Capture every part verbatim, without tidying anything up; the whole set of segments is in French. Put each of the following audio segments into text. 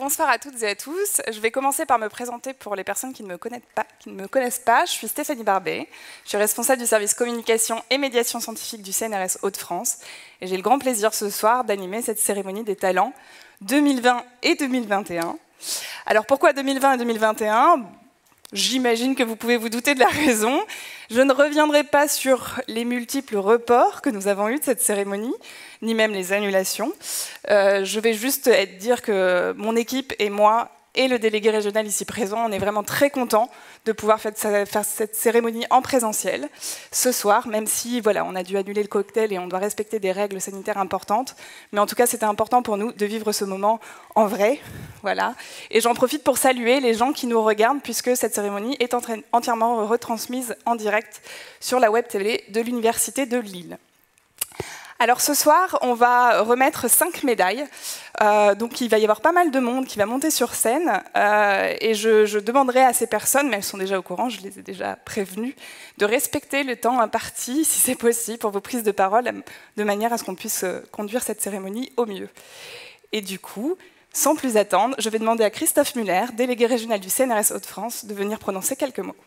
bonsoir à toutes et à tous. Je vais commencer par me présenter pour les personnes qui ne me connaissent pas. Qui ne me connaissent pas. Je suis Stéphanie Barbet. Je suis responsable du service communication et médiation scientifique du C N R S Hauts-de-France. Et j'ai le grand plaisir ce soir d'animer cette cérémonie des talents deux mille vingt et deux mille vingt et un. Alors pourquoi deux mille vingt et deux mille vingt et un ? J'imagine que vous pouvez vous douter de la raison. Je ne reviendrai pas sur les multiples reports que nous avons eus de cette cérémonie, ni même les annulations. Euh, je vais juste dire que mon équipe et moi, et le délégué régional ici présent, on est vraiment très contents de pouvoir faire cette cérémonie en présentiel ce soir, même si voilà, on a dû annuler le cocktail et on doit respecter des règles sanitaires importantes. Mais en tout cas, c'était important pour nous de vivre ce moment en vrai. Voilà. Et j'en profite pour saluer les gens qui nous regardent, puisque cette cérémonie est entièrement retransmise en direct sur la web télé de l'Université de Lille. Alors ce soir, on va remettre cinq médailles. Euh, donc il va y avoir pas mal de monde qui va monter sur scène. Euh, et je, je demanderai à ces personnes, mais elles sont déjà au courant, je les ai déjà prévenues, de respecter le temps imparti, si c'est possible, pour vos prises de parole, de manière à ce qu'on puisse conduire cette cérémonie au mieux. Et du coup, sans plus attendre, je vais demander à Christophe Muller, délégué régional du C N R S Hauts-de-France, de venir prononcer quelques mots.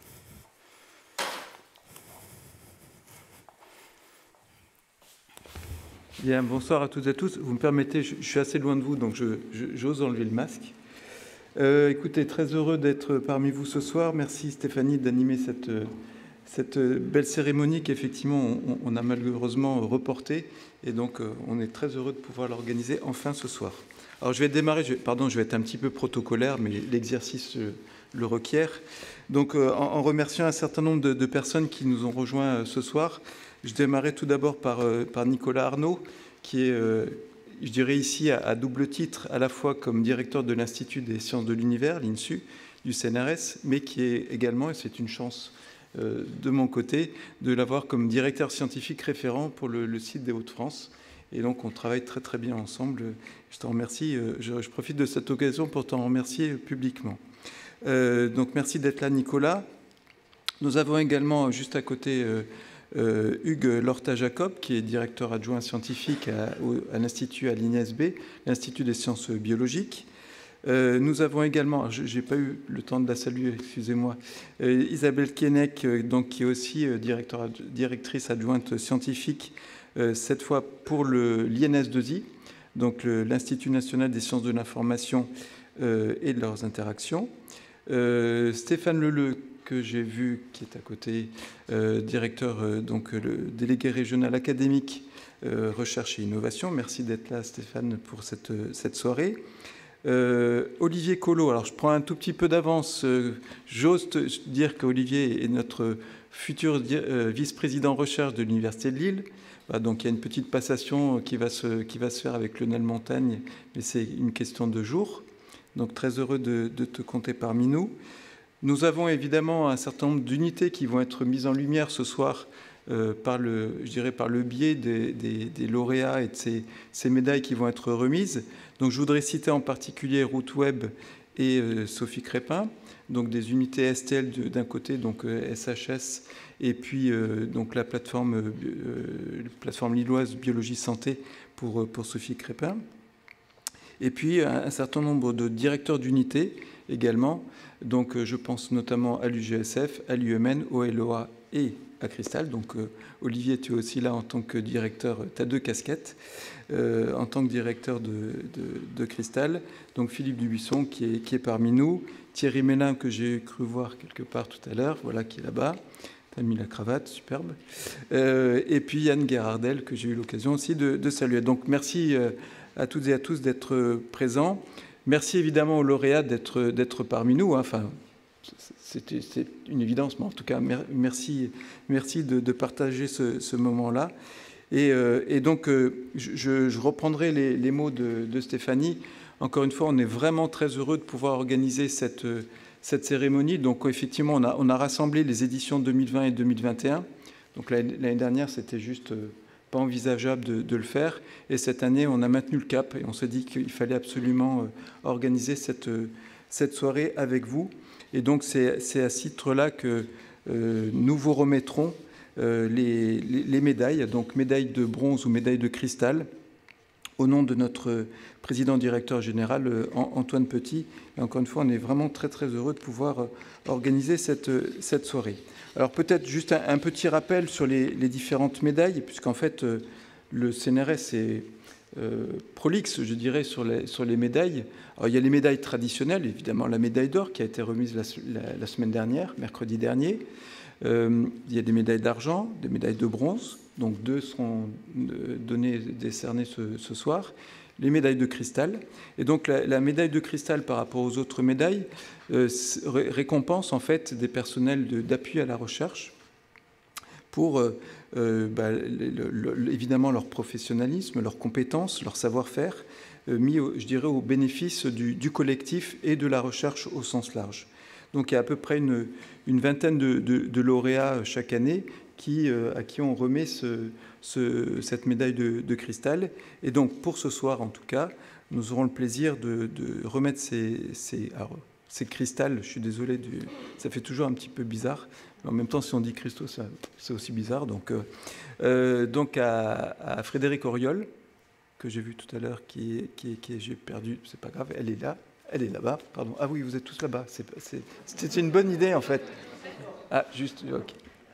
Bien, bonsoir à toutes et à tous. Vous me permettez, je, je suis assez loin de vous, donc je, je, j'ose enlever le masque. Euh, écoutez, très heureux d'être parmi vous ce soir. Merci Stéphanie d'animer cette, cette belle cérémonie qu'effectivement on, on a malheureusement reportée. Et donc on est très heureux de pouvoir l'organiser enfin ce soir. Alors je vais démarrer, je, pardon, je vais être un petit peu protocolaire, mais l'exercice le requiert. Donc en, en remerciant un certain nombre de, de personnes qui nous ont rejoints ce soir. Je démarrais tout d'abord par, euh, par Nicolas Arnaud, qui est, euh, je dirais ici, à, à double titre, à la fois comme directeur de l'Institut des sciences de l'univers, l'INSU, du C N R S, mais qui est également, et c'est une chance euh, de mon côté, de l'avoir comme directeur scientifique référent pour le, le site des Hauts-de-France. Et donc, on travaille très très bien ensemble. Je t'en remercie. Je, je profite de cette occasion pour t'en remercier publiquement. Euh, donc, merci d'être là, Nicolas. Nous avons également, juste à côté, euh, Euh, Hugues Lorta-Jacob, qui est directeur adjoint scientifique à, à l'Institut à l'I N S B, l'Institut des sciences biologiques. Euh, nous avons également, je n'ai pas eu le temps de la saluer, excusez-moi, euh, Isabelle Kienek, euh, donc, qui est aussi euh, directeur, directrice adjointe scientifique, euh, cette fois pour l'I N S deux I, donc l'Institut national des sciences de l'information euh, et de leurs interactions. Euh, Stéphane Leleu, que j'ai vu, qui est à côté, euh, directeur, euh, donc le délégué régional académique, euh, recherche et innovation. Merci d'être là, Stéphane, pour cette, cette soirée. Euh, Olivier Collot, alors je prends un tout petit peu d'avance. Euh, J'ose te dire qu'Olivier est notre futur euh, vice-président recherche de l'Université de Lille. Bah, donc il y a une petite passation qui va se, qui va se faire avec Lionel Montagne, mais c'est une question de jours. Donc très heureux de, de te compter parmi nous. Nous avons évidemment un certain nombre d'unités qui vont être mises en lumière ce soir euh, par, le, je dirais par le biais des, des, des lauréats et de ces, ces médailles qui vont être remises. Donc, je voudrais citer en particulier Routeweb et euh, Sophie Crépin, donc des unités S T L d'un côté, donc euh, S H S, et puis euh, donc la plateforme, euh, plateforme lilloise Biologie Santé pour, pour Sophie Crépin. Et puis un, un certain nombre de directeurs d'unités également. Donc, je pense notamment à l'U G S F, à l'U M N, au L O A et à Cristal. Donc, euh, Olivier, tu es aussi là en tant que directeur, tu as deux casquettes, euh, en tant que directeur de, de, de Cristal. Donc, Philippe Dubuisson qui est, qui est parmi nous, Thierry Mélin que j'ai cru voir quelque part tout à l'heure, voilà, qui est là-bas. Tu as mis la cravate, superbe. Euh, et puis Yann Guérardel que j'ai eu l'occasion aussi de, de saluer. Donc, merci euh, à toutes et à tous d'être présents. Merci évidemment aux lauréats d'être d'être parmi nous. Enfin, c'est une évidence, mais en tout cas, merci, merci de, de partager ce, ce moment-là. Et, euh, et donc, euh, je, je reprendrai les, les mots de, de Stéphanie. Encore une fois, on est vraiment très heureux de pouvoir organiser cette, cette cérémonie. Donc, effectivement, on a, on a rassemblé les éditions deux mille vingt et deux mille vingt et un. Donc, l'année dernière, c'était juste pas envisageable de, de le faire. Et cette année, on a maintenu le cap et on s'est dit qu'il fallait absolument organiser cette, cette soirée avec vous. Et donc, c'est à ce titre-là que euh, nous vous remettrons euh, les, les, les médailles, donc médailles de bronze ou médailles de cristal, au nom de notre président-directeur général, Antoine Petit. Et encore une fois, on est vraiment très, très heureux de pouvoir organiser cette, cette soirée. Alors peut-être juste un, un petit rappel sur les, les différentes médailles, puisqu'en fait, le C N R S est euh, prolixe, je dirais, sur les, sur les médailles. Alors il y a les médailles traditionnelles, évidemment la médaille d'or qui a été remise la, la, la semaine dernière, mercredi dernier. Euh, il y a des médailles d'argent, des médailles de bronze, donc deux seront données, décernées ce, ce soir, les médailles de cristal. Et donc la, la médaille de cristal par rapport aux autres médailles euh, récompense en fait des personnels d'appui à la recherche pour euh, euh, bah, le, le, évidemment leur professionnalisme, leurs compétences, leur savoir-faire, euh, mis, au, je dirais, au bénéfice du, du collectif et de la recherche au sens large. Donc il y a à peu près une, une vingtaine de, de, de lauréats chaque année qui, euh, à qui on remet ce, ce, cette médaille de, de cristal. Et donc pour ce soir en tout cas, nous aurons le plaisir de, de remettre ces, ces, alors, ces cristals. Je suis désolé, du, ça fait toujours un petit peu bizarre. En même temps, si on dit Christo, c'est aussi bizarre. Donc, euh, euh, donc à, à Frédéric Auriol, que j'ai vu tout à l'heure, qui, qui, qui j'ai perdu, c'est pas grave, elle est là. Elle est là-bas, pardon. Ah oui, vous êtes tous là-bas. C'était une bonne idée, en fait. Ah, juste, ok.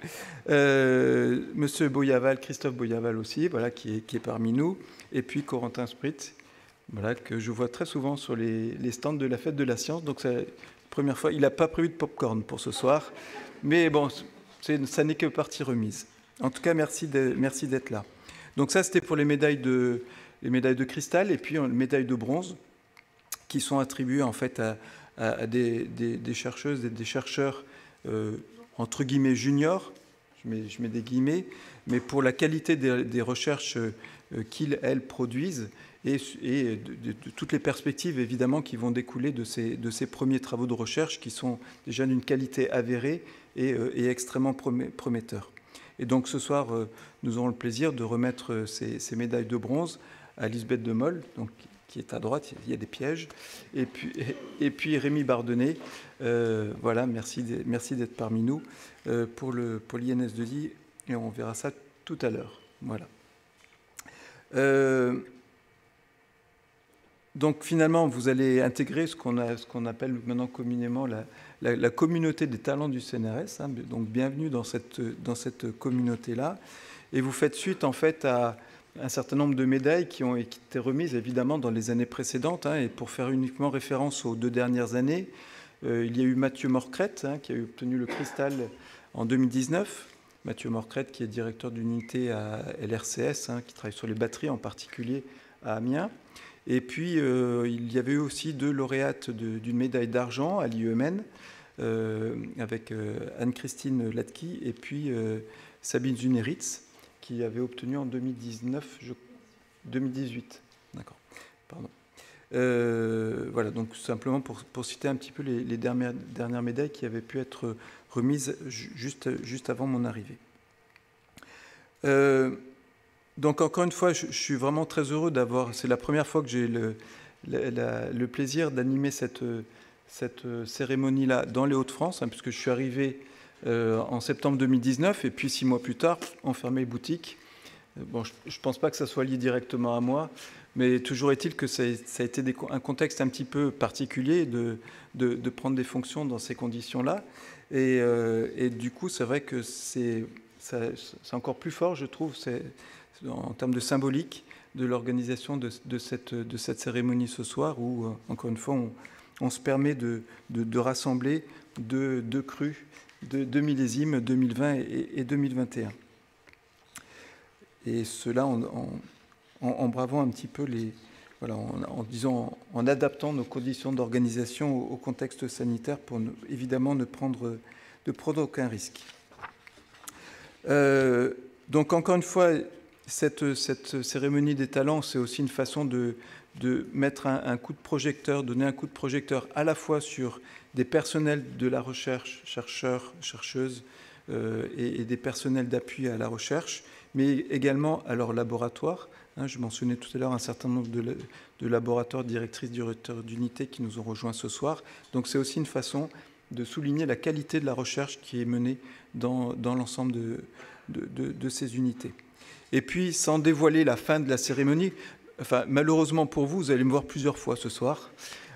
Euh, Monsieur Boyaval, Christophe Boyaval aussi, voilà, qui est, qui est parmi nous. Et puis Corentin Sprit, voilà, que je vois très souvent sur les, les stands de la Fête de la Science. Donc, c'est la première fois. Il n'a pas prévu de pop-corn pour ce soir. Mais bon, ça n'est que partie remise. En tout cas, merci d'être là. Donc ça, c'était pour les médailles, de, les médailles de cristal et puis les médailles de bronze, qui sont attribués en fait à, à, à des, des, des chercheuses et des chercheurs euh, entre guillemets juniors, je mets, je mets des guillemets, mais pour la qualité des, des recherches euh, qu'ils, elles, produisent et, et de, de, de toutes les perspectives évidemment qui vont découler de ces, de ces premiers travaux de recherche qui sont déjà d'une qualité avérée et, euh, et extrêmement prometteurs. Et donc ce soir, euh, nous aurons le plaisir de remettre ces, ces médailles de bronze à Lisbeth de Mol, donc qui est à droite, il y a des pièges, et puis, et puis Rémi Bardonnet, euh, voilà, merci d'être parmi nous euh, pour l'I pour l'I N S deux I, et on verra ça tout à l'heure. Voilà. Euh, donc finalement, vous allez intégrer ce qu'on qu'on appelle maintenant communément la, la, la communauté des talents du C N R S, hein, donc bienvenue dans cette, dans cette communauté-là, et vous faites suite en fait à un certain nombre de médailles qui ont été remises évidemment dans les années précédentes. Hein, et pour faire uniquement référence aux deux dernières années, euh, il y a eu Mathieu Morcrette hein, qui a obtenu le cristal en deux mille dix-neuf. Mathieu Morcrette qui est directeur d'unité à L R C S, hein, qui travaille sur les batteries en particulier à Amiens. Et puis euh, il y avait eu aussi deux lauréates d'une médaille d'argent à l'I E M N euh, avec euh, Anne-Christine Latki et puis euh, Sabine Zuneritz, qui avait obtenu en deux mille dix-neuf, je... deux mille dix-huit. D'accord, pardon. Euh, voilà, donc simplement pour, pour citer un petit peu les, les dernières, dernières médailles qui avaient pu être remises juste, juste avant mon arrivée. Euh, donc encore une fois, je, je suis vraiment très heureux d'avoir, c'est la première fois que j'ai le, le, le plaisir d'animer cette, cette cérémonie-là dans les Hauts-de-France, hein, puisque je suis arrivé Euh, en septembre deux mille dix-neuf, et puis six mois plus tard, on fermait les boutiques. Bon, je ne pense pas que ça soit lié directement à moi, mais toujours est-il que ça, ça a été des, un contexte un petit peu particulier de, de, de prendre des fonctions dans ces conditions-là. Et, euh, et du coup, c'est vrai que c'est encore plus fort, je trouve, en termes de symbolique, de l'organisation de, de, cette, de cette cérémonie ce soir, où, euh, encore une fois, on, on se permet de, de, de rassembler deux, deux crus, de deux millésimes, deux mille vingt et deux mille vingt et un. Et cela en, en, en bravant un petit peu les... Voilà, en, en, disant, en adaptant nos conditions d'organisation au, au contexte sanitaire pour ne, évidemment ne prendre, de prendre aucun risque. Euh, donc encore une fois, cette, cette cérémonie des talents, c'est aussi une façon de, de mettre un, un coup de projecteur, donner un coup de projecteur à la fois sur des personnels de la recherche, chercheurs, chercheuses, euh, et, et des personnels d'appui à la recherche, mais également à leur laboratoire. Hein, je mentionnais tout à l'heure un certain nombre de, de laboratoires, directrices, directeurs d'unité qui nous ont rejoints ce soir. Donc c'est aussi une façon de souligner la qualité de la recherche qui est menée dans, dans l'ensemble de, de, de, de ces unités. Et puis, sans dévoiler la fin de la cérémonie, enfin malheureusement pour vous, vous allez me voir plusieurs fois ce soir,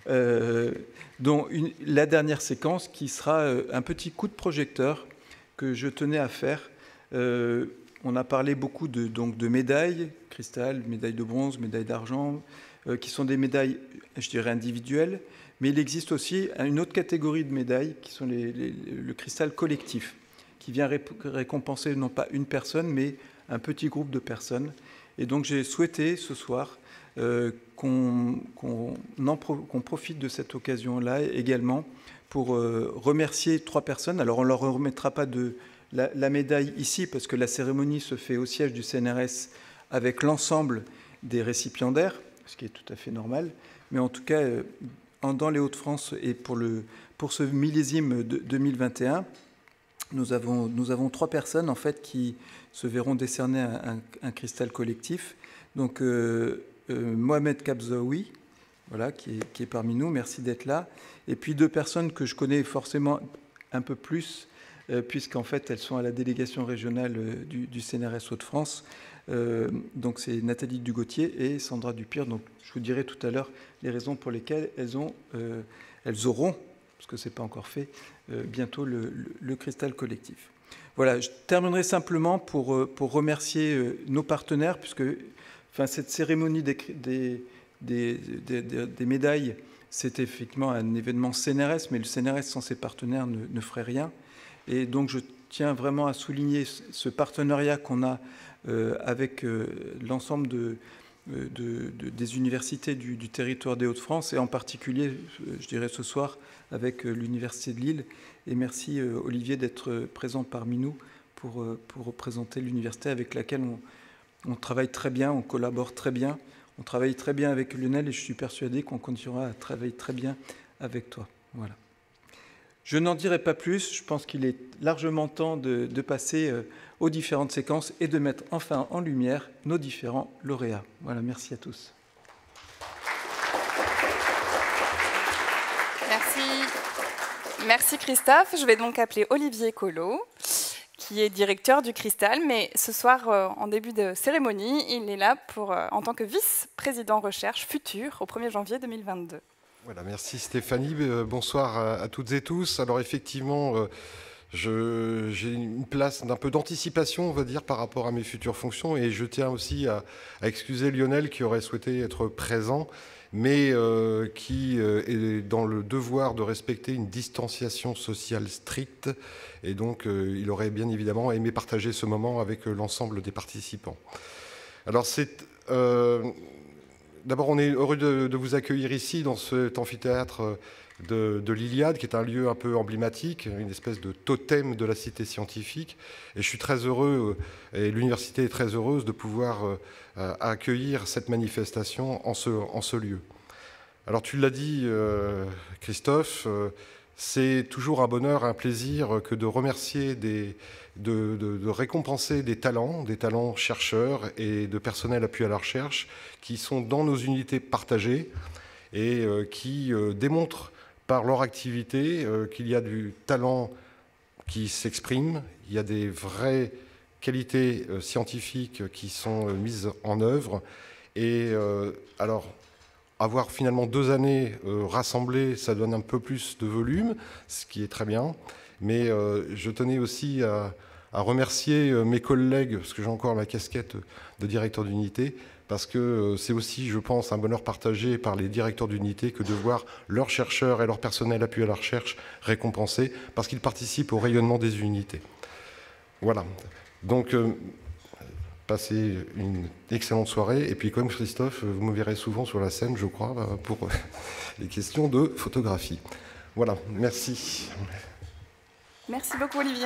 euh, dont une, la dernière séquence qui sera euh, un petit coup de projecteur que je tenais à faire. Euh, on a parlé beaucoup de, donc, de médailles, cristal, médailles de bronze, médailles d'argent, euh, qui sont des médailles, je dirais, individuelles, mais il existe aussi une autre catégorie de médailles qui sont les, les, le cristal collectif, qui vient ré récompenser non pas une personne, mais un petit groupe de personnes. Et donc j'ai souhaité ce soir euh, qu'on qu'on qu'on profite de cette occasion-là également pour euh, remercier trois personnes. Alors on ne leur remettra pas de la, la médaille ici, parce que la cérémonie se fait au siège du C N R S avec l'ensemble des récipiendaires, ce qui est tout à fait normal. Mais en tout cas, euh, dans les Hauts-de-France et pour, le, pour ce millésime de deux mille vingt et un, nous avons, nous avons trois personnes en fait qui se verront décerner un, un, un cristal collectif. Donc euh, euh, Mohamed Kabzaoui, voilà, qui est, qui est parmi nous, merci d'être là. Et puis deux personnes que je connais forcément un peu plus, euh, puisqu'en fait elles sont à la délégation régionale euh, du, du C N R S Hauts-de-France. Euh, donc c'est Nathalie Dugautier et Sandra Dupire. Donc je vous dirai tout à l'heure les raisons pour lesquelles elles, ont, euh, elles auront, parce que ce n'est pas encore fait, euh, bientôt le, le, le cristal collectif. Voilà, je terminerai simplement pour, pour remercier euh, nos partenaires, puisque enfin, cette cérémonie des, des, des, des, des médailles, c'est effectivement un événement C N R S, mais le C N R S sans ses partenaires ne, ne ferait rien. Et donc je tiens vraiment à souligner ce partenariat qu'on a euh, avec euh, l'ensemble de, de, de, des universités du, du territoire des Hauts-de-France, et en particulier, je dirais ce soir, avec l'Université de Lille. Et merci euh, Olivier d'être présent parmi nous pour, euh, pour représenter l'université avec laquelle on, on travaille très bien, on collabore très bien. On travaille très bien avec Lionel et je suis persuadé qu'on continuera à travailler très bien avec toi. Voilà. Je n'en dirai pas plus, je pense qu'il est largement temps de, de passer euh, aux différentes séquences et de mettre enfin en lumière nos différents lauréats. Voilà, merci à tous. Merci. Merci Christophe. Je vais donc appeler Olivier Collot, qui est directeur du Cristal, mais ce soir, euh, en début de cérémonie, il est là pour, euh, en tant que vice-président recherche futur au premier janvier deux mille vingt-deux. Voilà, merci Stéphanie. Bonsoir à, à toutes et tous. Alors effectivement, euh, j'ai une place d'un peu d'anticipation, on va dire, par rapport à mes futures fonctions, et je tiens aussi à, à excuser Lionel qui aurait souhaité être présent, mais euh, qui euh, est dans le devoir de respecter une distanciation sociale stricte, et donc euh, il aurait bien évidemment aimé partager ce moment avec euh, l'ensemble des participants. Alors c'est... Euh, D'abord, on est heureux de, de vous accueillir ici, dans cet amphithéâtre de, de l'Iliade, qui est un lieu un peu emblématique, une espèce de totem de la cité scientifique. Et je suis très heureux, et l'université est très heureuse, de pouvoir euh, accueillir cette manifestation en ce, en ce lieu. Alors, tu l'as dit, euh, Christophe, euh, c'est toujours un bonheur, un plaisir que de remercier des... De, de, de récompenser des talents, des talents chercheurs et de personnel appuyé à la recherche qui sont dans nos unités partagées et euh, qui euh, démontrent par leur activité euh, qu'il y a du talent qui s'exprime, il y a des vraies qualités euh, scientifiques qui sont euh, mises en œuvre. Et euh, alors, avoir finalement deux années euh, rassemblées, ça donne un peu plus de volume, ce qui est très bien. Mais euh, je tenais aussi à, à remercier mes collègues, parce que j'ai encore la casquette de directeur d'unité, parce que c'est aussi, je pense, un bonheur partagé par les directeurs d'unité que de voir leurs chercheurs et leur personnel appuyé à la recherche récompensés, parce qu'ils participent au rayonnement des unités. Voilà. Donc, euh, passez une excellente soirée. Et puis, comme Christophe, vous me verrez souvent sur la scène, je crois, pour les questions de photographie. Voilà. Merci. Merci beaucoup, Olivier.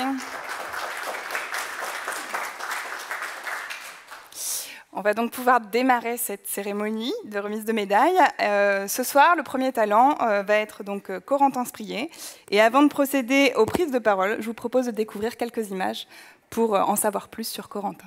On va donc pouvoir démarrer cette cérémonie de remise de médailles. Euh, ce soir, le premier talent euh, va être donc euh, Corentin Sprier. Et avant de procéder aux prises de parole, je vous propose de découvrir quelques images pour euh, en savoir plus sur Corentin.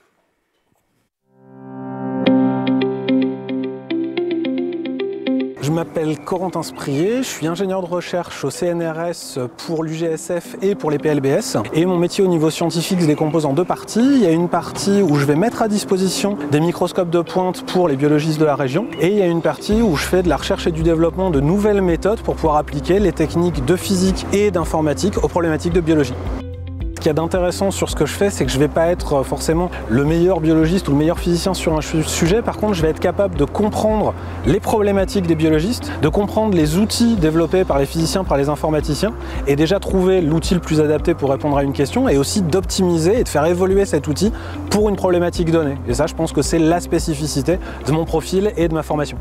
Je m'appelle Corentin Sprier, je suis ingénieur de recherche au C N R S pour l'U G S F et pour les P L B S. Et mon métier au niveau scientifique se décompose en deux parties. Il y a une partie où je vais mettre à disposition des microscopes de pointe pour les biologistes de la région. Et il y a une partie où je fais de la recherche et du développement de nouvelles méthodes pour pouvoir appliquer les techniques de physique et d'informatique aux problématiques de biologie. Ce qu'il y a d'intéressant sur ce que je fais, c'est que je ne vais pas être forcément le meilleur biologiste ou le meilleur physicien sur un sujet. Par contre, je vais être capable de comprendre les problématiques des biologistes, de comprendre les outils développés par les physiciens, par les informaticiens, et déjà trouver l'outil le plus adapté pour répondre à une question, et aussi d'optimiser et de faire évoluer cet outil pour une problématique donnée. Et ça, je pense que c'est la spécificité de mon profil et de ma formation.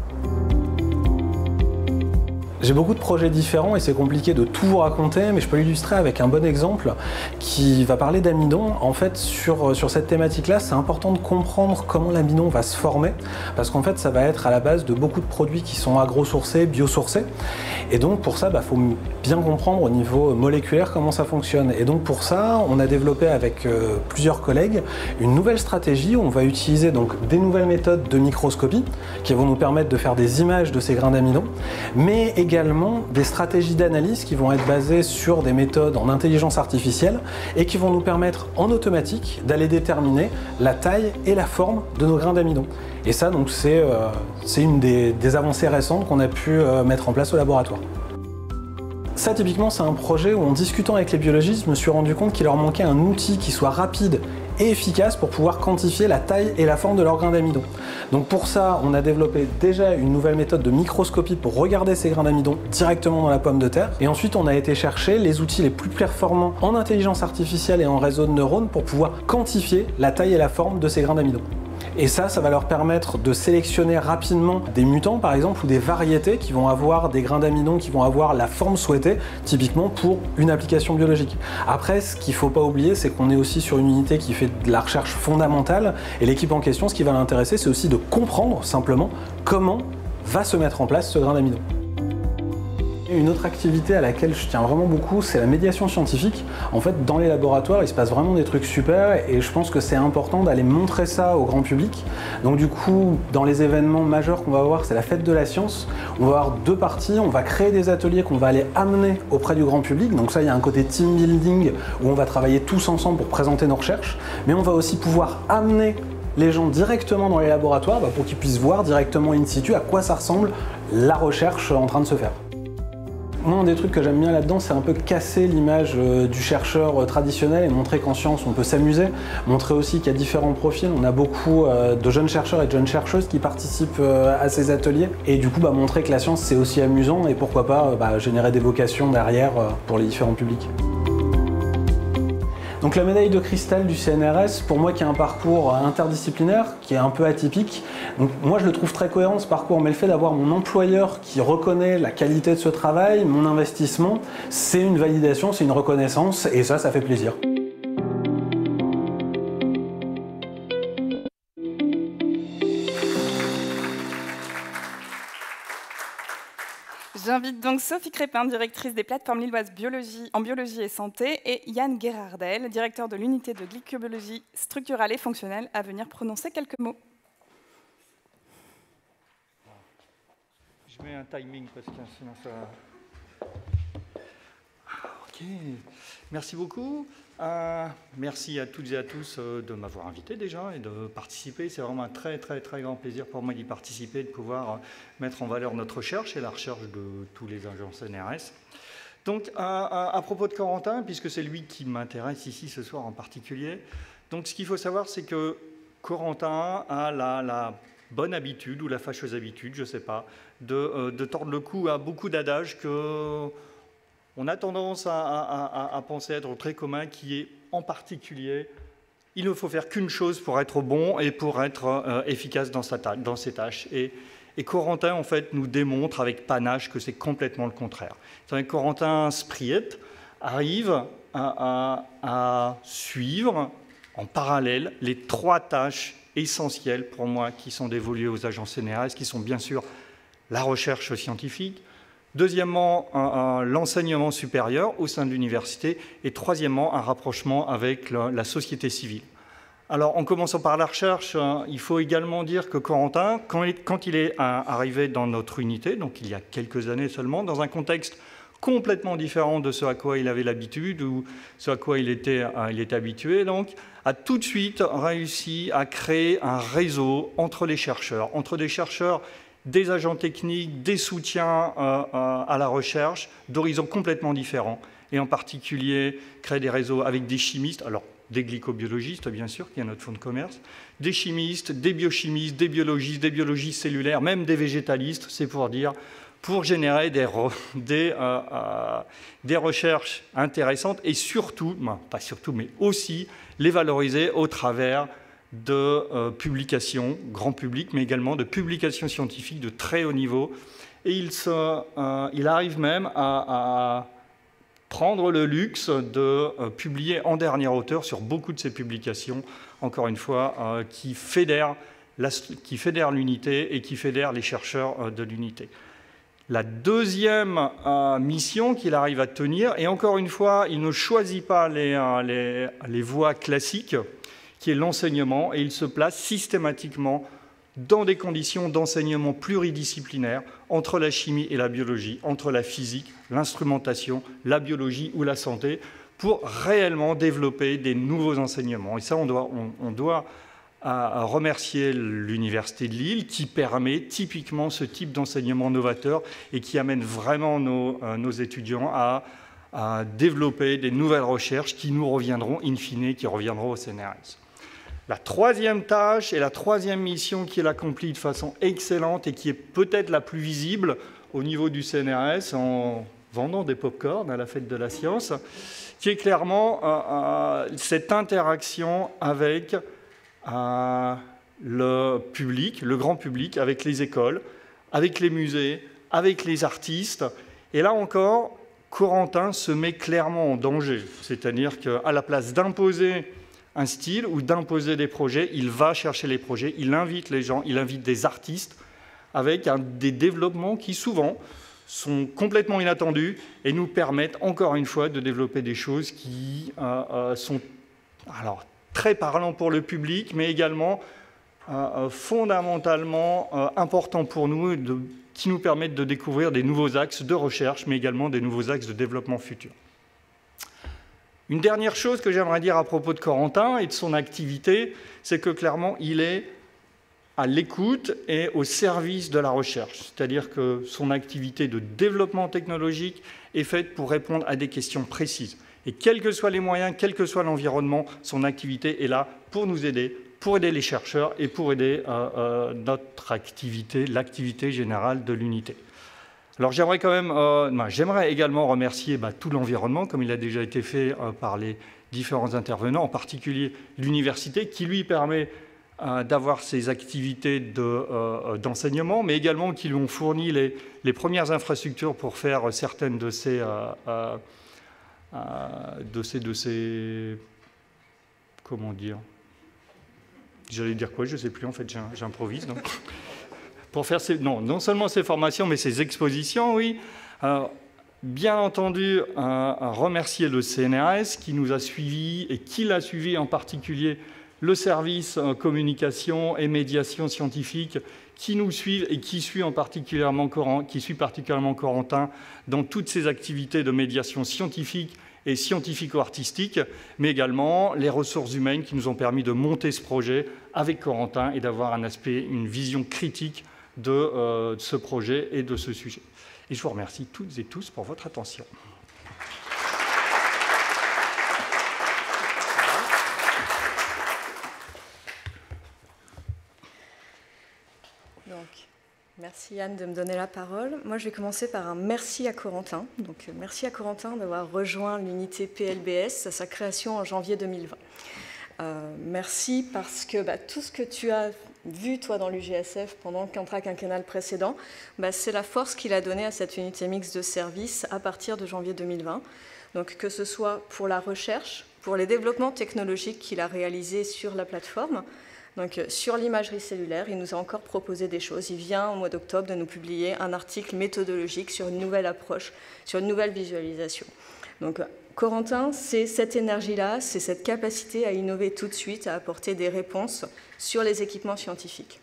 J'ai beaucoup de projets différents et c'est compliqué de tout vous raconter, mais je peux l'illustrer avec un bon exemple qui va parler d'amidon. En fait, sur, sur cette thématique-là, c'est important de comprendre comment l'amidon va se former, parce qu'en fait, ça va être à la base de beaucoup de produits qui sont agrosourcés, biosourcés. Et donc, pour ça, il bah, faut bien comprendre au niveau moléculaire comment ça fonctionne. Et donc, pour ça, on a développé avec euh, plusieurs collègues une nouvelle stratégie où on va utiliser donc, des nouvelles méthodes de microscopie qui vont nous permettre de faire des images de ces grains d'amidon, mais également également des stratégies d'analyse qui vont être basées sur des méthodes en intelligence artificielle et qui vont nous permettre en automatique d'aller déterminer la taille et la forme de nos grains d'amidon. Et ça, donc, c'est euh, c'est une des, des avancées récentes qu'on a pu euh, mettre en place au laboratoire. Ça, typiquement, c'est un projet où, en discutant avec les biologistes, je me suis rendu compte qu'il leur manquait un outil qui soit rapide et efficace pour pouvoir quantifier la taille et la forme de leurs grains d'amidon. Donc pour ça, on a développé déjà une nouvelle méthode de microscopie pour regarder ces grains d'amidon directement dans la pomme de terre. Et ensuite, on a été chercher les outils les plus performants en intelligence artificielle et en réseau de neurones pour pouvoir quantifier la taille et la forme de ces grains d'amidon. Et ça, ça va leur permettre de sélectionner rapidement des mutants, par exemple, ou des variétés qui vont avoir des grains d'amidon qui vont avoir la forme souhaitée, typiquement pour une application biologique. Après, ce qu'il ne faut pas oublier, c'est qu'on est aussi sur une unité qui fait de la recherche fondamentale, et l'équipe en question, ce qui va l'intéresser, c'est aussi de comprendre simplement comment va se mettre en place ce grain d'amidon. Une autre activité à laquelle je tiens vraiment beaucoup, c'est la médiation scientifique. En fait, dans les laboratoires, il se passe vraiment des trucs super et je pense que c'est important d'aller montrer ça au grand public. Donc du coup, dans les événements majeurs qu'on va avoir, c'est la fête de la science. On va avoir deux parties, on va créer des ateliers qu'on va aller amener auprès du grand public. Donc ça, il y a un côté team building où on va travailler tous ensemble pour présenter nos recherches. Mais on va aussi pouvoir amener les gens directement dans les laboratoires bah, pour qu'ils puissent voir directement in situ à quoi ça ressemble la recherche en train de se faire. Moi, un des trucs que j'aime bien là-dedans, c'est un peu casser l'image euh, du chercheur euh, traditionnel et montrer qu'en science, on peut s'amuser. Montrer aussi qu'il y a différents profils. On a beaucoup euh, de jeunes chercheurs et de jeunes chercheuses qui participent euh, à ces ateliers. Et du coup, bah, montrer que la science, c'est aussi amusant et pourquoi pas euh, bah, générer des vocations derrière euh, pour les différents publics. Donc la médaille de cristal du C N R S, pour moi qui a un parcours interdisciplinaire, qui est un peu atypique, donc moi je le trouve très cohérent ce parcours, mais le fait d'avoir mon employeur qui reconnaît la qualité de ce travail, mon investissement, c'est une validation, c'est une reconnaissance, et ça, ça fait plaisir. J'invite donc Sophie Crépin, directrice des plateformes lilloises biologie, en biologie et santé, et Yann Guérardel, directeur de l'unité de glycobiologie structurale et fonctionnelle, à venir prononcer quelques mots. Je mets un timing parce que sinon ça... Ok, merci beaucoup. Euh, merci à toutes et à tous euh, de m'avoir invité déjà et de participer. C'est vraiment un très très très grand plaisir pour moi d'y participer, de pouvoir euh, mettre en valeur notre recherche et la recherche de tous les agents C N R S. Donc à, à, à propos de Corentin, puisque c'est lui qui m'intéresse ici ce soir en particulier, donc ce qu'il faut savoir, c'est que Corentin a la, la bonne habitude ou la fâcheuse habitude, je ne sais pas, de, euh, de tordre le cou à beaucoup d'adages que on a tendance à, à, à, à penser être très commun, qui est en particulier, il ne faut faire qu'une chose pour être bon et pour être euh, efficace dans, sa dans ses tâches. Et, et Corentin, en fait, nous démontre avec panache que c'est complètement le contraire. Corentin Spriet arrive à, à, à suivre en parallèle les trois tâches essentielles pour moi qui sont dévolues aux agents C N R S, qui sont bien sûr la recherche scientifique, deuxièmement, l'enseignement supérieur au sein de l'université, et troisièmement, un rapprochement avec la, la société civile. Alors, en commençant par la recherche, euh, il faut également dire que Corentin, quand il, quand il est euh, arrivé dans notre unité, donc il y a quelques années seulement, dans un contexte complètement différent de ce à quoi il avait l'habitude ou ce à quoi il était, euh, il était habitué, donc, a tout de suite réussi à créer un réseau entre les chercheurs, entre des chercheurs, des agents techniques, des soutiens euh, euh, à la recherche, d'horizons complètement différents, et en particulier créer des réseaux avec des chimistes, alors des glycobiologistes, bien sûr, qui est notre fonds de commerce, des chimistes, des biochimistes, des biologistes, des biologistes cellulaires, même des végétalistes, c'est pour dire, pour générer des, re, des, euh, euh, des recherches intéressantes et surtout, ben, pas surtout, mais aussi les valoriser au travers de euh, publications, grand public, mais également de publications scientifiques de très haut niveau. Et il, se, euh, il arrive même à, à prendre le luxe de euh, publier en dernière hauteur sur beaucoup de ces publications, encore une fois, euh, qui fédèrent la, qui fédèrent l'unité et qui fédèrent les chercheurs euh, de l'unité. La deuxième euh, mission qu'il arrive à tenir, et encore une fois, il ne choisit pas les, euh, les, les voies classiques, qui est l'enseignement, et il se place systématiquement dans des conditions d'enseignement pluridisciplinaires entre la chimie et la biologie, entre la physique, l'instrumentation, la biologie ou la santé, pour réellement développer des nouveaux enseignements. Et ça, on doit, on, on doit à remercier l'Université de Lille qui permet typiquement ce type d'enseignement novateur et qui amène vraiment nos, euh, nos étudiants à, à développer des nouvelles recherches qui nous reviendront in fine, qui reviendront au C N R S. La troisième tâche et la troisième mission qu'il accomplit de façon excellente et qui est peut-être la plus visible au niveau du C N R S en vendant des pop-corn à la fête de la science, qui est clairement euh, euh, cette interaction avec euh, le public, le grand public, avec les écoles, avec les musées, avec les artistes. Et là encore, Corentin se met clairement en danger. C'est-à-dire qu'à la place d'imposer un style ou d'imposer des projets, il va chercher les projets, il invite les gens, il invite des artistes avec un, des développements qui souvent sont complètement inattendus et nous permettent encore une fois de développer des choses qui euh, euh, sont alors, très parlants pour le public, mais également euh, fondamentalement euh, importants pour nous, de, qui nous permettent de découvrir des nouveaux axes de recherche, mais également des nouveaux axes de développement futur. Une dernière chose que j'aimerais dire à propos de Corentin et de son activité, c'est que clairement, il est à l'écoute et au service de la recherche. C'est-à-dire que son activité de développement technologique est faite pour répondre à des questions précises. Et quels que soient les moyens, quel que soit l'environnement, son activité est là pour nous aider, pour aider les chercheurs et pour aider euh, euh, notre activité, l'activité générale de l'unité. Alors j'aimerais quand même, euh, ben, j'aimerais également remercier ben, tout l'environnement, comme il a déjà été fait euh, par les différents intervenants, en particulier l'université, qui lui permet euh, d'avoir ses activités de, euh, d'enseignement, mais également qui lui ont fourni les, les premières infrastructures pour faire certaines de ces, euh, euh, de ces, de ces, comment dire, j'allais dire quoi, je ne sais plus, en fait, j'improvise, donc. Pour faire ces, non, non seulement ces formations, mais ces expositions, oui. Alors, bien entendu, euh, remercier le C N R S qui nous a suivis et qui l'a suivi, en particulier le service euh, communication et médiation scientifique qui nous suivent et qui suit, en particulièrement, qui suit particulièrement Corentin dans toutes ses activités de médiation scientifique et scientifico-artistique, mais également les ressources humaines qui nous ont permis de monter ce projet avec Corentin et d'avoir un aspect, une vision critique de euh, ce projet et de ce sujet. Et je vous remercie toutes et tous pour votre attention. Donc, merci Yann de me donner la parole. Moi, je vais commencer par un merci à Corentin. Donc, merci à Corentin d'avoir rejoint l'unité P L B S à sa création en janvier deux mille vingt. Euh, merci parce que bah, tout ce que tu as vu, toi, dans l'U G S F pendant le contrat quinquennal précédent, bah, c'est la force qu'il a donnée à cette unité mixte de service à partir de janvier deux mille vingt. Donc, que ce soit pour la recherche, pour les développements technologiques qu'il a réalisés sur la plateforme, donc sur l'imagerie cellulaire, il nous a encore proposé des choses. Il vient au mois d'octobre de nous publier un article méthodologique sur une nouvelle approche, sur une nouvelle visualisation. Donc, Corentin, c'est cette énergie-là, c'est cette capacité à innover tout de suite, à apporter des réponses sur les équipements scientifiques.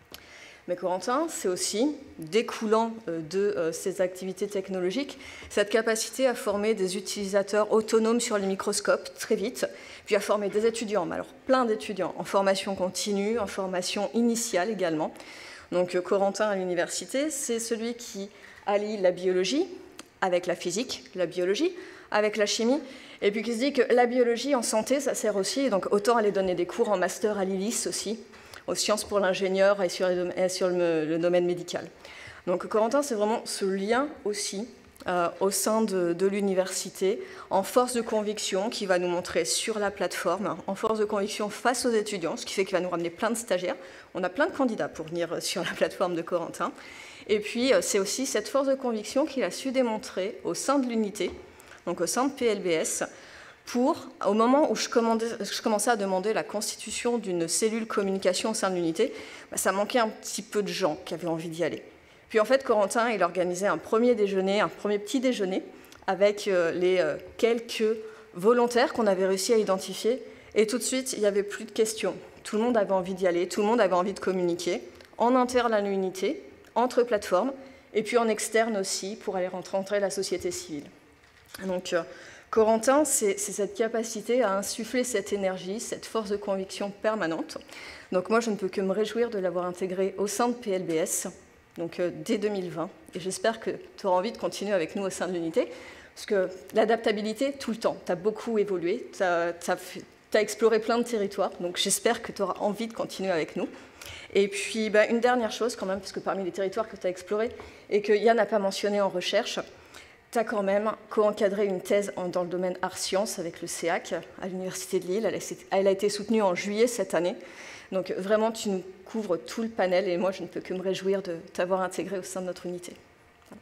Mais Corentin, c'est aussi, découlant de ces activités technologiques, cette capacité à former des utilisateurs autonomes sur les microscopes très vite, puis à former des étudiants, alors plein d'étudiants, en formation continue, en formation initiale également. Donc Corentin à l'université, c'est celui qui allie la biologie avec la physique, la biologie avec la chimie, et puis qui se dit que la biologie en santé, ça sert aussi, donc autant aller donner des cours en master à l'I L I S aussi, aux sciences pour l'ingénieur et sur, les, et sur le, le domaine médical. Donc Corentin, c'est vraiment ce lien aussi euh, au sein de, de l'université, en force de conviction qui va nous montrer sur la plateforme, en force de conviction face aux étudiants, ce qui fait qu'il va nous ramener plein de stagiaires. On a plein de candidats pour venir sur la plateforme de Corentin. Et puis, c'est aussi cette force de conviction qu'il a su démontrer au sein de l'unité, donc au sein de P L B S, pour, au moment où je, je commençais à demander la constitution d'une cellule communication au sein de l'unité, bah, ça manquait un petit peu de gens qui avaient envie d'y aller. Puis en fait, Corentin, il organisait un premier déjeuner, un premier petit déjeuner, avec euh, les euh, quelques volontaires qu'on avait réussi à identifier, et tout de suite, il n'y avait plus de questions. Tout le monde avait envie d'y aller, tout le monde avait envie de communiquer, en interne à l'unité, entre plateformes, et puis en externe aussi, pour aller rencontrer la société civile. Donc, euh, Corentin, c'est cette capacité à insuffler cette énergie, cette force de conviction permanente. Donc moi, je ne peux que me réjouir de l'avoir intégré au sein de P L B S, donc euh, dès deux mille vingt. Et j'espère que tu auras envie de continuer avec nous au sein de l'unité, parce que l'adaptabilité, tout le temps, tu as beaucoup évolué, tu as, as exploré plein de territoires, donc j'espère que tu auras envie de continuer avec nous. Et puis, bah, une dernière chose quand même, parce que parmi les territoires que tu as explorés, et que Yann n'a pas mentionné en recherche, tu as quand même co-encadré une thèse dans le domaine art-sciences avec le C E A C à l'Université de Lille. Elle a été soutenue en juillet cette année. Donc vraiment, tu nous couvres tout le panel et moi, je ne peux que me réjouir de t'avoir intégré au sein de notre unité. Voilà.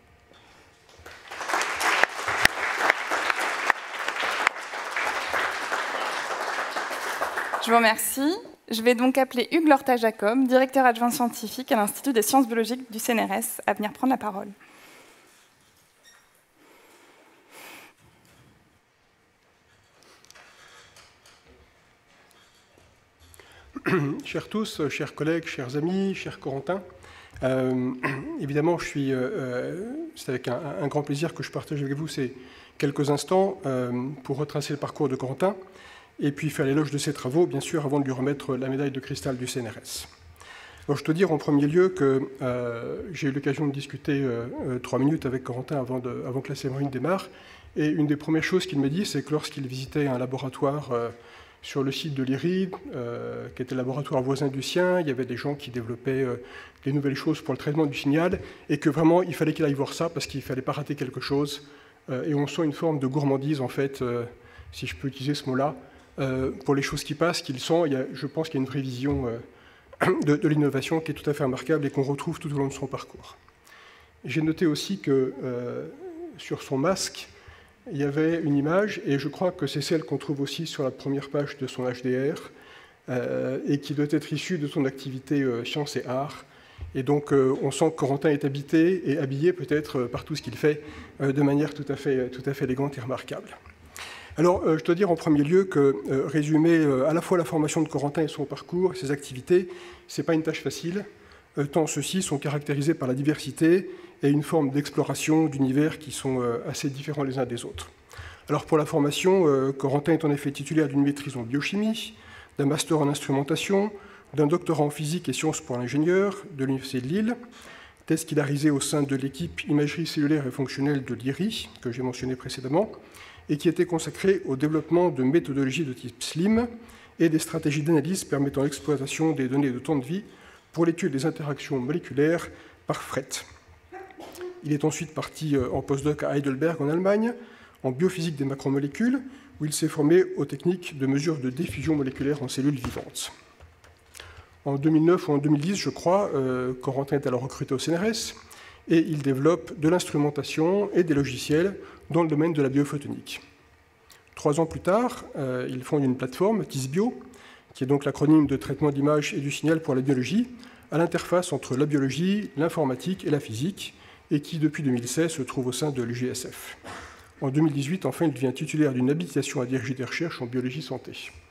Je vous remercie. Je vais donc appeler Hugues Lorta-Jacob, directeur adjoint scientifique à l'Institut des sciences biologiques du C N R S, à venir prendre la parole. Chers tous, chers collègues, chers amis, chers Corentin, euh, évidemment, je suis, euh, c'est avec un, un grand plaisir que je partage avec vous ces quelques instants euh, pour retracer le parcours de Corentin et puis faire l'éloge de ses travaux, bien sûr, avant de lui remettre la médaille de cristal du C N R S. Alors, je dois dire en premier lieu que euh, j'ai eu l'occasion de discuter euh, euh, trois minutes avec Corentin avant, de, avant que la cérémonie démarre, et une des premières choses qu'il me dit, c'est que lorsqu'il visitait un laboratoire euh, sur le site de l'I R I, euh, qui était le laboratoire voisin du sien, il y avait des gens qui développaient euh, des nouvelles choses pour le traitement du signal, et que vraiment, il fallait qu'il aille voir ça, parce qu'il ne fallait pas rater quelque chose. Euh, et on sent une forme de gourmandise, en fait, euh, si je peux utiliser ce mot-là, euh, pour les choses qui passent, qu'ils sont. Il y a, je pense qu'il y a une vraie vision euh, de, de l'innovation qui est tout à fait remarquable et qu'on retrouve tout au long de son parcours. J'ai noté aussi que euh, sur son masque, il y avait une image, et je crois que c'est celle qu'on trouve aussi sur la première page de son H D R, euh, et qui doit être issue de son activité euh, sciences et arts. Et donc, euh, on sent que Corentin est habité et habillé peut-être euh, par tout ce qu'il fait euh, de manière tout à fait, tout à fait élégante et remarquable. Alors, euh, je dois dire en premier lieu que euh, résumer euh, à la fois la formation de Corentin et son parcours, et ses activités, ce n'est pas une tâche facile, euh, tant ceux-ci sont caractérisés par la diversité et une forme d'exploration d'univers qui sont euh, assez différents les uns des autres. Alors, pour la formation, euh, Corentin est en effet titulaire d'une maîtrise en biochimie, d'un master en instrumentation, d'un doctorat en physique et sciences pour l'ingénieur de l'Université de Lille, thèse qu'il a réalisée au sein de l'équipe imagerie cellulaire et fonctionnelle de l'I R I, que j'ai mentionné précédemment, et qui était consacrée au développement de méthodologies de type SLIM et des stratégies d'analyse permettant l'exploitation des données de temps de vie pour l'étude des interactions moléculaires par fret. Il est ensuite parti en postdoc à Heidelberg en Allemagne, en biophysique des macromolécules, où il s'est formé aux techniques de mesure de diffusion moléculaire en cellules vivantes. En deux mille neuf ou en deux mille dix, je crois, euh, Corentin est alors recruté au C N R S et il développe de l'instrumentation et des logiciels dans le domaine de la biophotonique. Trois ans plus tard, euh, il fonde une plateforme, TISBio, qui est donc l'acronyme de traitement d'image et du signal pour la biologie, à l'interface entre la biologie, l'informatique et la physique, et qui, depuis deux mille seize, se trouve au sein de l'U G S F. En deux mille dix-huit, enfin, il devient titulaire d'une habilitation à diriger des recherches en biologie santé.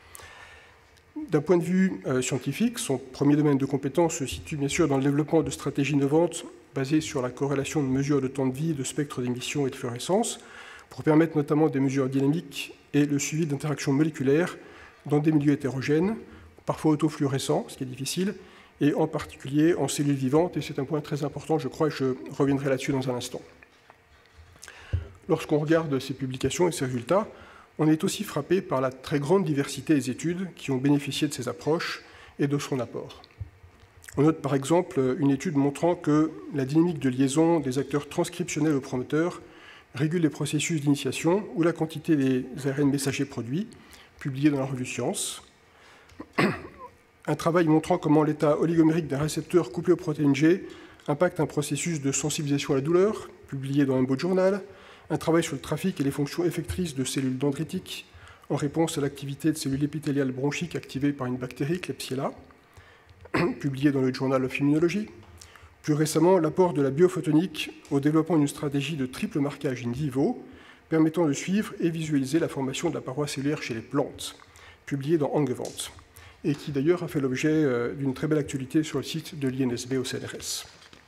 D'un point de vue euh, scientifique, son premier domaine de compétence se situe bien sûr dans le développement de stratégies innovantes basées sur la corrélation de mesures de temps de vie, de spectre d'émission et de fluorescence, pour permettre notamment des mesures dynamiques et le suivi d'interactions moléculaires dans des milieux hétérogènes, parfois autofluorescents, ce qui est difficile, et en particulier en cellules vivantes, et c'est un point très important, je crois, et je reviendrai là-dessus dans un instant. Lorsqu'on regarde ces publications et ces résultats, on est aussi frappé par la très grande diversité des études qui ont bénéficié de ces approches et de son apport. On note par exemple une étude montrant que la dynamique de liaison des acteurs transcriptionnels aux promoteurs régule les processus d'initiation ou la quantité des A R N messagers produits, publié dans la revue Science. Un travail montrant comment l'état oligomérique d'un récepteur couplé aux protéines G impacte un processus de sensibilisation à la douleur, publié dans un beau journal. Un travail sur le trafic et les fonctions effectrices de cellules dendritiques en réponse à l'activité de cellules épithéliales bronchiques activées par une bactérie, Klebsiella, publié dans le Journal of Immunology. Plus récemment, l'apport de la biophotonique au développement d'une stratégie de triple marquage in vivo, permettant de suivre et visualiser la formation de la paroi cellulaire chez les plantes, publié dans Angewandte, et qui d'ailleurs a fait l'objet d'une très belle actualité sur le site de l'I N S B au C N R S.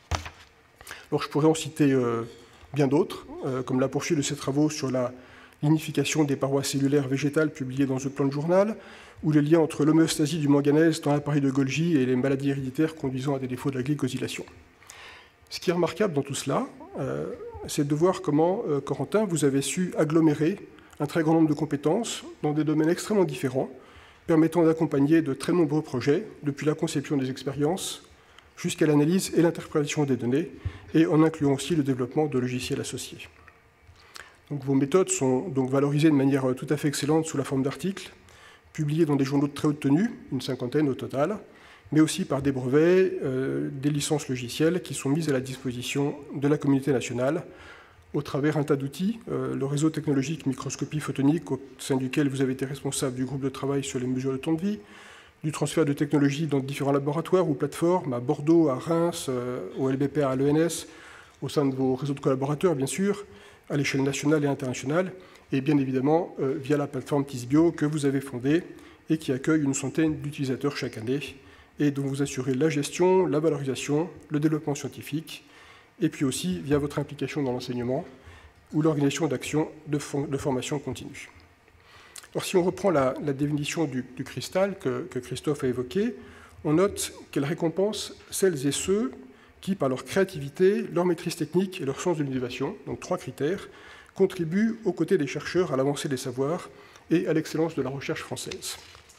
Alors je pourrais en citer euh, bien d'autres, euh, comme la poursuite de ces travaux sur la lignification des parois cellulaires végétales publiées dans The Plant Journal, ou les liens entre l'homéostasie du manganèse dans l'appareil de Golgi et les maladies héréditaires conduisant à des défauts de la glycosylation. Ce qui est remarquable dans tout cela, euh, c'est de voir comment, euh, Corentin, vous avez su agglomérer un très grand nombre de compétences dans des domaines extrêmement différents, permettant d'accompagner de très nombreux projets, depuis la conception des expériences jusqu'à l'analyse et l'interprétation des données, et en incluant aussi le développement de logiciels associés. Donc, vos méthodes sont donc valorisées de manière tout à fait excellente sous la forme d'articles, publiés dans des journaux de très haute tenue, une cinquantaine au total, mais aussi par des brevets, euh, des licences logicielles qui sont mises à la disposition de la communauté nationale au travers un tas d'outils, euh, le réseau technologique microscopie photonique au sein duquel vous avez été responsable du groupe de travail sur les mesures de temps de vie, du transfert de technologies dans différents laboratoires ou plateformes, à Bordeaux, à Reims, euh, au L B P R, à l'E N S, au sein de vos réseaux de collaborateurs, bien sûr, à l'échelle nationale et internationale, et bien évidemment euh, via la plateforme Tisbio que vous avez fondée et qui accueille une centaine d'utilisateurs chaque année, et dont vous assurez la gestion, la valorisation, le développement scientifique, et puis aussi via votre implication dans l'enseignement ou l'organisation d'actions de, de formation continue. Alors, si on reprend la, la définition du, du cristal que, que Christophe a évoquée, on note qu'elle récompense celles et ceux qui, par leur créativité, leur maîtrise technique et leur sens de l'innovation, donc trois critères, contribuent aux côtés des chercheurs à l'avancée des savoirs et à l'excellence de la recherche française.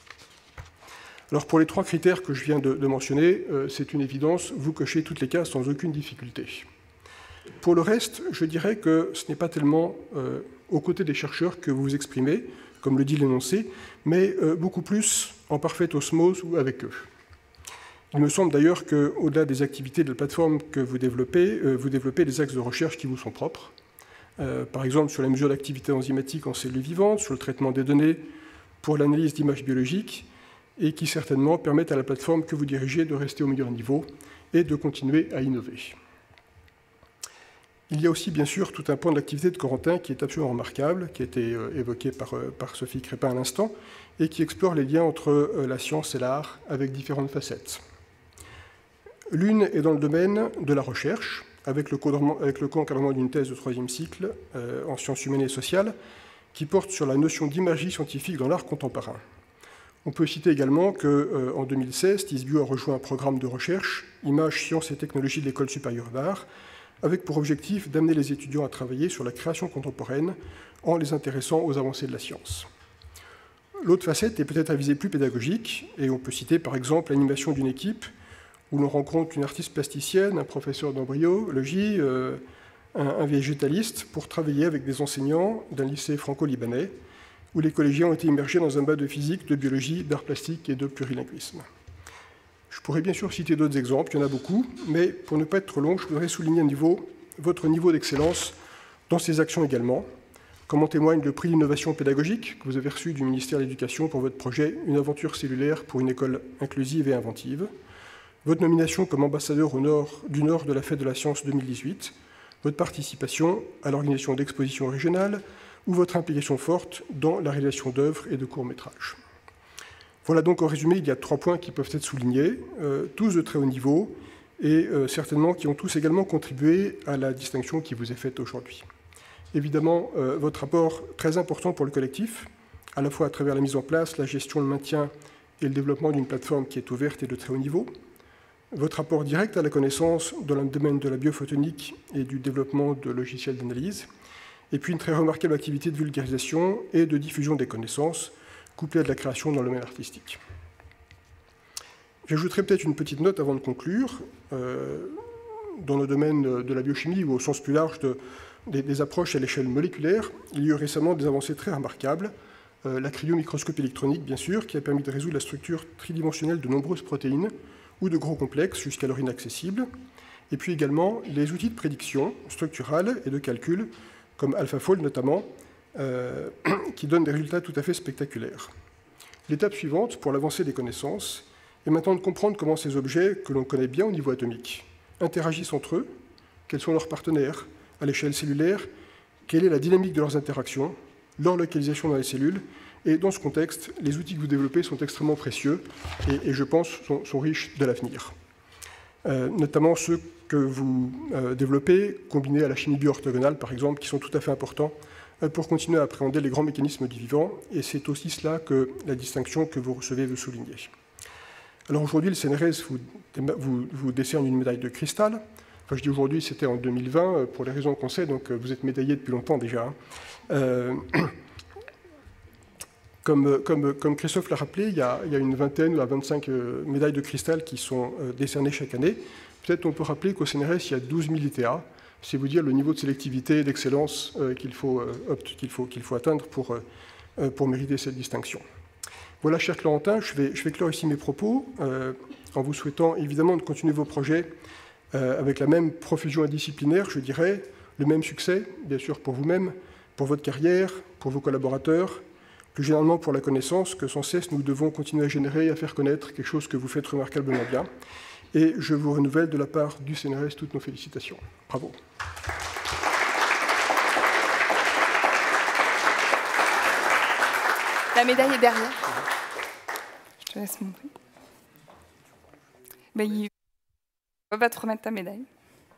Alors, pour les trois critères que je viens de, de mentionner, euh, c'est une évidence, vous cochez toutes les cases sans aucune difficulté. Pour le reste, je dirais que ce n'est pas tellement euh, aux côtés des chercheurs que vous vous exprimez, comme le dit l'énoncé, mais euh, beaucoup plus en parfaite osmose ou avec eux. Il me semble d'ailleurs qu'au-delà des activités de la plateforme que vous développez, euh, vous développez des axes de recherche qui vous sont propres. Euh, par exemple, sur les mesures d'activité enzymatique en cellules vivantes, sur le traitement des données pour l'analyse d'images biologiques, et qui certainement permettent à la plateforme que vous dirigez de rester au meilleur niveau et de continuer à innover. Il y a aussi, bien sûr, tout un point de l'activité de Corentin qui est absolument remarquable, qui a été euh, évoqué par, euh, par Sophie Crépin à l'instant, et qui explore les liens entre euh, la science et l'art avec différentes facettes. L'une est dans le domaine de la recherche, avec le co-encadrement d'une thèse de troisième cycle euh, en sciences humaines et sociales, qui porte sur la notion d'imagerie scientifique dans l'art contemporain. On peut citer également qu'en euh, deux mille seize, Tisbio a rejoint un programme de recherche, Images, Sciences et Technologies de l'École supérieure d'art, avec pour objectif d'amener les étudiants à travailler sur la création contemporaine en les intéressant aux avancées de la science. L'autre facette est peut-être à visée plus pédagogique, et on peut citer par exemple l'animation d'une équipe où l'on rencontre une artiste plasticienne, un professeur d'embryologie, euh, un, un végétaliste, pour travailler avec des enseignants d'un lycée franco-libanais, où les collégiens ont été immergés dans un bain de physique, de biologie, d'art plastique et de plurilinguisme. Je pourrais bien sûr citer d'autres exemples, il y en a beaucoup, mais pour ne pas être trop long, je voudrais souligner un niveau, votre niveau d'excellence dans ces actions également, comme en témoigne le prix d'innovation pédagogique que vous avez reçu du ministère de l'Éducation pour votre projet « Une aventure cellulaire pour une école inclusive et inventive », votre nomination comme ambassadeur au nord, du Nord de la Fête de la Science deux mille dix-huit, votre participation à l'organisation d'expositions régionales ou votre implication forte dans la réalisation d'œuvres et de courts-métrages. Voilà donc en résumé, il y a trois points qui peuvent être soulignés, euh, tous de très haut niveau, et euh, certainement qui ont tous également contribué à la distinction qui vous est faite aujourd'hui. Évidemment, euh, votre apport très important pour le collectif, à la fois à travers la mise en place, la gestion, le maintien et le développement d'une plateforme qui est ouverte et de très haut niveau, votre apport direct à la connaissance dans le domaine de la biophotonique et du développement de logiciels d'analyse, et puis une très remarquable activité de vulgarisation et de diffusion des connaissances, couplée à de la création dans le domaine artistique. J'ajouterai peut-être une petite note avant de conclure. Euh, dans le domaine de la biochimie, ou au sens plus large de, des, des approches à l'échelle moléculaire, il y a eu récemment des avancées très remarquables. Euh, la cryomicroscopie électronique, bien sûr, qui a permis de résoudre la structure tridimensionnelle de nombreuses protéines ou de gros complexes jusqu'alors inaccessibles. Et puis également les outils de prédiction structurale et de calcul, comme AlphaFold notamment, euh, qui donnent des résultats tout à fait spectaculaires. L'étape suivante pour l'avancée des connaissances est maintenant de comprendre comment ces objets, que l'on connaît bien au niveau atomique, interagissent entre eux, quels sont leurs partenaires à l'échelle cellulaire, quelle est la dynamique de leurs interactions, leur localisation dans les cellules, et dans ce contexte, les outils que vous développez sont extrêmement précieux et, et je pense, sont, sont riches de l'avenir. Euh, notamment ceux que vous euh, développez, combinés à la chimie bio-orthogonale, par exemple, qui sont tout à fait importants euh, pour continuer à appréhender les grands mécanismes du vivant, et c'est aussi cela que la distinction que vous recevez veut souligner. Alors aujourd'hui, le C N R S vous, vous, vous décerne une médaille de cristal. Enfin, je dis aujourd'hui, c'était en deux mille vingt, pour les raisons qu'on sait, donc vous êtes médaillé depuis longtemps déjà. Hein. Euh, Comme, comme, comme Christophe l'a rappelé, il y, a, il y a une vingtaine ou à vingt-cinq euh, médailles de cristal qui sont euh, décernées chaque année. Peut-être on peut rappeler qu'au C N R S, il y a douze mille I T A. C'est vous dire le niveau de sélectivité et d'excellence euh, qu'il faut, euh, qu'il faut, qu'il faut atteindre pour, euh, pour mériter cette distinction. Voilà, cher Corentin, je vais, je vais clore ici mes propos euh, en vous souhaitant évidemment de continuer vos projets euh, avec la même profusion indisciplinaire, je dirais, le même succès, bien sûr, pour vous-même, pour votre carrière, pour vos collaborateurs, plus généralement pour la connaissance que sans cesse nous devons continuer à générer et à faire connaître, quelque chose que vous faites remarquablement bien. Et je vous renouvelle de la part du C N R S toutes nos félicitations. Bravo. La médaille est derrière. Je te laisse montrer. Ben, il va te remettre ta médaille.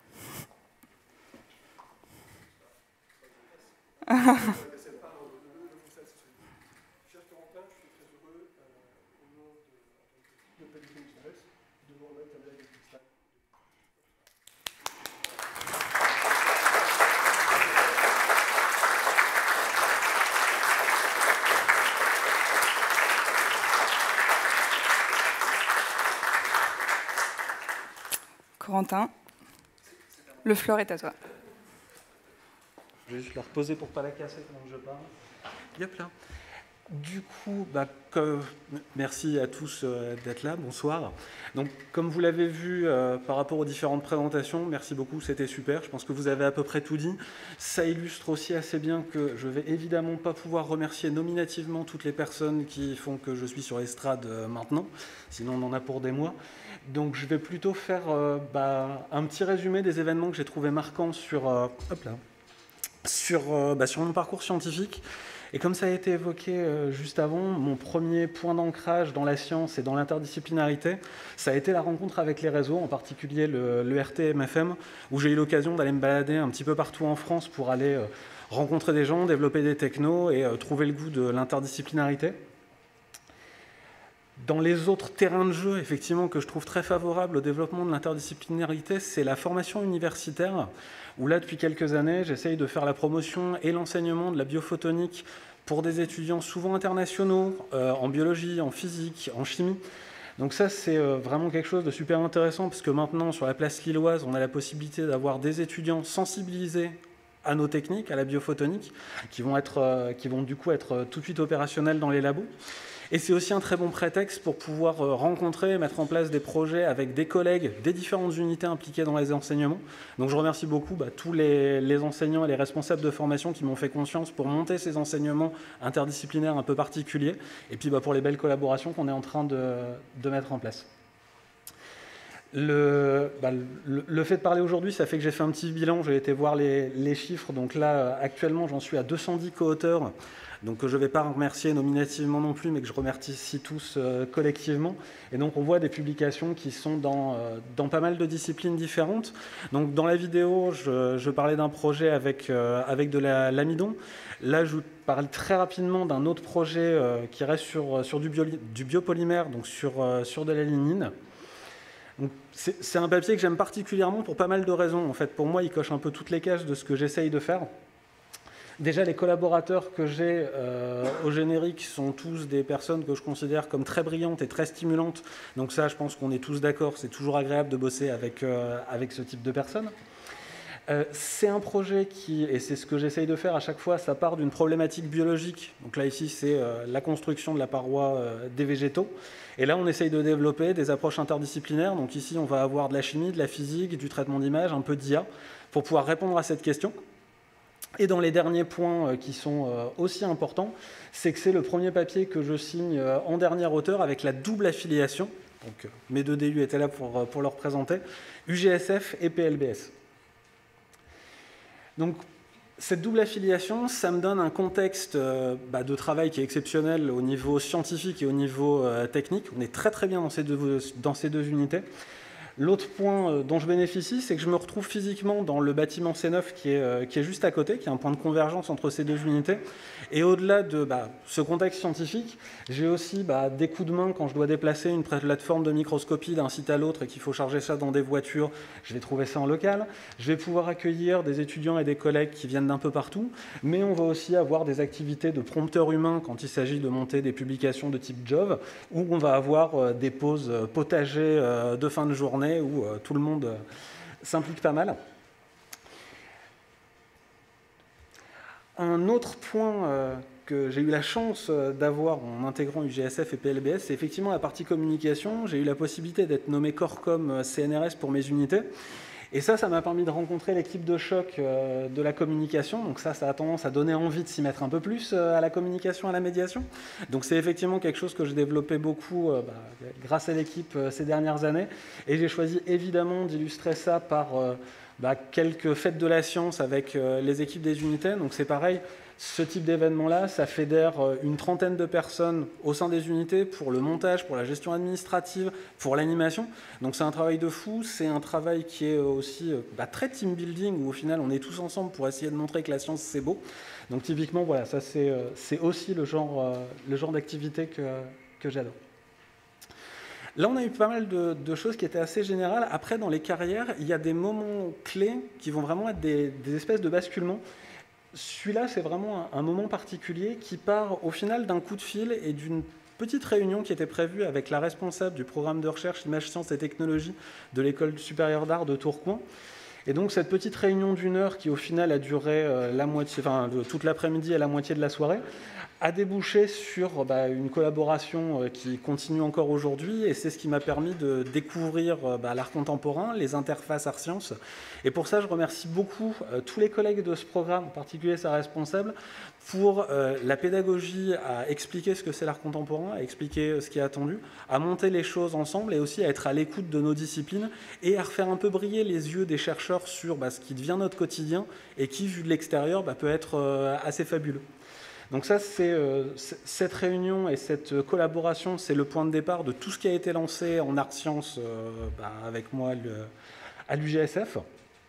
Corentin, le floor est à toi. Je vais juste la reposer pour ne pas la casser pendant que je parle. Yep, là. Du coup, bah, que, merci à tous euh, d'être là, bonsoir. Donc, comme vous l'avez vu euh, par rapport aux différentes présentations, merci beaucoup, c'était super. Je pense que vous avez à peu près tout dit. Ça illustre aussi assez bien que je ne vais évidemment pas pouvoir remercier nominativement toutes les personnes qui font que je suis sur l'estrade euh, maintenant, sinon on en a pour des mois. Donc, je vais plutôt faire euh, bah, un petit résumé des événements que j'ai trouvé marquants sur, euh, hop là, sur, euh, bah, sur mon parcours scientifique. Et comme ça a été évoqué euh, juste avant, mon premier point d'ancrage dans la science et dans l'interdisciplinarité, ça a été la rencontre avec les réseaux, en particulier le, le R T M F M, où j'ai eu l'occasion d'aller me balader un petit peu partout en France pour aller euh, rencontrer des gens, développer des technos et euh, trouver le goût de l'interdisciplinarité. Dans les autres terrains de jeu, effectivement, que je trouve très favorables au développement de l'interdisciplinarité, c'est la formation universitaire, où là, depuis quelques années, j'essaye de faire la promotion et l'enseignement de la biophotonique pour des étudiants souvent internationaux, euh, en biologie, en physique, en chimie. Donc ça, c'est euh, vraiment quelque chose de super intéressant, parce que maintenant, sur la place lilloise, on a la possibilité d'avoir des étudiants sensibilisés à nos techniques, à la biophotonique, qui vont, être, euh, qui vont du coup être tout de suite opérationnels dans les labos. Et c'est aussi un très bon prétexte pour pouvoir rencontrer et mettre en place des projets avec des collègues des différentes unités impliquées dans les enseignements. Donc je remercie beaucoup bah, tous les, les enseignants et les responsables de formation qui m'ont fait confiance pour monter ces enseignements interdisciplinaires un peu particuliers, et puis bah, pour les belles collaborations qu'on est en train de, de mettre en place. Le, bah, le, le fait de parler aujourd'hui, ça fait que j'ai fait un petit bilan, j'ai été voir les, les chiffres. Donc là, actuellement, j'en suis à deux cent dix co-auteurs, donc que je ne vais pas remercier nominativement non plus, mais que je remercie tous euh, collectivement. Et donc on voit des publications qui sont dans, euh, dans pas mal de disciplines différentes. Donc dans la vidéo, je, je parlais d'un projet avec, euh, avec de l'amidon. Là, je vous parle très rapidement d'un autre projet euh, qui reste sur, sur du, bio, du biopolymère, donc sur, euh, sur de la lignine. C'est un papier que j'aime particulièrement pour pas mal de raisons. En fait, pour moi, il coche un peu toutes les cases de ce que j'essaye de faire. Déjà, les collaborateurs que j'ai euh, au générique sont tous des personnes que je considère comme très brillantes et très stimulantes. Donc ça, je pense qu'on est tous d'accord. C'est toujours agréable de bosser avec, euh, avec ce type de personnes. Euh, c'est un projet qui, et c'est ce que j'essaye de faire à chaque fois, ça part d'une problématique biologique. Donc là, ici, c'est euh, la construction de la paroi euh, des végétaux. Et là, on essaye de développer des approches interdisciplinaires. Donc ici, on va avoir de la chimie, de la physique, du traitement d'image, un peu d'I A, pour pouvoir répondre à cette question. Et dans les derniers points euh, qui sont euh, aussi importants, c'est que c'est le premier papier que je signe euh, en dernière auteur avec la double affiliation. Donc euh, mes deux D U étaient là pour, pour le représenter, U G S F et P L B S. Donc, cette double affiliation, ça me donne un contexte euh, bah, de travail qui est exceptionnel au niveau scientifique et au niveau euh, technique. On est très très bien dans ces deux, dans ces deux unités. L'autre point euh, dont je bénéficie, c'est que je me retrouve physiquement dans le bâtiment C neuf qui est, euh, qui est juste à côté, qui est un point de convergence entre ces deux unités. Et au-delà de bah, ce contexte scientifique, j'ai aussi bah, des coups de main quand je dois déplacer une plateforme de microscopie d'un site à l'autre et qu'il faut charger ça dans des voitures. Je vais trouver ça en local. Je vais pouvoir accueillir des étudiants et des collègues qui viennent d'un peu partout. Mais on va aussi avoir des activités de prompteur humain quand il s'agit de monter des publications de type Jove, où on va avoir euh, des pauses potagers euh, de fin de journée où euh, tout le monde euh, s'implique pas mal. Un autre point euh, que j'ai eu la chance euh, d'avoir en intégrant U G S F et P L B S, c'est effectivement la partie communication. J'ai eu la possibilité d'être nommé Corcom C N R S pour mes unités. Et ça, ça m'a permis de rencontrer l'équipe de choc euh, de la communication. Donc ça, ça a tendance à donner envie de s'y mettre un peu plus euh, à la communication, à la médiation. Donc c'est effectivement quelque chose que j'ai développé beaucoup euh, bah, grâce à l'équipe euh, ces dernières années. Et j'ai choisi évidemment d'illustrer ça par euh, bah, quelques fêtes de la science avec euh, les équipes des unités. Donc c'est pareil. Ce type d'événement-là, ça fédère une trentaine de personnes au sein des unités pour le montage, pour la gestion administrative, pour l'animation. Donc c'est un travail de fou, c'est un travail qui est aussi bah, très team building, où au final on est tous ensemble pour essayer de montrer que la science c'est beau. Donc typiquement, voilà, ça c'est aussi le genre, le genre d'activité que, que j'adore. Là, on a eu pas mal de, de choses qui étaient assez générales. Après, dans les carrières, il y a des moments clés qui vont vraiment être des, des espèces de basculements. Celui-là, c'est vraiment un, un moment particulier qui part au final d'un coup de fil et d'une petite réunion qui était prévue avec la responsable du programme de recherche Images, Sciences et Technologies de l'École supérieure d'art de Tourcoing. Et donc cette petite réunion d'une heure qui au final a duré euh, la moitié, enfin, toute l'après-midi et la moitié de la soirée, a débouché sur bah, une collaboration euh, qui continue encore aujourd'hui, et c'est ce qui m'a permis de découvrir euh, bah, l'art contemporain, les interfaces art-sciences. Et pour ça, je remercie beaucoup euh, tous les collègues de ce programme, en particulier sa responsable, pour euh, la pédagogie à expliquer ce que c'est l'art contemporain, à expliquer ce qui est attendu, à monter les choses ensemble et aussi à être à l'écoute de nos disciplines et à refaire un peu briller les yeux des chercheurs sur bah, ce qui devient notre quotidien et qui, vu de l'extérieur, bah, peut être euh, assez fabuleux. Donc ça, c'est euh, cette réunion et cette collaboration, c'est le point de départ de tout ce qui a été lancé en art sciences euh, bah, avec moi le, à l'U G S F.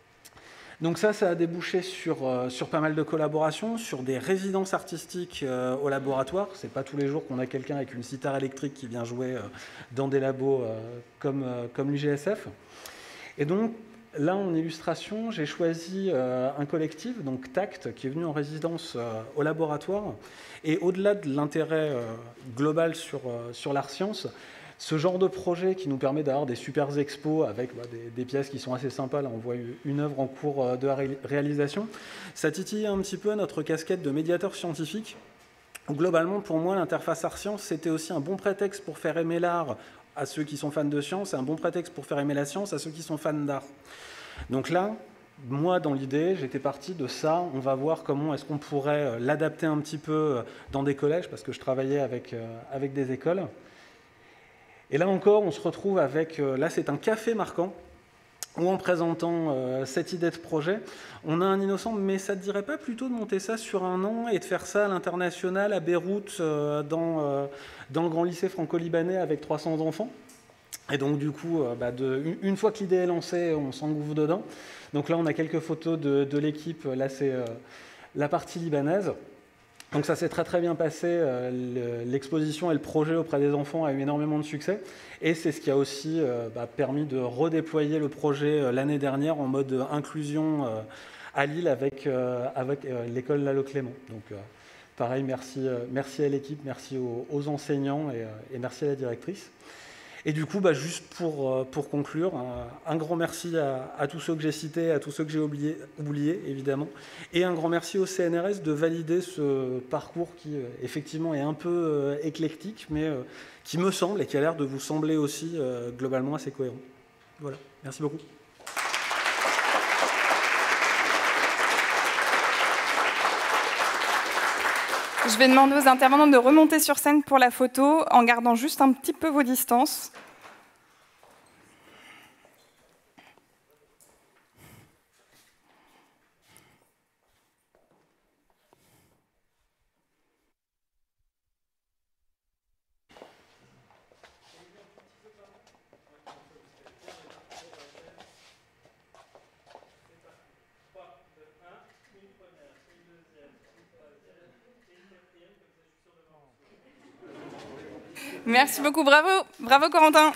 Donc ça, ça a débouché sur, euh, sur pas mal de collaborations, sur des résidences artistiques euh, au laboratoire. C'est pas tous les jours qu'on a quelqu'un avec une sitar électrique qui vient jouer euh, dans des labos euh, comme, euh, comme l'U G S F. Et donc, là, en illustration, j'ai choisi euh, un collectif, donc TACT, qui est venu en résidence euh, au laboratoire. Et au-delà de l'intérêt euh, global sur, euh, sur l'art-science, ce genre de projet qui nous permet d'avoir des super expos avec bah, des, des pièces qui sont assez sympas, là on voit une œuvre en cours euh, de ré réalisation, ça titille un petit peu notre casquette de médiateur scientifique. Globalement, pour moi, l'interface art-science, c'était aussi un bon prétexte pour faire aimer l'art à ceux qui sont fans de science, et un bon prétexte pour faire aimer la science à ceux qui sont fans d'art. Donc là, moi, dans l'idée, j'étais parti de ça. On va voir comment est-ce qu'on pourrait l'adapter un petit peu dans des collèges, parce que je travaillais avec, euh, avec des écoles. Et là encore, on se retrouve avec, euh, là c'est un café marquant, où en présentant euh, cette idée de projet, on a un innocent, mais ça ne te dirait pas plutôt de monter ça sur un an et de faire ça à l'international, à Beyrouth, euh, dans, euh, dans le grand lycée franco-libanais avec trois cents enfants? Et donc du coup, euh, bah de, une fois que l'idée est lancée, on s'engouffre dedans. Donc là, on a quelques photos de, de l'équipe. Là, c'est euh, la partie libanaise. Donc ça s'est très très bien passé. Euh, L'exposition et le projet auprès des enfants a eu énormément de succès. Et c'est ce qui a aussi euh, bah, permis de redéployer le projet euh, l'année dernière en mode inclusion euh, à Lille avec, euh, avec euh, l'école Lalo Clément. Donc euh, pareil, merci, euh, merci à l'équipe, merci aux, aux enseignants et, euh, et merci à la directrice. Et du coup, bah, juste pour, pour conclure, un, un grand merci à, à tous ceux que j'ai cités, à tous ceux que j'ai oubliés, oublié, évidemment, et un grand merci au C N R S de valider ce parcours qui, euh, effectivement, est un peu euh, éclectique, mais euh, qui me semble et qui a l'air de vous sembler aussi euh, globalement assez cohérent. Voilà, merci beaucoup. Je vais demander aux intervenants de remonter sur scène pour la photo en gardant juste un petit peu vos distances. Merci beaucoup, bravo, bravo Corentin.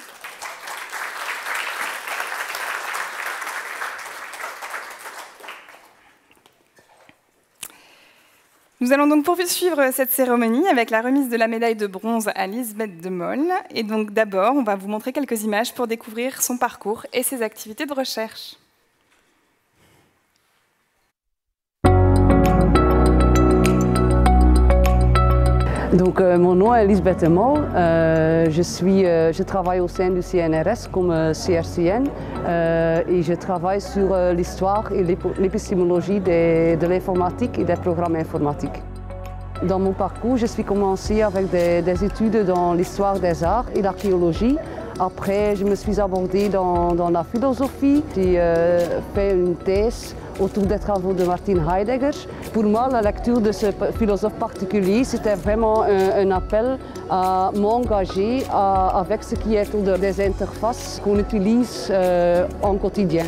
Nous allons donc poursuivre cette cérémonie avec la remise de la médaille de bronze à Lisbeth de Mol. Et donc d'abord, on va vous montrer quelques images pour découvrir son parcours et ses activités de recherche. Donc, euh, mon nom est Lisbeth de Mol. Euh, je, suis, euh, je travaille au sein du C N R S comme euh, C R C N euh, et je travaille sur euh, l'histoire et l'épistémologie de, de l'informatique et des programmes informatiques. Dans mon parcours, je suis commencé avec des, des études dans l'histoire des arts et l'archéologie. Après, je me suis abordée dans, dans la philosophie. J'ai euh, fait une thèse autour des travaux de Martin Heidegger. Pour moi, la lecture de ce philosophe particulier, c'était vraiment un, un appel à m'engager avec ce qui est autour des interfaces qu'on utilise euh, en quotidien.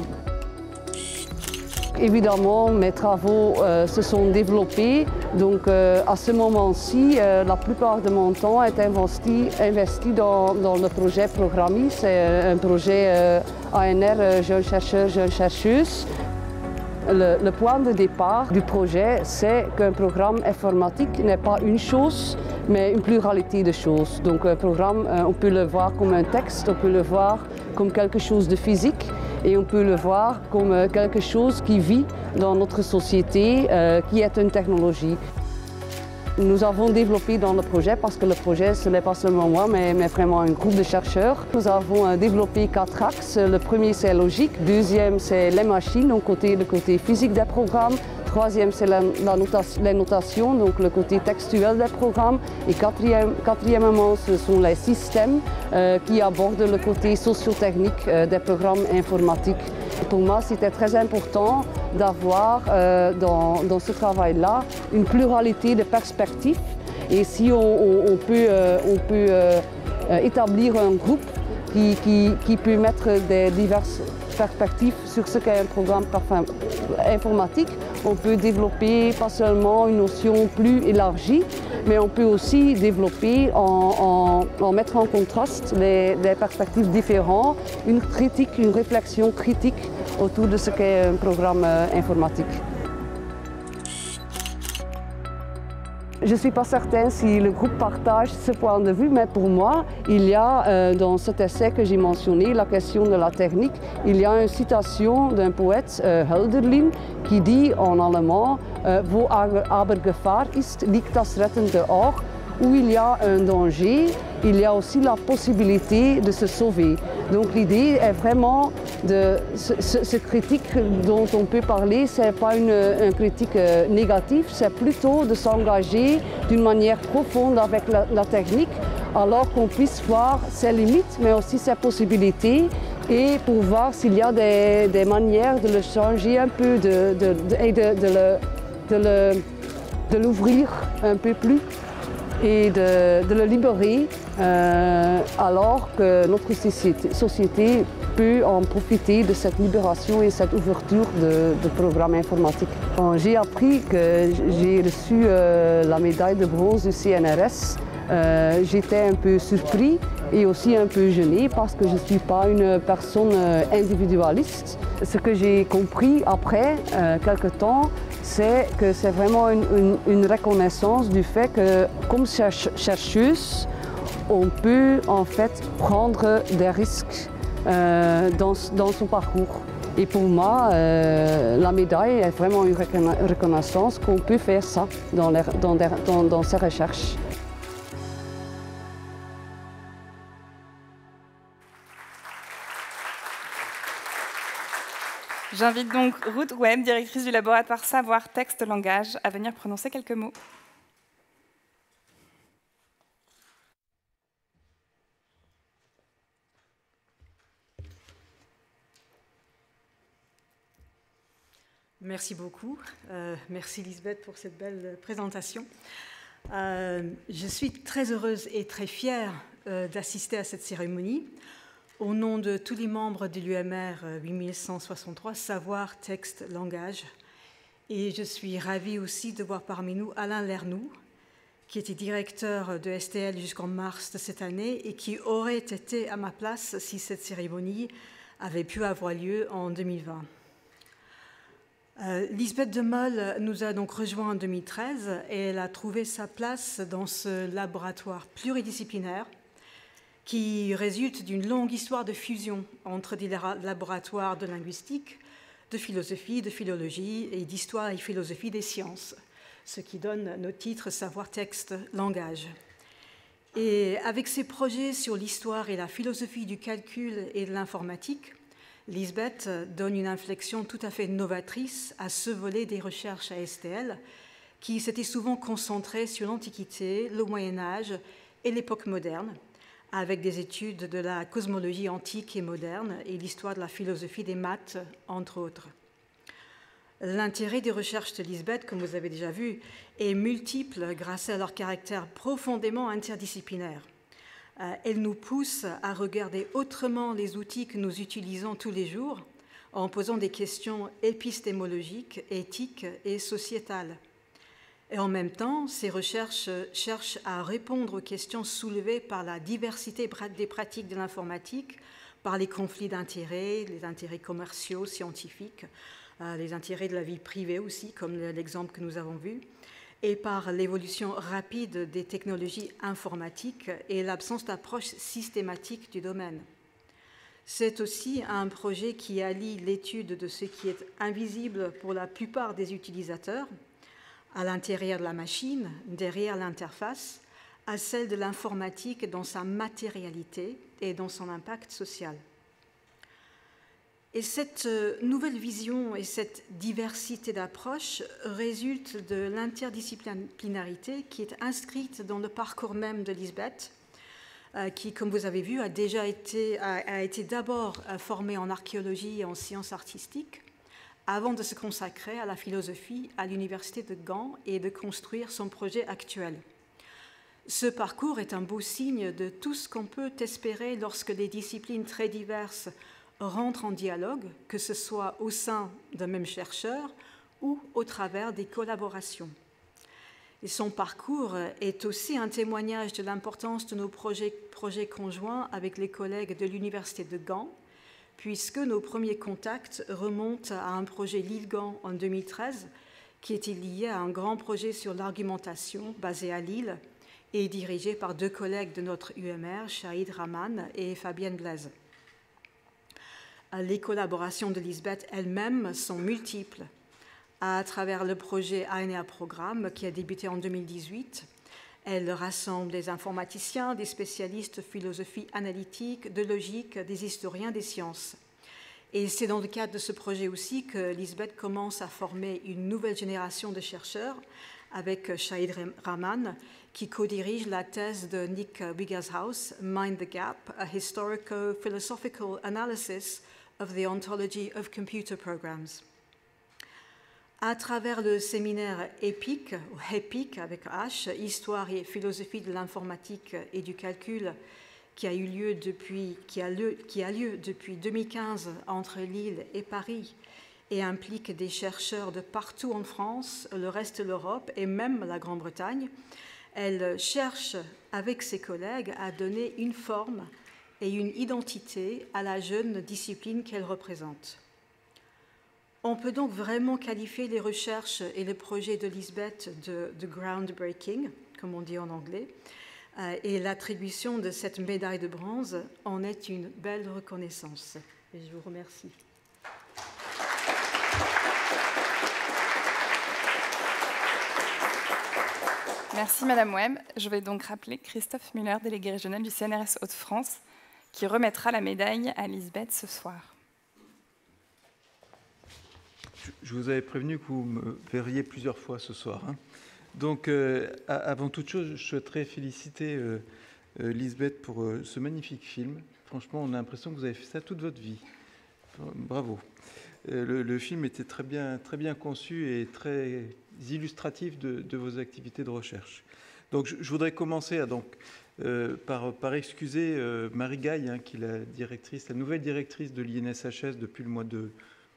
Évidemment, mes travaux euh, se sont développés, donc euh, à ce moment-ci, euh, la plupart de mon temps est investi, investi dans, dans le projet Programmi. C'est un projet euh, A N R, euh, Jeunes chercheurs, Jeunes chercheuses. Le, le point de départ du projet, c'est qu'un programme informatique n'est pas une chose, mais une pluralité de choses. Donc un programme, on peut le voir comme un texte, on peut le voir comme quelque chose de physique et on peut le voir comme quelque chose qui vit dans notre société, euh, qui est une technologie. Nous avons développé dans le projet, parce que le projet, ce n'est pas seulement moi, mais, mais vraiment un groupe de chercheurs. Nous avons développé quatre axes. Le premier, c'est logique. Deuxième, c'est les machines, donc côté, le côté physique des programmes. Troisième, c'est la, la notation, les notations, donc le côté textuel des programmes. Et quatrième, quatrièmement, ce sont les systèmes euh, qui abordent le côté socio-technique euh, des programmes informatiques. Pour moi, c'était très important d'avoir euh, dans, dans ce travail-là une pluralité de perspectives. Et si on, on, on peut, euh, on peut euh, établir un groupe qui, qui, qui peut mettre des diverses perspectives sur ce qu'est un programme informatique, on peut développer pas seulement une notion plus élargie, mais on peut aussi développer, en, en, en mettre en contraste les, les perspectives différentes, une critique, une réflexion critique autour de ce qu'est un programme informatique. Je ne suis pas certaine si le groupe partage ce point de vue, mais pour moi, il y a euh, dans cet essai que j'ai mentionné, la question de la technique, il y a une citation d'un poète, euh, Hölderlin, qui dit en allemand euh, « Wo aber Gefahr ist, liegt das Rettende auch ». Où il y a un danger, il y a aussi la possibilité de se sauver. Donc l'idée est vraiment de ce, ce, ce critique dont on peut parler, ce n'est pas une, une critique négative, c'est plutôt de s'engager d'une manière profonde avec la, la technique alors qu'on puisse voir ses limites, mais aussi ses possibilités, et pour voir s'il y a des, des manières de le changer un peu de, de, de, et de, de, le, de, le, de l'ouvrir un peu plus et de, de le libérer, euh, alors que notre société, société peut en profiter de cette libération et cette ouverture de, de programmes informatiques. Quand j'ai appris que j'ai reçu euh, la médaille de bronze du C N R S, euh, j'étais un peu surpris et aussi un peu gêné parce que je ne suis pas une personne individualiste. Ce que j'ai compris après euh, quelque temps, c'est que c'est vraiment une, une, une reconnaissance du fait que, comme chercheuse, on peut en fait prendre des risques euh, dans, dans son parcours. Et pour moi, euh, la médaille est vraiment une reconnaissance qu'on peut faire ça dans, les, dans, dans, dans ses recherches. J'invite donc Ruth Webb, directrice du laboratoire Savoir Texte Langage, à venir prononcer quelques mots. Merci beaucoup. Euh, merci Lisbeth pour cette belle présentation. Euh, je suis très heureuse et très fière euh, d'assister à cette cérémonie. Au nom de tous les membres de l'U M R huit mille cent soixante-trois, Savoir, Texte, Langage. Et je suis ravie aussi de voir parmi nous Alain Lernoux, qui était directeur de S T L jusqu'en mars de cette année et qui aurait été à ma place si cette cérémonie avait pu avoir lieu en deux mille vingt. Euh, Lisbeth de Mol nous a donc rejoints en deux mille treize et elle a trouvé sa place dans ce laboratoire pluridisciplinaire qui résulte d'une longue histoire de fusion entre des laboratoires de linguistique, de philosophie, de philologie et d'histoire et philosophie des sciences, ce qui donne nos titres Savoir, Texte, Langage. Et avec ses projets sur l'histoire et la philosophie du calcul et de l'informatique, Lisbeth donne une inflexion tout à fait novatrice à ce volet des recherches à S T L, qui s'était souvent concentré sur l'Antiquité, le Moyen-Âge et l'époque moderne, avec des études de la cosmologie antique et moderne et l'histoire de la philosophie des maths, entre autres. L'intérêt des recherches de Lisbeth, comme vous avez déjà vu, est multiple grâce à leur caractère profondément interdisciplinaire. Elle nous pousse à regarder autrement les outils que nous utilisons tous les jours en posant des questions épistémologiques, éthiques et sociétales. Et en même temps, ces recherches cherchent à répondre aux questions soulevées par la diversité des pratiques de l'informatique, par les conflits d'intérêts, les intérêts commerciaux, scientifiques, les intérêts de la vie privée aussi, comme l'exemple que nous avons vu, et par l'évolution rapide des technologies informatiques et l'absence d'approche systématique du domaine. C'est aussi un projet qui allie l'étude de ce qui est invisible pour la plupart des utilisateurs, à l'intérieur de la machine, derrière l'interface, à celle de l'informatique dans sa matérialité et dans son impact social. Et cette nouvelle vision et cette diversité d'approches résultent de l'interdisciplinarité qui est inscrite dans le parcours même de Lisbeth, qui, comme vous avez vu, a déjà été, a, a été d'abord formée en archéologie et en sciences artistiques, avant de se consacrer à la philosophie à l'université de Gand et de construire son projet actuel. Ce parcours est un beau signe de tout ce qu'on peut espérer lorsque des disciplines très diverses rentrent en dialogue, que ce soit au sein d'un même chercheur ou au travers des collaborations. Et son parcours est aussi un témoignage de l'importance de nos projets, projets conjoints avec les collègues de l'université de Gand, puisque nos premiers contacts remontent à un projet Lille-Gand en deux mille treize, qui était lié à un grand projet sur l'argumentation basé à Lille et dirigé par deux collègues de notre U M R, Shahid Rahman et Fabienne Blaise. Les collaborations de Lisbeth elles-mêmes sont multiples. À travers le projet A N E A Programme, qui a débuté en deux mille dix-huit, elle rassemble des informaticiens, des spécialistes de philosophie analytique, de logique, des historiens des sciences. Et c'est dans le cadre de ce projet aussi que Lisbeth commence à former une nouvelle génération de chercheurs avec Shahid Rahman, qui co-dirige la thèse de Nick Wiggershaus, Mind the Gap, a historico-philosophical analysis of the ontology of computer programs. À travers le séminaire EPIC, ou EPIC avec H, Histoire et philosophie de l'informatique et du calcul, qui a eu lieu depuis, qui a lieu, qui a lieu depuis deux mille quinze entre Lille et Paris et implique des chercheurs de partout en France, le reste de l'Europe et même la Grande-Bretagne, elle cherche avec ses collègues à donner une forme et une identité à la jeune discipline qu'elle représente. On peut donc vraiment qualifier les recherches et les projets de Lisbeth de, de groundbreaking, comme on dit en anglais, euh, et l'attribution de cette médaille de bronze en est une belle reconnaissance. Et je vous remercie. Merci Madame Webb. Je vais donc rappeler Christophe Muller, délégué régional du C N R S Hauts-de-France, qui remettra la médaille à Lisbeth ce soir. Je vous avais prévenu que vous me verriez plusieurs fois ce soir. Hein. Donc, euh, avant toute chose, je souhaiterais féliciter euh, euh, Lisbeth pour euh, ce magnifique film. Franchement, on a l'impression que vous avez fait ça toute votre vie. Bravo. Euh, le, le film était très bien, très bien conçu et très illustratif de, de vos activités de recherche. Donc, je, je voudrais commencer à, donc, euh, par, par excuser euh, Marie Gaille, hein, qui est la directrice, la nouvelle directrice de l'I N S H S depuis le mois de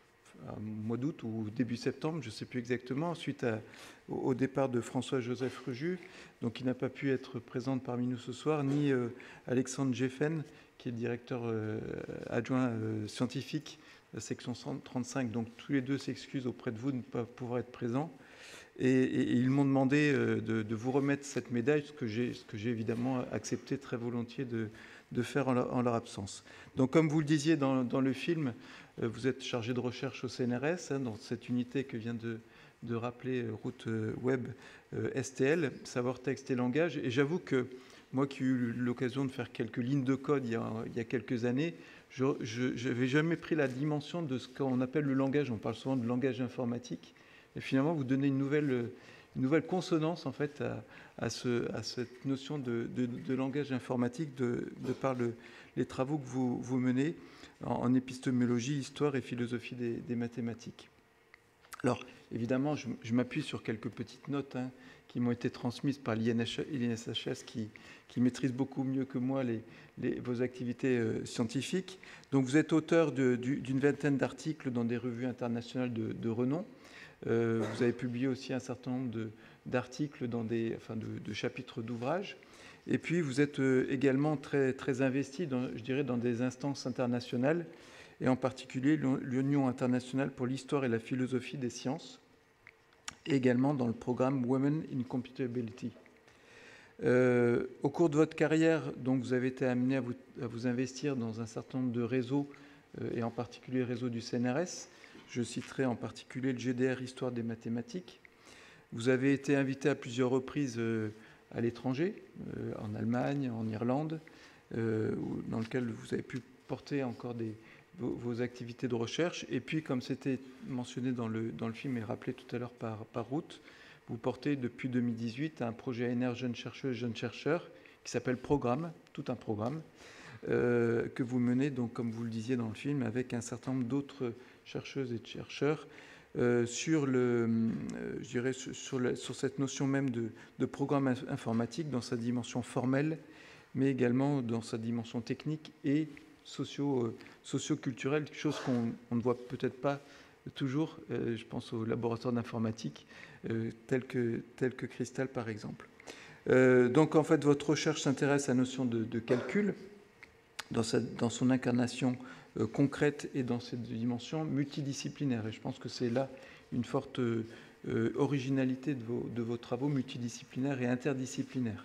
mois d'août ou début septembre, je ne sais plus exactement, suite à, au départ de François-Joseph Reju, donc qui n'a pas pu être présente parmi nous ce soir, ni euh, Alexandre Geffen, qui est le directeur euh, adjoint euh, scientifique de la section trente-cinq. Donc tous les deux s'excusent auprès de vous de ne pas pouvoir être présents. Et, et, et ils m'ont demandé euh, de, de vous remettre cette médaille, ce que j'ai, ce que j'ai évidemment accepté très volontiers de, de faire en leur, en leur absence. Donc comme vous le disiez dans, dans le film, vous êtes chargé de recherche au C N R S, hein, dans cette unité que vient de, de rappeler Ruth Webb, euh, S T L, savoir, texte et langage. Et j'avoue que moi qui ai eu l'occasion de faire quelques lignes de code il y a, il y a quelques années, je n'avais jamais pris la dimension de ce qu'on appelle le langage. On parle souvent de langage informatique. Et finalement, vous donnez une nouvelle, une nouvelle consonance en fait, à, à, ce, à cette notion de, de, de langage informatique de, de par le, les travaux que vous, vous menez en épistémologie, histoire et philosophie des, des mathématiques. Alors, évidemment, je, je m'appuie sur quelques petites notes hein, qui m'ont été transmises par l'I N S H S, qui, qui maîtrise beaucoup mieux que moi les, les, vos activités euh, scientifiques. Donc, vous êtes auteur de, d'une vingtaine d'articles dans des revues internationales de, de renom. Euh, vous avez publié aussi un certain nombre de, d'articles dans des, enfin, de, de chapitres d'ouvrages. Et puis, vous êtes également très, très investi, dans, je dirais, dans des instances internationales, et en particulier l'Union internationale pour l'histoire et la philosophie des sciences, et également dans le programme Women in Computability. Euh, au cours de votre carrière, donc, vous avez été amené à vous, à vous investir dans un certain nombre de réseaux, euh, et en particulier le réseau du C N R S. Je citerai en particulier le G D R Histoire des mathématiques. Vous avez été invité à plusieurs reprises euh, à l'étranger, euh, en Allemagne, en Irlande, euh, dans lequel vous avez pu porter encore des, vos, vos activités de recherche. Et puis, comme c'était mentionné dans le, dans le film et rappelé tout à l'heure par, par Ruth, vous portez depuis deux mille dix-huit un projet A N R Jeunes Chercheuses et Jeunes Chercheurs qui s'appelle Programme, tout un programme, euh, que vous menez, donc, comme vous le disiez dans le film, avec un certain nombre d'autres chercheuses et chercheurs, Euh, sur, le, euh, je dirais, sur, sur, la, sur cette notion même de, de programme informatique dans sa dimension formelle, mais également dans sa dimension technique et socio, euh, socio-culturelle, chose qu'on on ne voit peut-être pas toujours, euh, je pense aux laboratoires d'informatique, euh, tels que, tel que Cristal par exemple. Euh, donc en fait, votre recherche s'intéresse à la notion de, de calcul, dans, sa, dans son incarnation euh, concrète et dans cette dimension multidisciplinaire. Et je pense que c'est là une forte euh, originalité de vos, de vos travaux multidisciplinaires et interdisciplinaires.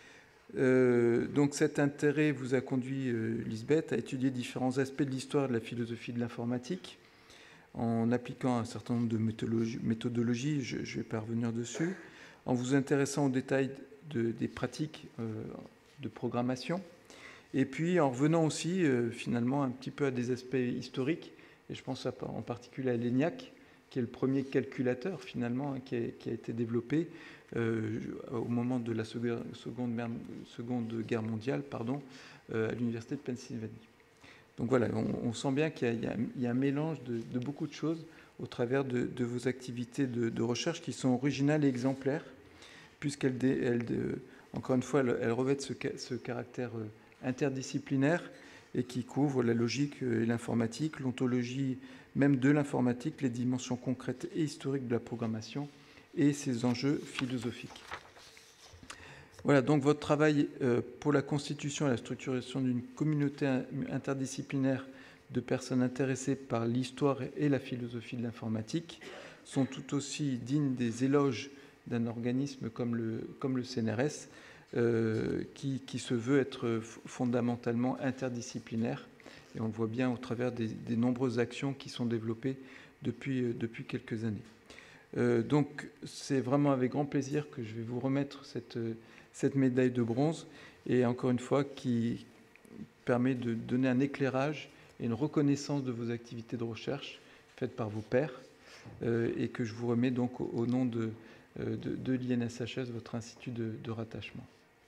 Euh, donc cet intérêt vous a conduit, euh, Lisbeth, à étudier différents aspects de l'histoire et de la philosophie de l'informatique, en appliquant un certain nombre de méthodologies, méthodologies je, je vais pas revenir dessus, en vous intéressant aux détails de, des pratiques euh, de programmation, et puis en revenant aussi euh, finalement un petit peu à des aspects historiques, et je pense à, en particulier à l'ENIAC, qui est le premier calculateur finalement qui a, qui a été développé euh, au moment de la seconde, seconde guerre mondiale pardon, euh, à l'université de Pennsylvanie. Donc voilà, on, on sent bien qu'il y, y, y a un mélange de, de beaucoup de choses au travers de, de vos activités de, de recherche qui sont originales et exemplaires, puisqu'elles, elles, encore une fois, elles, elles revêtent ce, ce caractère interdisciplinaire et qui couvrent la logique et l'informatique, l'ontologie même de l'informatique, les dimensions concrètes et historiques de la programmation et ses enjeux philosophiques. Voilà, donc votre travail pour la constitution et la structuration d'une communauté interdisciplinaire de personnes intéressées par l'histoire et la philosophie de l'informatique sont tout aussi dignes des éloges d'un organisme comme le, comme le C N R S, euh, qui, qui se veut être fondamentalement interdisciplinaire. Et on le voit bien au travers des, des nombreuses actions qui sont développées depuis, euh, depuis quelques années. Euh, donc c'est vraiment avec grand plaisir que je vais vous remettre cette, cette médaille de bronze, et encore une fois qui permet de donner un éclairage et une reconnaissance de vos activités de recherche faites par vos pairs, euh, et que je vous remets donc au, au nom de, euh, de, de l'I N S H S, votre institut de, de rattachement.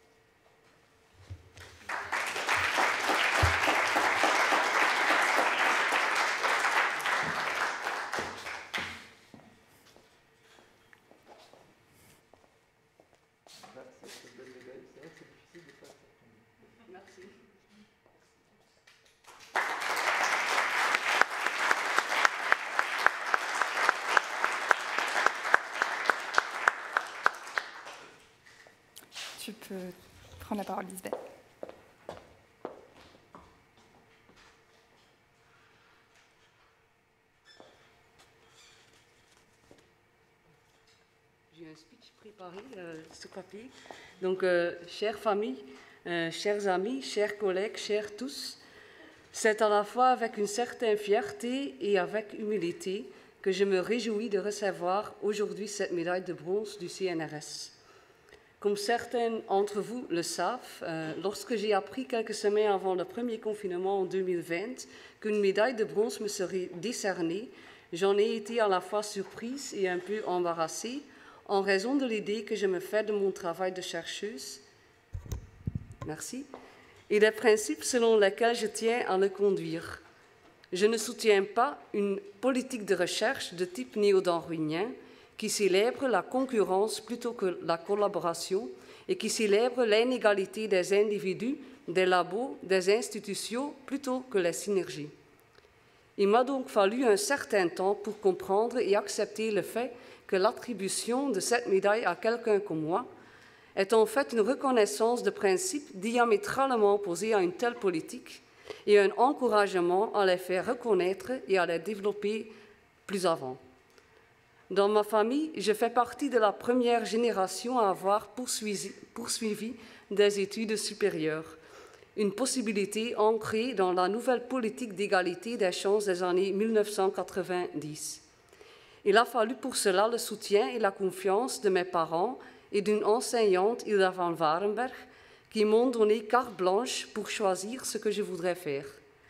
Tu peux prendre la parole, Lisbeth. J'ai un speech préparé euh, sur papier. Donc, euh, chère famille, euh, chers amis, chers collègues, chers tous, c'est à la fois avec une certaine fierté et avec humilité que je me réjouis de recevoir aujourd'hui cette médaille de bronze du C N R S. Comme certains d'entre vous le savent, euh, lorsque j'ai appris quelques semaines avant le premier confinement en deux mille vingt qu'une médaille de bronze me serait décernée, j'en ai été à la fois surprise et un peu embarrassée en raison de l'idée que je me fais de mon travail de chercheuse. Merci. Et des principes selon lesquels je tiens à le conduire. Je ne soutiens pas une politique de recherche de type néo-darwinien qui célèbre la concurrence plutôt que la collaboration et qui célèbre l'inégalité des individus, des labos, des institutions plutôt que les synergies. Il m'a donc fallu un certain temps pour comprendre et accepter le fait que l'attribution de cette médaille à quelqu'un comme moi est en fait une reconnaissance de principes diamétralement opposés à une telle politique et un encouragement à les faire reconnaître et à les développer plus avant. Dans ma famille, je fais partie de la première génération à avoir poursuivi, poursuivi des études supérieures, une possibilité ancrée dans la nouvelle politique d'égalité des chances des années mille neuf cent quatre-vingt-dix. Il a fallu pour cela le soutien et la confiance de mes parents et d'une enseignante, Hilda van Warenberg, qui m'ont donné carte blanche pour choisir ce que je voudrais faire.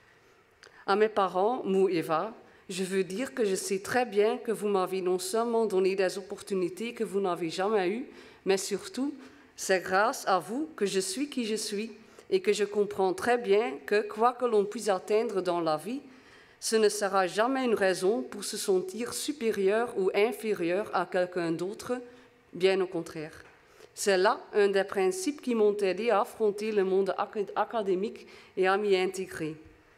À mes parents, Mou et Eva, je veux dire que je sais très bien que vous m'avez non seulement donné des opportunités que vous n'avez jamais eues, mais surtout, c'est grâce à vous que je suis qui je suis et que je comprends très bien que, quoi que l'on puisse atteindre dans la vie, ce ne sera jamais une raison pour se sentir supérieur ou inférieur à quelqu'un d'autre, bien au contraire. C'est là un des principes qui m'ont aidé à affronter le monde académique et à m'y intégrer.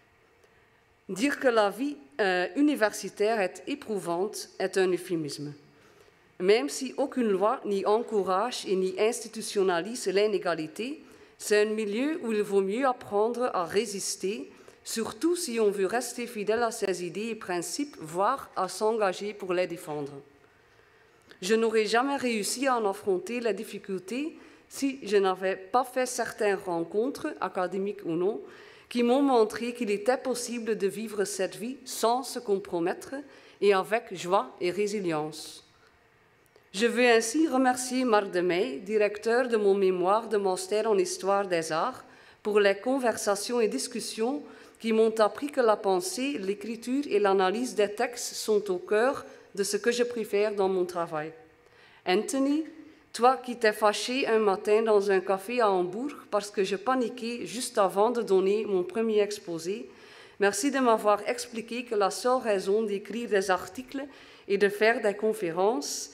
Dire que la vie euh, universitaire est éprouvante est un euphémisme. Même si aucune loi n'y encourage et n'y institutionnalise l'inégalité, c'est un milieu où il vaut mieux apprendre à résister, surtout si on veut rester fidèle à ses idées et principes, voire à s'engager pour les défendre. Je n'aurais jamais réussi à en affronter les difficultés si je n'avais pas fait certaines rencontres, académiques ou non, qui m'ont montré qu'il était possible de vivre cette vie sans se compromettre et avec joie et résilience. Je veux ainsi remercier Marc Demey, directeur de mon mémoire de master en Histoire des Arts, pour les conversations et discussions qui m'ont appris que la pensée, l'écriture et l'analyse des textes sont au cœur de ce que je préfère dans mon travail. Anthony, toi qui t'es fâché un matin dans un café à Hambourg parce que je paniquais juste avant de donner mon premier exposé, merci de m'avoir expliqué que la seule raison d'écrire des articles et de faire des conférences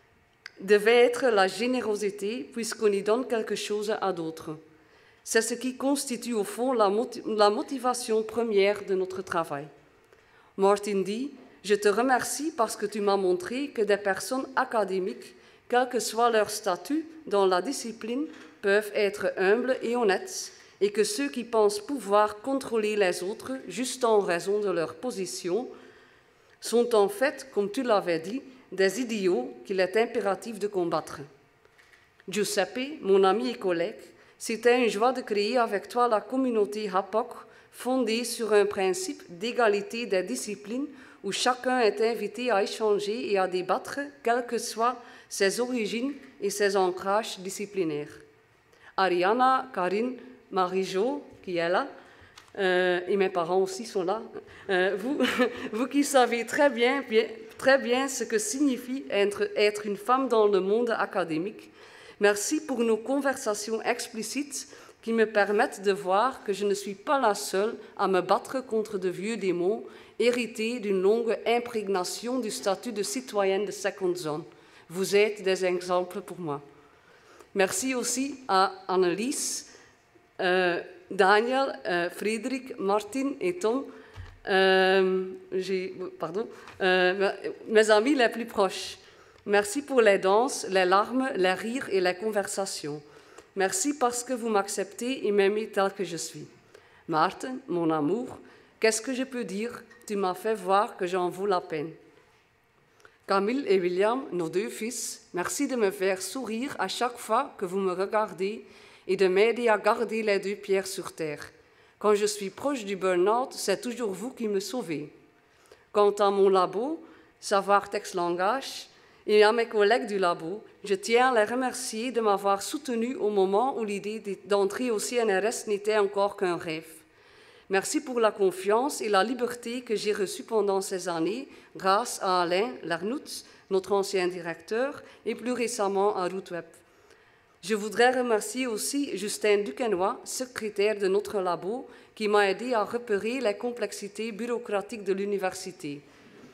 devait être la générosité, puisqu'on y donne quelque chose à d'autres. C'est ce qui constitue au fond la, moti- la motivation première de notre travail. Martin dit, je te remercie parce que tu m'as montré que des personnes académiques, quel que soit leur statut dans la discipline, peuvent être humbles et honnêtes, et que ceux qui pensent pouvoir contrôler les autres juste en raison de leur position sont en fait, comme tu l'avais dit, des idiots qu'il est impératif de combattre. Giuseppe, mon ami et collègue, c'était une joie de créer avec toi la communauté H A P O C, fondée sur un principe d'égalité des disciplines où chacun est invité à échanger et à débattre, quelles que soient ses origines et ses ancrages disciplinaires. Ariana, Karine, Marie-Jo, qui est là, euh, et mes parents aussi sont là, euh, vous, vous qui savez très bien, bien, très bien ce que signifie être, être une femme dans le monde académique, merci pour nos conversations explicites qui me permettent de voir que je ne suis pas la seule à me battre contre de vieux démons hérités d'une longue imprégnation du statut de citoyenne de seconde zone. Vous êtes des exemples pour moi. Merci aussi à Annelies, euh, Daniel, euh, Frédéric, Martin et Tom, euh, j'ai, pardon, euh, mes amis les plus proches. Merci pour les danses, les larmes, les rires et les conversations. Merci parce que vous m'acceptez et m'aimez tel que je suis. Maarten, mon amour, qu'est-ce que je peux dire? Tu m'as fait voir que j'en vaux la peine. Camille et William, nos deux fils, merci de me faire sourire à chaque fois que vous me regardez et de m'aider à garder les deux pieds sur terre. Quand je suis proche du burn-out, c'est toujours vous qui me sauvez. Quant à mon labo, Savoir Texte Langage, et à mes collègues du labo, je tiens à les remercier de m'avoir soutenu au moment où l'idée d'entrer au C N R S n'était encore qu'un rêve. Merci pour la confiance et la liberté que j'ai reçue pendant ces années grâce à Alain Lernout, notre ancien directeur, et plus récemment à Routweb. Je voudrais remercier aussi Justin Duquesnoy, secrétaire de notre labo, qui m'a aidé à repérer les complexités bureaucratiques de l'université.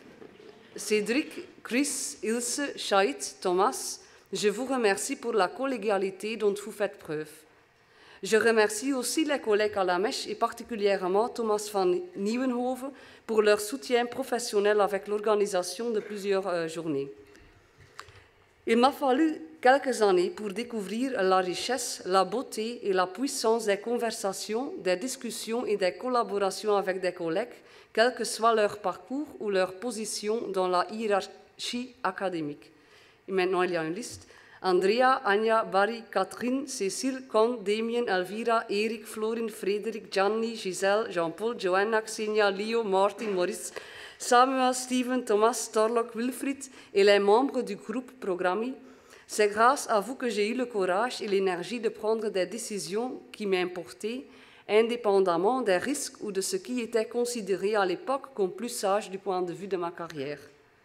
Cédric, Chris, Ilse, Scheidt, Thomas, je vous remercie pour la collégialité dont vous faites preuve. Je remercie aussi les collègues à la Mèche et particulièrement Thomas van Nieuwenhoven pour leur soutien professionnel avec l'organisation de plusieurs euh, journées. Il m'a fallu quelques années pour découvrir la richesse, la beauté et la puissance des conversations, des discussions et des collaborations avec des collègues, quel que soit leur parcours ou leur position dans la hiérarchie académique. Et maintenant, il y a une liste. Andrea, Anja, Barry, Catherine, Cécile, Con, Damien, Elvira, Eric, Florin, Frédéric, Gianni, Gisèle, Jean-Paul, Joanna, Xenia, Leo, Martin, Maurice, Samuel, Steven, Thomas, Torlok, Wilfried et les membres du groupe Programmi. C'est grâce à vous que j'ai eu le courage et l'énergie de prendre des décisions qui m'importaient, indépendamment des risques ou de ce qui était considéré à l'époque comme plus sage du point de vue de ma carrière.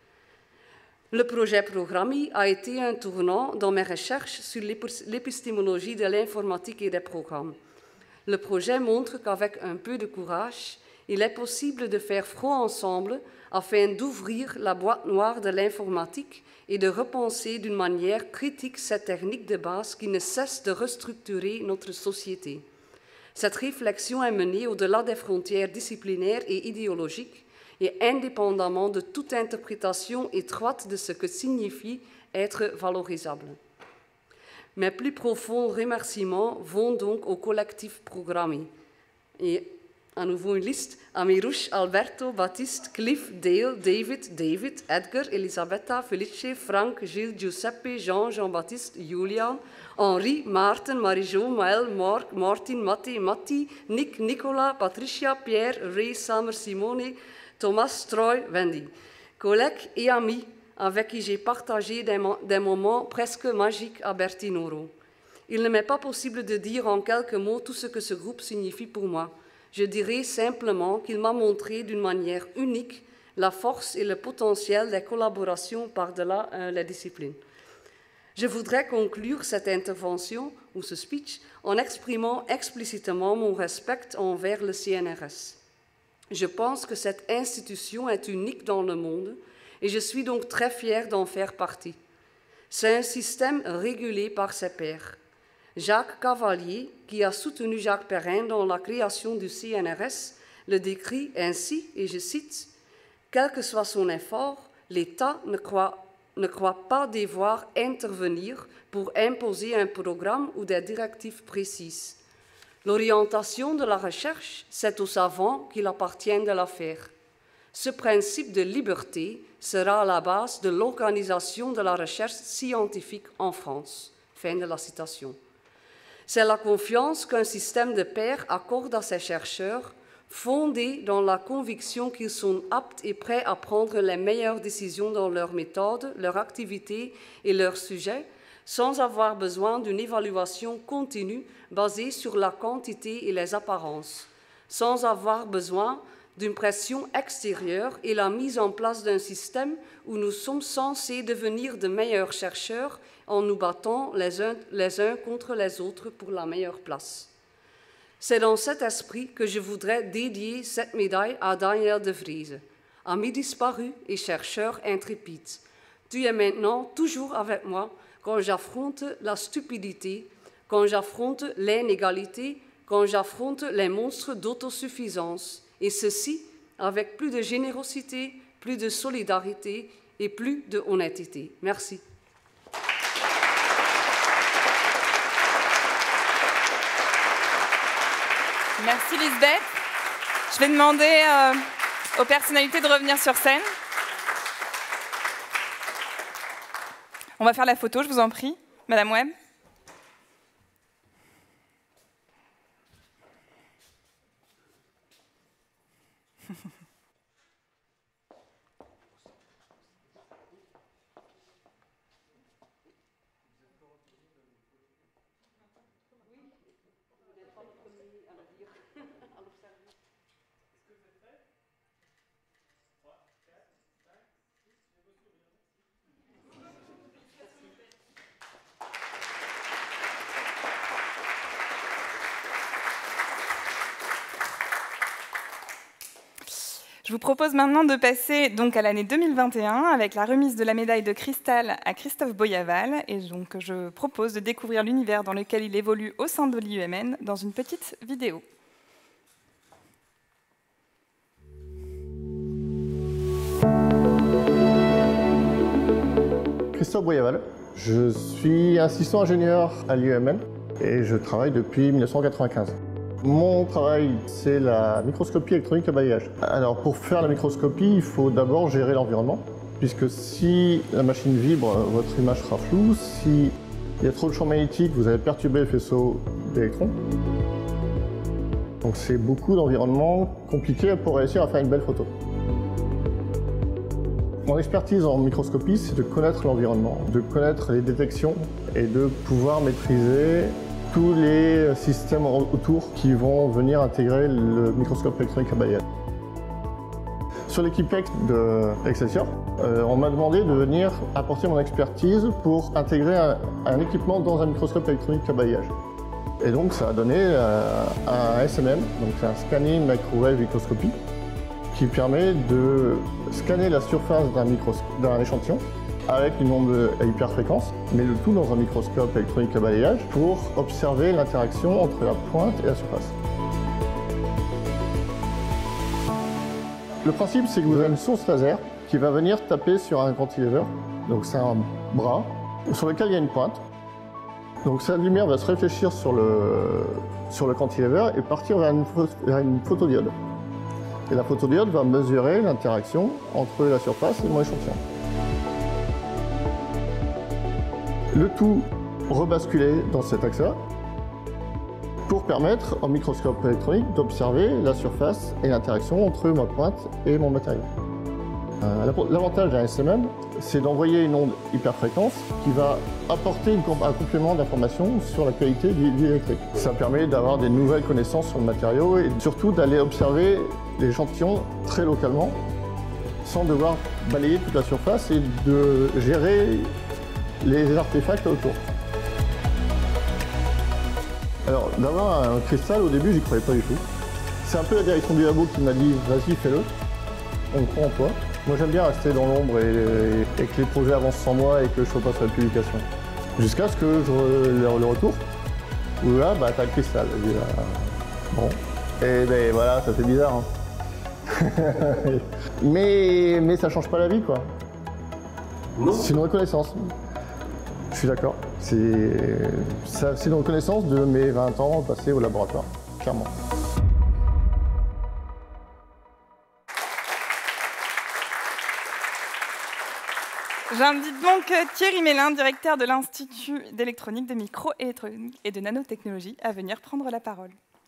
Le projet Programmi a été un tournant dans mes recherches sur l'épistémologie de l'informatique et des programmes. Le projet montre qu'avec un peu de courage, il est possible de faire front ensemble afin d'ouvrir la boîte noire de l'informatique et de repenser d'une manière critique cette technique de base qui ne cesse de restructurer notre société. Cette réflexion est menée au-delà des frontières disciplinaires et idéologiques et indépendamment de toute interprétation étroite de ce que signifie être valorisable. Mes plus profonds remerciements vont donc au collectif Programmi. Et à nouveau une liste. Amirouche, Alberto, Baptiste, Cliff, Dale, David, David, Edgar, Elisabetta, Felice, Frank, Gilles, Giuseppe, Jean, Jean-Baptiste, Julian, Henri, Maarten, Marie-Jo, Maël, Marc, Martin, Mathé, Matti, Nick, Nicolas, Patricia, Pierre, Ray, Samer, Simone, Thomas, Troy, Wendy. Collègues et amis avec qui j'ai partagé des, des moments presque magiques à Bertinoro. Il ne m'est pas possible de dire en quelques mots tout ce que ce groupe signifie pour moi. Je dirais simplement qu'il m'a montré d'une manière unique la force et le potentiel des collaborations par-delà euh, les disciplines. Je voudrais conclure cette intervention ou ce speech en exprimant explicitement mon respect envers le C N R S. Je pense que cette institution est unique dans le monde et je suis donc très fière d'en faire partie. C'est un système régulé par ses pairs. Jacques Cavalier, qui a soutenu Jacques Perrin dans la création du C N R S, le décrit ainsi, et je cite, « Quel que soit son effort, l'État ne croit, ne croit pas devoir intervenir pour imposer un programme ou des directives précises. L'orientation de la recherche, c'est aux savants qu'il appartient de la faire. Ce principe de liberté sera à la base de l'organisation de la recherche scientifique en France. » Fin de la citation. C'est la confiance qu'un système de pairs accorde à ses chercheurs, fondée dans la conviction qu'ils sont aptes et prêts à prendre les meilleures décisions dans leur méthode, leur activité et leur sujet, sans avoir besoin d'une évaluation continue basée sur la quantité et les apparences, sans avoir besoin d'une pression extérieure et la mise en place d'un système où nous sommes censés devenir de meilleurs chercheurs en nous battant les uns, les uns contre les autres pour la meilleure place. C'est dans cet esprit que je voudrais dédier cette médaille à Daniel de Vries, ami disparu et chercheur intrépide. Tu es maintenant toujours avec moi quand j'affronte la stupidité, quand j'affronte l'inégalité, quand j'affronte les monstres d'autosuffisance, et ceci avec plus de générosité, plus de solidarité et plus de honnêteté. Merci. Merci Lisbeth. Je vais demander euh, aux personnalités de revenir sur scène. On va faire la photo, je vous en prie. Madame Webb. Je vous propose maintenant de passer donc à l'année deux mille vingt et un avec la remise de la médaille de cristal à Christophe Boyaval. Et donc je propose de découvrir l'univers dans lequel il évolue au sein de l'I U M N dans une petite vidéo. Christophe Boyaval, je suis assistant ingénieur à l'I U M N et je travaille depuis mille neuf cent quatre-vingt-quinze. Mon travail, c'est la microscopie électronique à balayage. Alors, pour faire la microscopie, il faut d'abord gérer l'environnement, puisque si la machine vibre, votre image sera floue. S'il y a trop de champs magnétiques, vous allez perturber le faisceau d'électrons. Donc, c'est beaucoup d'environnement compliqué pour réussir à faire une belle photo. Mon expertise en microscopie, c'est de connaître l'environnement, de connaître les détections et de pouvoir maîtriser tous les systèmes autour qui vont venir intégrer le microscope électronique à balayage. Sur l'équipe de Excelsior, euh, on m'a demandé de venir apporter mon expertise pour intégrer un, un équipement dans un microscope électronique à balayage. Et donc ça a donné euh, un S M M, donc c'est un Scanning Microwave Microscopy, qui permet de scanner la surface d'un d'un échantillon avec une onde à hyperfréquence, mais le tout dans un microscope électronique à balayage pour observer l'interaction entre la pointe et la surface. Le principe, c'est que vous avez une source laser qui va venir taper sur un cantilever, donc c'est un bras, sur lequel il y a une pointe. Donc cette lumière va se réfléchir sur le, sur le cantilever et partir vers une, vers une photodiode. Et la photodiode va mesurer l'interaction entre la surface et mon échantillon. Le tout rebasculé dans cet axe-là pour permettre au microscope électronique d'observer la surface et l'interaction entre ma pointe et mon matériau. Euh, L'avantage d'un S M M, c'est d'envoyer une onde hyperfréquence qui va apporter une, un complément d'information sur la qualité du vie électrique. Ça permet d'avoir des nouvelles connaissances sur le matériau et surtout d'aller observer l'échantillon très localement sans devoir balayer toute la surface et de gérer les artefacts autour. Alors, d'avoir un cristal, au début, j'y croyais pas du tout. C'est un peu la direction du labo qui m'a dit « vas-y, fais-le, on croit en toi ». Moi, j'aime bien rester dans l'ombre et, et, et que les projets avancent sans moi et que je sois pas sur la publication. Jusqu'à ce que je le, le retour, où là, bah, t'as le cristal. Et là, bon, et ben voilà, ça fait bizarre. Hein. mais, mais ça change pas la vie, quoi. C'est une reconnaissance. Je suis d'accord. C'est une reconnaissance de mes vingt ans passés au laboratoire, clairement. J'invite donc Thierry Mélin, directeur de l'Institut d'électronique, de microélectronique et de nanotechnologie, à venir prendre la parole.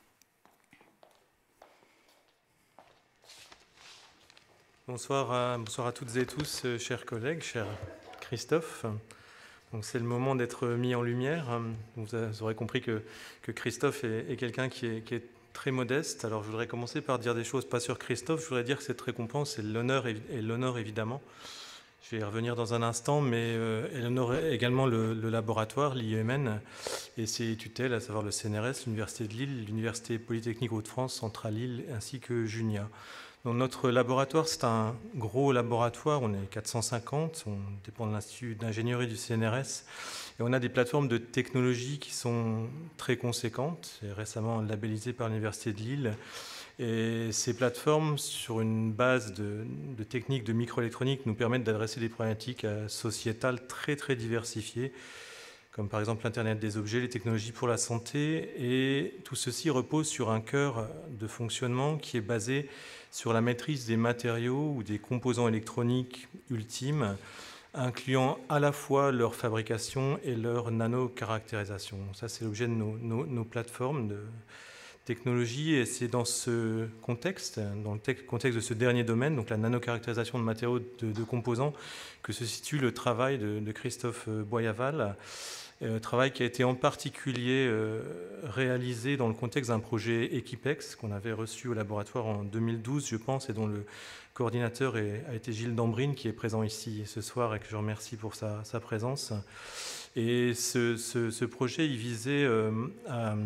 Bonsoir à, bonsoir à toutes et tous, chers collègues, cher Christophe. C'est le moment d'être mis en lumière. Vous aurez compris que, que Christophe est, est quelqu'un qui est, qui est très modeste. Alors je voudrais commencer par dire des choses pas sur Christophe. Je voudrais dire que cette récompense, c'est l'honneur et l'honneur évidemment. Je vais y revenir dans un instant, mais euh, elle honore également le, le laboratoire, l'I U M N, et ses tutelles, à savoir le C N R S, l'Université de Lille, l'Université Polytechnique Hauts-de-France, Centrale Lille, ainsi que Junia. Donc, notre laboratoire, c'est un gros laboratoire, on est quatre cent cinquante, on dépend de l'Institut d'ingénierie du C N R S, et on a des plateformes de technologie qui sont très conséquentes, et récemment labellisées par l'Université de Lille. Et ces plateformes, sur une base de, de techniques de microélectronique, nous permettent d'adresser des problématiques sociétales très très diversifiées, comme par exemple l'Internet des objets, les technologies pour la santé, et tout ceci repose sur un cœur de fonctionnement qui est basé sur la maîtrise des matériaux ou des composants électroniques ultimes, incluant à la fois leur fabrication et leur nano-caractérisation. Ça, c'est l'objet de nos, nos, nos plateformes de technologie, et c'est dans ce contexte, dans le contexte de ce dernier domaine, donc la nano-caractérisation de matériaux, de, de composants, que se situe le travail de, de Christophe Boyaval, euh, travail qui a été en particulier euh, réalisé dans le contexte d'un projet Equipex qu'on avait reçu au laboratoire en deux mille douze, je pense, et dont le coordinateur est, a été Gilles Dambrine, qui est présent ici ce soir et que je remercie pour sa, sa présence. Et ce, ce, ce projet, il visait euh, à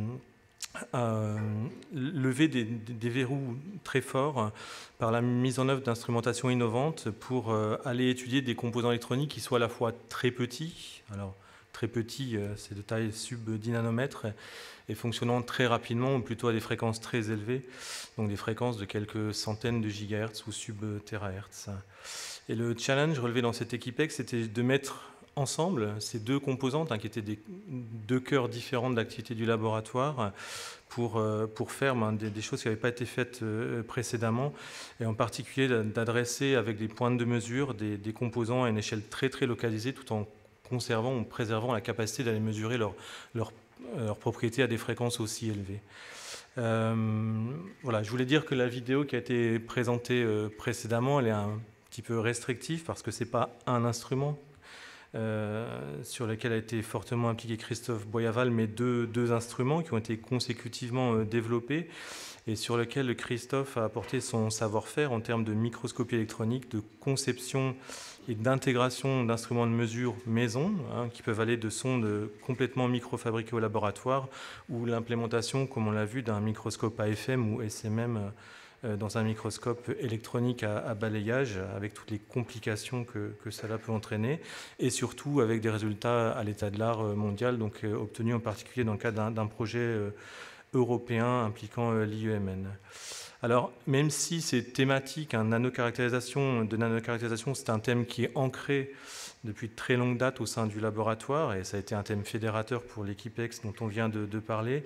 à lever des, des verrous très forts par la mise en œuvre d'instrumentations innovantes pour aller étudier des composants électroniques qui soient à la fois très petits, alors très petits, c'est de taille sub dix nanomètres, et fonctionnant très rapidement, ou plutôt à des fréquences très élevées, donc des fréquences de quelques centaines de gigahertz ou sub-térahertz. Et le challenge relevé dans cette Equipex, c'était de mettre ensemble ces deux composantes, hein, qui étaient des deux cœurs différents de l'activité du laboratoire, pour, pour faire ben, des, des choses qui n'avaient pas été faites euh, précédemment, et en particulier d'adresser avec des pointes de mesure des, des composants à une échelle très très localisée, tout en conservant ou préservant la capacité d'aller mesurer leurs leur, leur propriétés à des fréquences aussi élevées. Euh, voilà, je voulais dire que la vidéo qui a été présentée euh, précédemment, elle est un petit peu restrictive parce que ce n'est pas un instrument Euh, sur lequel a été fortement impliqué Christophe Boyaval, mais deux, deux instruments qui ont été consécutivement euh, développés et sur lesquels Christophe a apporté son savoir-faire en termes de microscopie électronique, de conception et d'intégration d'instruments de mesure maison, hein, qui peuvent aller de sondes complètement microfabriquées au laboratoire ou l'implémentation, comme on l'a vu, d'un microscope A F M ou S M M euh, dans un microscope électronique à, à balayage, avec toutes les complications que, que cela peut entraîner, et surtout avec des résultats à l'état de l'art mondial, donc euh, obtenus en particulier dans le cadre d'un projet euh, européen impliquant euh, l'I U M N. Alors, même si ces thématiques, hein, nanocaractérisation, de nanocaractérisation, c'est un thème qui est ancré depuis de très longue date au sein du laboratoire, et ça a été un thème fédérateur pour l'Equipex dont on vient de, de parler,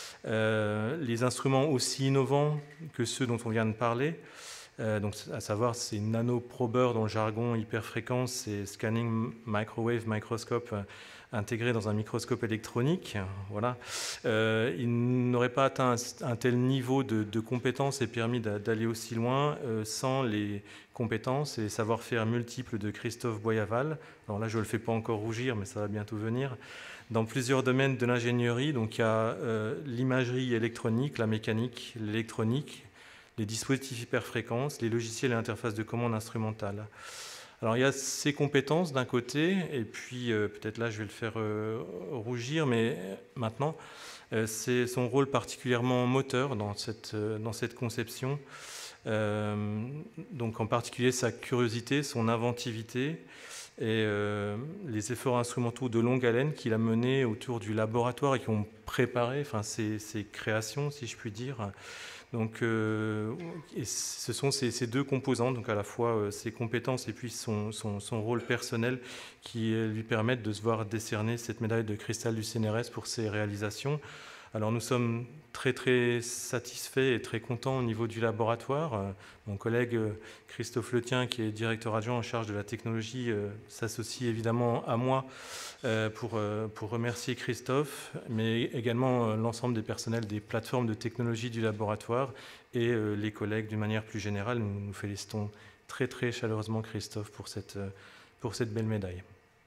Euh, les instruments aussi innovants que ceux dont on vient de parler, euh, donc, à savoir ces nanoprobeurs dans le jargon hyperfréquence et scanning microwave microscope euh, intégrés dans un microscope électronique, voilà, euh, ils n'auraient pas atteint un, un tel niveau de, de compétences et permis d'aller aussi loin euh, sans les compétences et les savoir-faire multiples de Christophe Boyaval. Alors là, je ne le fais pas encore rougir, mais ça va bientôt venir. Dans plusieurs domaines de l'ingénierie, donc il y a euh, l'imagerie électronique, la mécanique, l'électronique, les dispositifs hyperfréquences, les logiciels et interfaces de commande instrumentale. Alors il y a ces compétences d'un côté, et puis euh, peut-être là je vais le faire euh, rougir, mais maintenant euh, c'est son rôle particulièrement moteur dans cette, euh, dans cette conception, euh, donc en particulier sa curiosité, son inventivité et euh, les efforts instrumentaux de longue haleine qu'il a menés autour du laboratoire et qui ont préparé enfin, ces, ces créations, si je puis dire. Donc, euh, et ce sont ces, ces deux composantes, donc à la fois euh, ses compétences et puis son, son, son rôle personnel qui euh, lui permettent de se voir décerner cette médaille de cristal du C N R S pour ses réalisations. Alors nous sommes très très satisfaits et très contents au niveau du laboratoire. Euh, mon collègue euh, Christophe Letien, qui est directeur adjoint en charge de la technologie, euh, s'associe évidemment à moi euh, pour, euh, pour remercier Christophe, mais également euh, l'ensemble des personnels des plateformes de technologie du laboratoire et euh, les collègues d'une manière plus générale. Nous, nous félicitons très très chaleureusement Christophe pour cette, euh, pour cette belle médaille.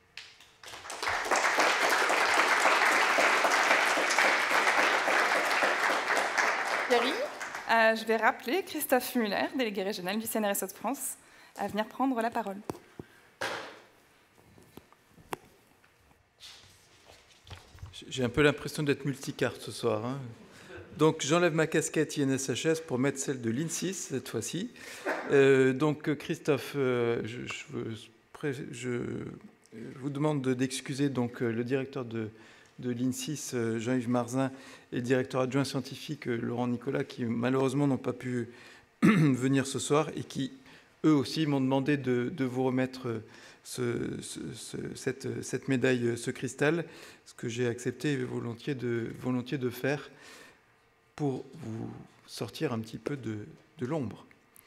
Thierry, euh, je vais rappeler Christophe Muller, délégué régional du C N R S Hauts-de-France, à venir prendre la parole. J'ai un peu l'impression d'être multicarte ce soir. Hein. Donc j'enlève ma casquette I N S H S pour mettre celle de l'I N S I S cette fois-ci. Euh, donc Christophe, euh, je, je, je, je vous demande d'excuser donc le directeur de... de l'I N S I S, Jean-Yves Marzin, et le directeur adjoint scientifique, Laurent Nicolas, qui malheureusement n'ont pas pu venir ce soir et qui, eux aussi, m'ont demandé de, de vous remettre ce, ce, ce, cette, cette médaille, ce cristal, ce que j'ai accepté volontiers de, volontiers de faire pour vous sortir un petit peu de, de l'ombre,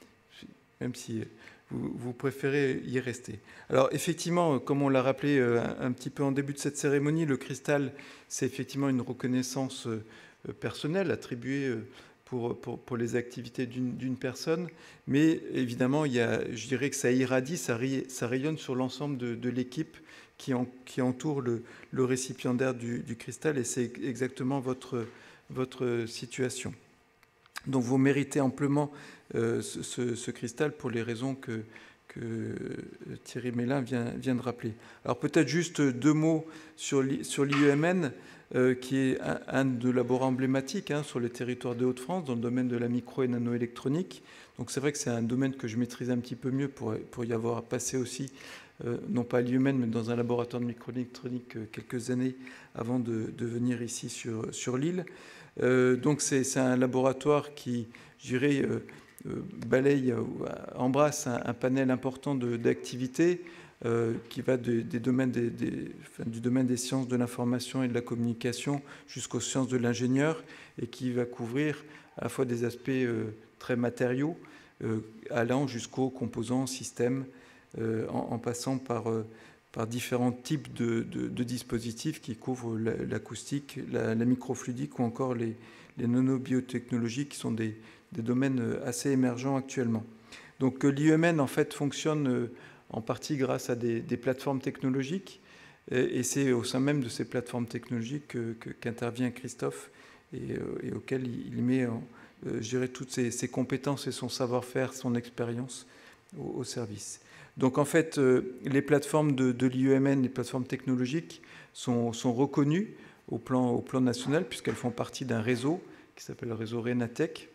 même si vous, vous préférez y rester. Alors effectivement, comme on l'a rappelé un, un petit peu en début de cette cérémonie, le cristal, c'est effectivement une reconnaissance personnelle attribuée pour, pour, pour les activités d'une personne, mais évidemment, il y a, je dirais que ça irradie, ça, ray, ça rayonne sur l'ensemble de, de l'équipe qui, en, qui entoure le, le récipiendaire du, du cristal, et c'est exactement votre, votre situation. Donc vous méritez amplement euh, ce, ce, ce cristal pour les raisons que, que Thierry Mélin vient, vient de rappeler. Alors peut-être juste deux mots sur l'I E M N, euh, qui est un, un de laboratoires emblématiques hein, sur les territoires des Hauts-de-France, dans le domaine de la micro et nanoélectronique. Donc c'est vrai que c'est un domaine que je maîtrise un petit peu mieux pour, pour y avoir passé aussi, euh, non pas à l'I E M N, mais dans un laboratoire de microélectronique euh, quelques années avant de, de venir ici sur, sur l'île. Euh, donc c'est un laboratoire qui, je dirais, euh, euh, balaye, euh, embrasse un, un panel important d'activités euh, qui va de, des domaines des, des, enfin, du domaine des sciences de l'information et de la communication jusqu'aux sciences de l'ingénieur, et qui va couvrir à la fois des aspects euh, très matériaux, euh, allant jusqu'aux composants, systèmes, euh, en, en passant par... Euh, par différents types de, de, de dispositifs qui couvrent l'acoustique, la, la microfluidique ou encore les, les nanobiotechnologies, qui sont des, des domaines assez émergents actuellement. Donc l'I E M N en fait fonctionne en partie grâce à des, des plateformes technologiques, et, et c'est au sein même de ces plateformes technologiques qu'intervient que, Christophe, et, et auquel il, il met en, je dirais, toutes ses, ses compétences et son savoir-faire, son expérience au, au service. Donc en fait, euh, les plateformes de, de l'I E M N, les plateformes technologiques, sont, sont reconnues au plan, au plan national, puisqu'elles font partie d'un réseau qui s'appelle le réseau Renatech,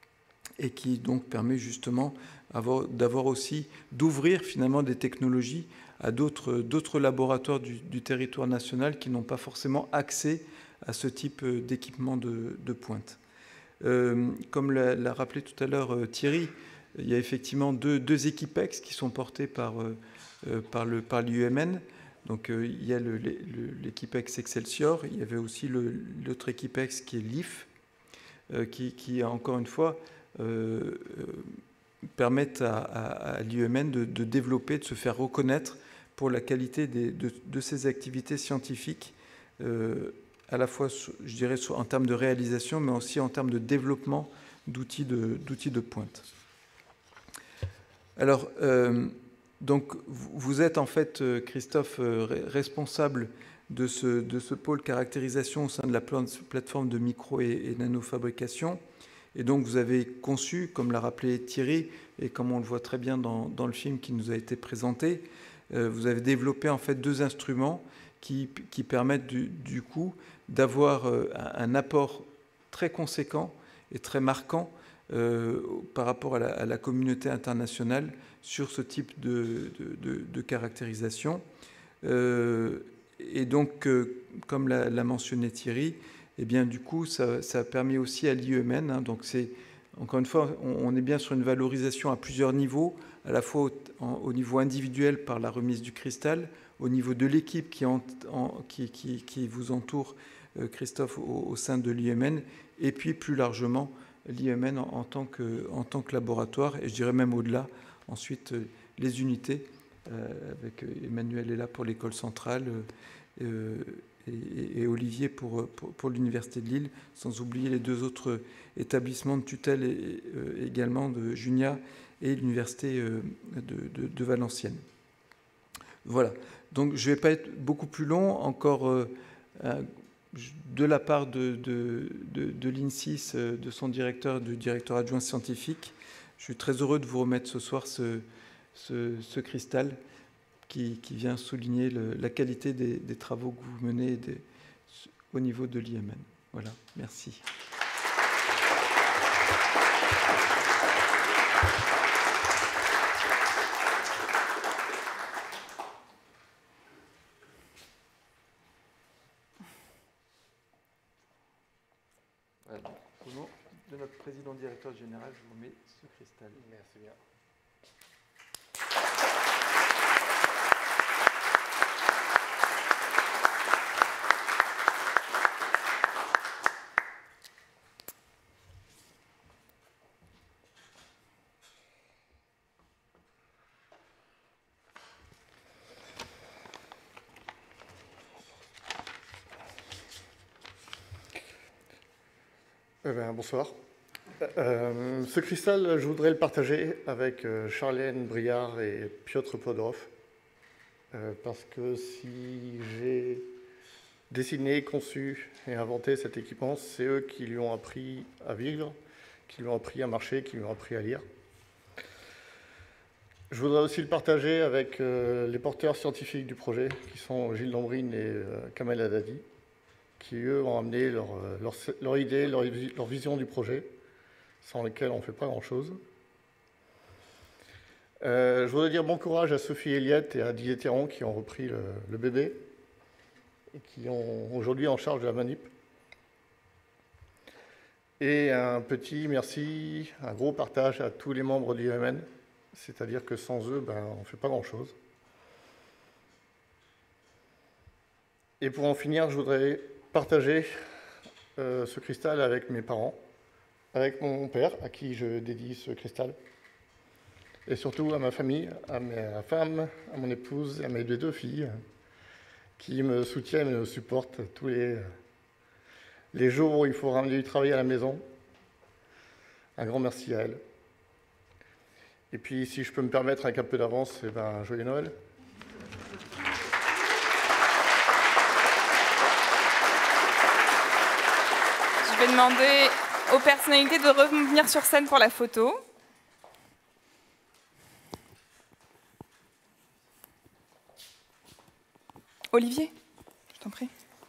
et qui donc permet justement d'avoir aussi, d'ouvrir finalement des technologies à d'autres d'autres laboratoires du, du territoire national qui n'ont pas forcément accès à ce type d'équipement de, de pointe. Euh, comme l'a rappelé tout à l'heure euh, Thierry, il y a effectivement deux, deux équipex qui sont portés par, euh, par le par l'I E M N. Donc euh, il y a l'équipex Excelsior, il y avait aussi l'autre équipex qui est l'I F, euh, qui, qui, encore une fois, euh, euh, permettent à, à, à l'I E M N de, de développer, de se faire reconnaître pour la qualité des, de, de ses activités scientifiques, euh, à la fois, je dirais, en termes de réalisation, mais aussi en termes de développement d'outils de, d'outils de pointe. Alors, euh, donc, vous êtes en fait, Christophe, responsable de ce, de ce pôle caractérisation au sein de la plateforme de micro et, et nanofabrication. Et donc vous avez conçu, comme l'a rappelé Thierry, et comme on le voit très bien dans, dans le film qui nous a été présenté, euh, vous avez développé en fait deux instruments qui, qui permettent du, du coup d'avoir euh, un apport très conséquent et très marquant euh, par rapport à la, à la communauté internationale sur ce type de, de, de, de caractérisation. Euh, et donc, euh, comme l'a mentionné Thierry, eh bien, du coup, ça, ça a permis aussi à l'I E M N, hein, donc c'est, encore une fois, on, on est bien sur une valorisation à plusieurs niveaux, à la fois au, en, au niveau individuel par la remise du cristal, au niveau de l'équipe qui, qui, qui, qui vous entoure, euh, Christophe, au, au sein de l'I E M N, et puis plus largement l'I E M N en, en, tant que, en tant que laboratoire, et je dirais même au-delà, ensuite euh, les unités, euh, avec Emmanuel est là pour l'école centrale, euh, et, et Olivier pour, pour, pour l'Université de Lille, sans oublier les deux autres établissements de tutelle et, euh, également de Junia et l'Université euh, de, de, de Valenciennes. Voilà, donc je ne vais pas être beaucoup plus long, encore euh, de la part de, de, de, de l'I N S I S, de son directeur, du directeur adjoint scientifique. Je suis très heureux de vous remettre ce soir ce, ce, ce cristal qui, qui vient souligner le, la qualité des, des travaux que vous menez des, au niveau de l'I E M N. Voilà, merci. Voilà. Au nom de notre président directeur général, je vous mets ce cristal. Merci bien. Eh bien, bonsoir. Euh, ce cristal, je voudrais le partager avec euh, Charlène Briard et Piotr Podorov, euh, parce que si j'ai dessiné, conçu et inventé cet équipement, c'est eux qui lui ont appris à vivre, qui lui ont appris à marcher, qui lui ont appris à lire. Je voudrais aussi le partager avec euh, les porteurs scientifiques du projet, qui sont Gilles Dombrine et euh, Kamel Haddadi, qui, eux, ont amené leur, leur, leur idée, leur, leur vision du projet, sans lesquels on ne fait pas grand-chose. Euh, je voudrais dire bon courage à Sophie Eliette et à Didier Théron, qui ont repris le, le bébé et qui ont aujourd'hui en charge de la manip. Et un petit merci, un gros partage à tous les membres de l'I E M N, c'est-à-dire que sans eux, ben, on ne fait pas grand-chose. Et pour en finir, je voudrais partager euh, ce cristal avec mes parents, avec mon père, à qui je dédie ce cristal, et surtout à ma famille, à ma femme, à mon épouse et à mes deux filles, qui me soutiennent et me supportent tous les, les jours où il faut ramener du travail à la maison. Un grand merci à elles. Et puis, si je peux me permettre avec un peu d'avance, eh ben, joyeux Noël. Je vais demander aux personnalités de revenir sur scène pour la photo. Olivier, je t'en prie.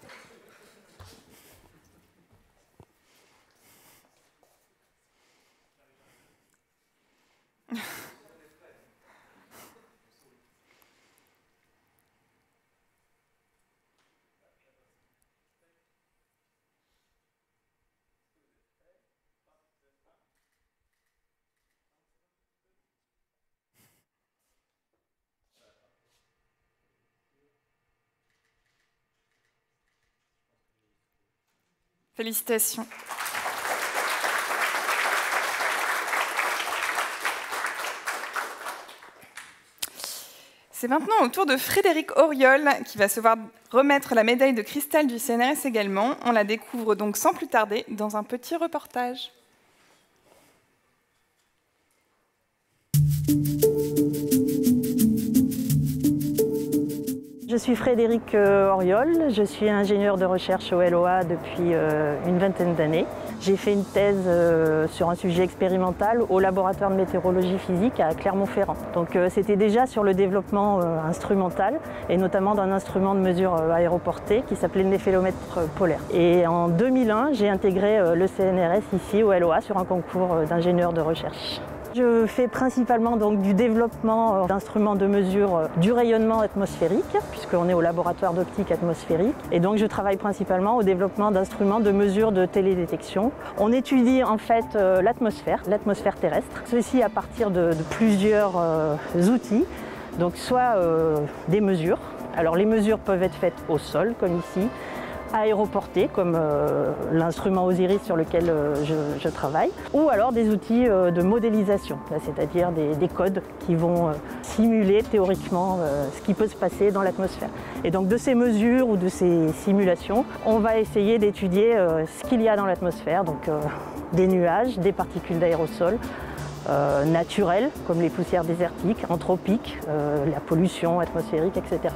Félicitations. C'est maintenant au tour de Frédéric Auriol qui va se voir remettre la médaille de cristal du C N R S également. On la découvre donc sans plus tarder dans un petit reportage. Je suis Frédéric Auriol, je suis ingénieure de recherche au L O A depuis une vingtaine d'années. J'ai fait une thèse sur un sujet expérimental au laboratoire de météorologie physique à Clermont-Ferrand. Donc c'était déjà sur le développement instrumental et notamment d'un instrument de mesure aéroporté qui s'appelait le néphélomètre polaire. Et en deux mille un, j'ai intégré le C N R S ici au L O A sur un concours d'ingénieur de recherche. Je fais principalement donc du développement d'instruments de mesure du rayonnement atmosphérique, puisqu'on est au laboratoire d'optique atmosphérique. Et donc je travaille principalement au développement d'instruments de mesure de télédétection. On étudie en fait l'atmosphère, l'atmosphère terrestre, ceci à partir de, de plusieurs euh, outils, donc soit euh, des mesures. Alors les mesures peuvent être faites au sol, comme ici, aéroportés, comme euh, l'instrument Osiris sur lequel euh, je, je travaille, ou alors des outils euh, de modélisation, c'est-à-dire des, des codes qui vont euh, simuler théoriquement euh, ce qui peut se passer dans l'atmosphère. Et donc de ces mesures ou de ces simulations, on va essayer d'étudier euh, ce qu'il y a dans l'atmosphère, donc euh, des nuages, des particules d'aérosol, euh, naturelles, comme les poussières désertiques, anthropiques, euh, la pollution atmosphérique, et cetera.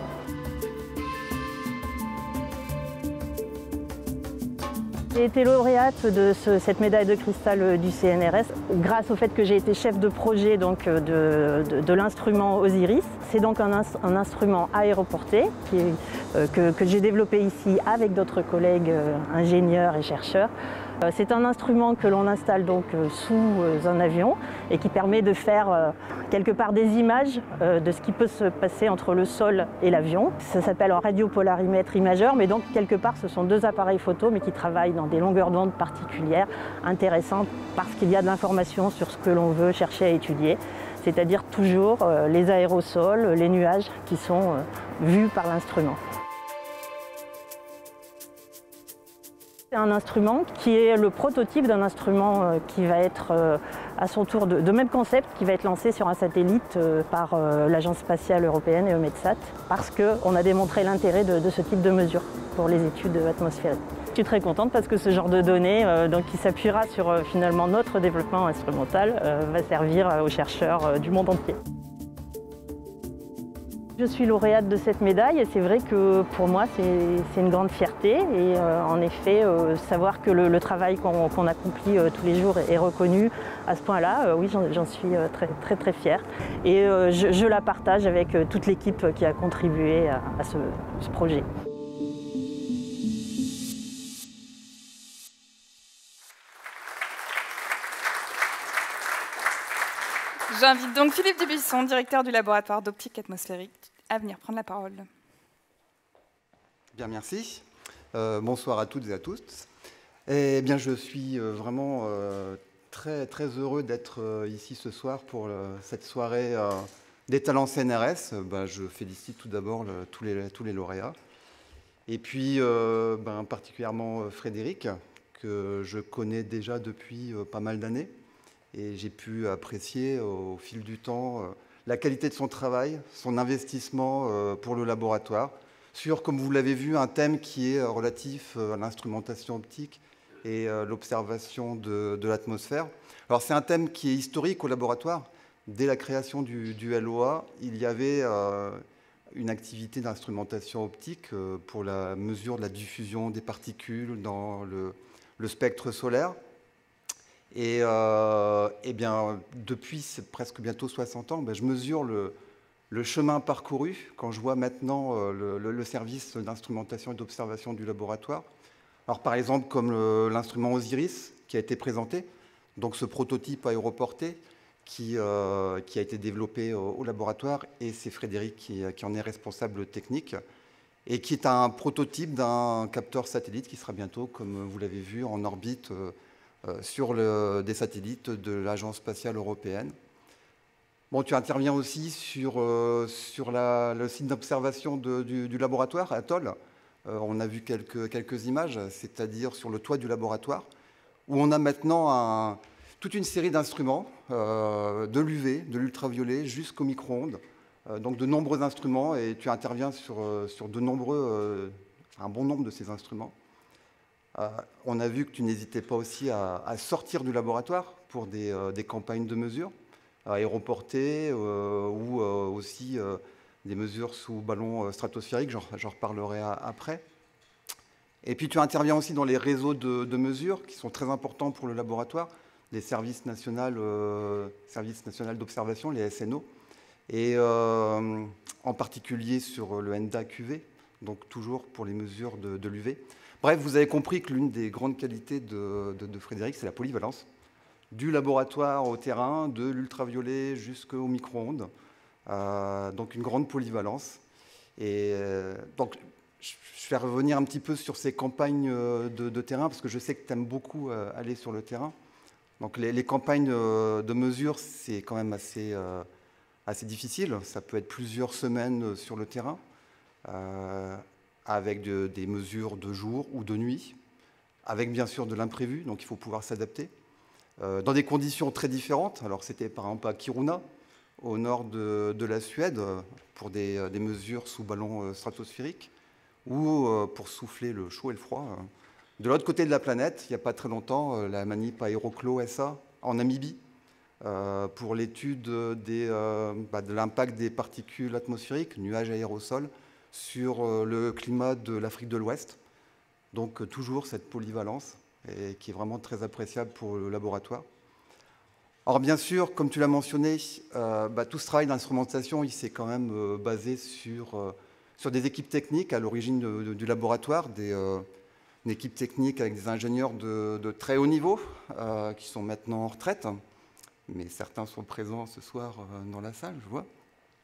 J'ai été lauréate de ce, cette médaille de cristal du C N R S grâce au fait que j'ai été chef de projet donc, de, de, de l'instrument Osiris. C'est donc un, un instrument aéroporté qui est, euh, que, que j'ai développé ici avec d'autres collègues euh, ingénieurs et chercheurs. Euh, c'est un instrument que l'on installe donc euh, sous euh, un avion et qui permet de faire euh, quelque part des images euh, de ce qui peut se passer entre le sol et l'avion. Ça s'appelle un radiopolarimètre imageur, mais donc quelque part ce sont deux appareils photo mais qui travaillent dans des longueurs d'onde particulières, intéressantes parce qu'il y a de l'information sur ce que l'on veut chercher à étudier, c'est-à-dire toujours euh, les aérosols, les nuages qui sont euh, vus par l'instrument. C'est un instrument qui est le prototype d'un instrument euh, qui va être euh, à son tour de, de même concept, qui va être lancé sur un satellite euh, par euh, l'Agence spatiale européenne et EUMETSAT, parce qu'on a démontré l'intérêt de, de ce type de mesures pour les études atmosphériques. Je suis très contente parce que ce genre de données, euh, donc, qui s'appuiera sur euh, finalement notre développement instrumental, euh, va servir aux chercheurs euh, du monde entier. Je suis lauréate de cette médaille et c'est vrai que pour moi c'est une grande fierté et euh, en effet euh, savoir que le, le travail qu'on qu'on accomplit euh, tous les jours est, est reconnu à ce point-là, euh, oui j'en suis euh, très très très fière et euh, je, je la partage avec euh, toute l'équipe qui a contribué à, à ce, ce projet. J'invite donc Philippe Dubuisson, directeur du laboratoire d'optique atmosphérique, à venir prendre la parole. Bien, merci. Euh, bonsoir à toutes et à tous. Eh bien, je suis vraiment euh, très, très heureux d'être euh, ici ce soir pour euh, cette soirée euh, des talents C N R S. Ben, je félicite tout d'abord tous les, tous les lauréats. Et puis, euh, ben, particulièrement Frédéric, que je connais déjà depuis euh, pas mal d'années. Et j'ai pu apprécier au fil du temps la qualité de son travail, son investissement pour le laboratoire, sur, comme vous l'avez vu, un thème qui est relatif à l'instrumentation optique et l'observation de, de l'atmosphère. Alors c'est un thème qui est historique au laboratoire. Dès la création du, du L O A, il y avait euh, une activité d'instrumentation optique pour la mesure de la diffusion des particules dans le, le spectre solaire. Et, euh, et bien, depuis presque bientôt soixante ans, ben, je mesure le, le chemin parcouru quand je vois maintenant euh, le, le service d'instrumentation et d'observation du laboratoire. Alors, par exemple, comme l'instrument Osiris qui a été présenté, donc ce prototype aéroporté qui, euh, qui a été développé au, au laboratoire, et c'est Frédéric qui, qui en est responsable technique, et qui est un prototype d'un capteur satellite qui sera bientôt, comme vous l'avez vu, en orbite euh, sur le, des satellites de l'Agence spatiale européenne. Bon, tu interviens aussi sur, euh, sur la, le site d'observation du, du laboratoire, Atoll. Euh, on a vu quelques, quelques images, c'est-à-dire sur le toit du laboratoire, où on a maintenant un, toute une série d'instruments, euh, de l'U V, de l'ultraviolet, jusqu'au micro-ondes. Euh, donc de nombreux instruments, et tu interviens sur, sur de nombreux, euh, un bon nombre de ces instruments. Euh, on a vu que tu n'hésitais pas aussi à, à sortir du laboratoire pour des, euh, des campagnes de mesure, aéroportées euh, ou euh, aussi euh, des mesures sous ballon stratosphérique, j'en reparlerai après. Et puis tu interviens aussi dans les réseaux de, de mesures qui sont très importants pour le laboratoire, les services nationaux, euh, services nationaux d'observation, les S N O, et euh, en particulier sur le N D A Q V, donc toujours pour les mesures de, de l'U V. Bref, vous avez compris que l'une des grandes qualités de, de, de Frédéric, c'est la polyvalence, du laboratoire au terrain, de l'ultraviolet jusqu'au micro-ondes, euh, donc une grande polyvalence. Et euh, donc, je vais revenir un petit peu sur ces campagnes de, de terrain, parce que je sais que tu aimes beaucoup euh, aller sur le terrain. Donc les, les campagnes euh, de mesure, c'est quand même assez, euh, assez difficile. Ça peut être plusieurs semaines sur le terrain, euh, avec de, des mesures de jour ou de nuit, avec bien sûr de l'imprévu, donc il faut pouvoir s'adapter, euh, dans des conditions très différentes. Alors c'était par exemple à Kiruna, au nord de, de la Suède, pour des, des mesures sous ballon stratosphérique, ou euh, pour souffler le chaud et le froid. De l'autre côté de la planète, il n'y a pas très longtemps, euh, la manip Aéroclo S A en Namibie, euh, pour l'étude des, euh, bah, de l'impact des particules atmosphériques, nuages aérosols, sur euh, le climat de l'Afrique de l'Ouest. Donc euh, toujours cette polyvalence, et qui est vraiment très appréciable pour le laboratoire. Alors bien sûr, comme tu l'as mentionné, euh, bah, tout ce travail d'instrumentation, il s'est quand même euh, basé sur... Euh, sur des équipes techniques à l'origine du laboratoire, des, euh, une équipe technique avec des ingénieurs de, de très haut niveau euh, qui sont maintenant en retraite, mais certains sont présents ce soir euh, dans la salle, je vois.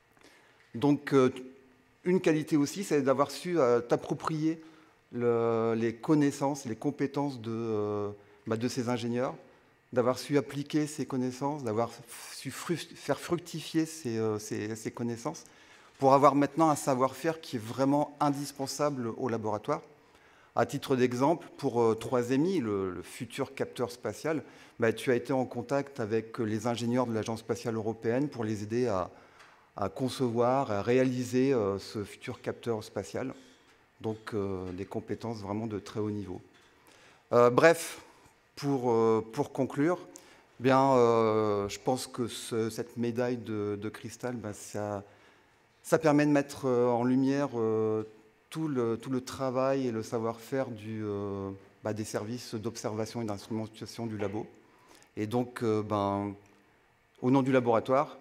Donc, euh, une qualité aussi, c'est d'avoir su euh, t'approprier le, les connaissances, les compétences de, euh, bah, de ces ingénieurs, d'avoir su appliquer ces connaissances, d'avoir su fru faire fructifier ces, euh, ces, ces connaissances, pour avoir maintenant un savoir-faire qui est vraiment indispensable au laboratoire. À titre d'exemple, pour euh, trois M I, le, le futur capteur spatial, bah, tu as été en contact avec les ingénieurs de l'Agence spatiale européenne pour les aider à, à concevoir, à réaliser euh, ce futur capteur spatial. Donc euh, des compétences vraiment de très haut niveau. Euh, bref, pour, euh, pour conclure, bien, euh, je pense que ce, cette médaille de, de cristal, bah, ça... Ça permet de mettre en lumière euh, tout, le, tout le travail et le savoir-faire euh, bah, des services d'observation et d'instrumentation du labo. Et donc, euh, ben, au nom du laboratoire,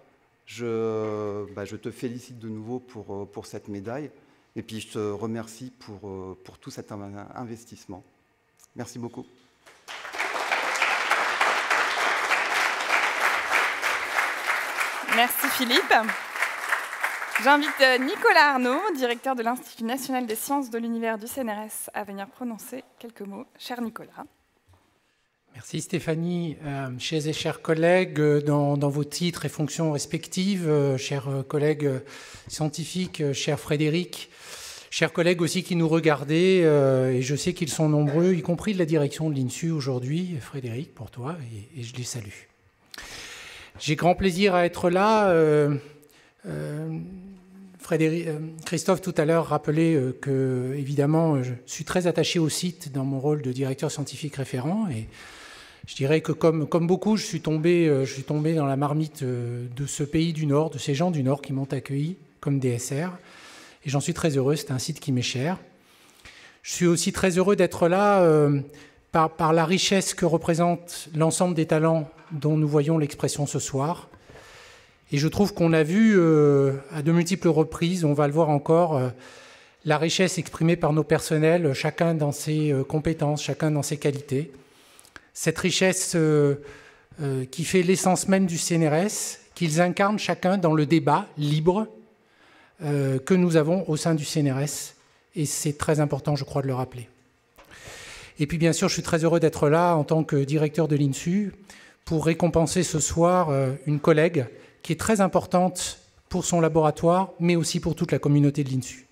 je, bah, je te félicite de nouveau pour, pour cette médaille. Et puis, je te remercie pour, pour tout cet investissement. Merci beaucoup. Merci Philippe. J'invite Nicolas Arnaud, directeur de l'Institut national des sciences de l'univers du C N R S, à venir prononcer quelques mots. Cher Nicolas. Merci Stéphanie. Euh, chers et chers collègues, dans, dans vos titres et fonctions respectives, euh, chers collègues scientifiques, euh, cher Frédéric, chers collègues aussi qui nous regardez, euh, et je sais qu'ils sont nombreux, y compris de la direction de l'INSU aujourd'hui, Frédéric, pour toi, et, et je les salue. J'ai grand plaisir à être là. Euh, euh, Frédéric, euh, Christophe tout à l'heure rappelait euh, que, évidemment, je suis très attaché au site dans mon rôle de directeur scientifique référent, et je dirais que comme, comme beaucoup, je suis, tombé, euh, je suis tombé dans la marmite euh, de ce pays du Nord, de ces gens du Nord qui m'ont accueilli comme D S R, et j'en suis très heureux, c'est un site qui m'est cher. Je suis aussi très heureux d'être là euh, par, par la richesse que représente l'ensemble des talents dont nous voyons l'expression ce soir. Et je trouve qu'on a vu euh, à de multiples reprises, on va le voir encore, euh, la richesse exprimée par nos personnels, chacun dans ses euh, compétences, chacun dans ses qualités. Cette richesse euh, euh, qui fait l'essence même du C N R S, qu'ils incarnent chacun dans le débat libre euh, que nous avons au sein du C N R S. Et c'est très important, je crois, de le rappeler. Et puis, bien sûr, je suis très heureux d'être là en tant que directeur de l'INSU pour récompenser ce soir euh, une collègue qui est très importante pour son laboratoire, mais aussi pour toute la communauté de l'INSU.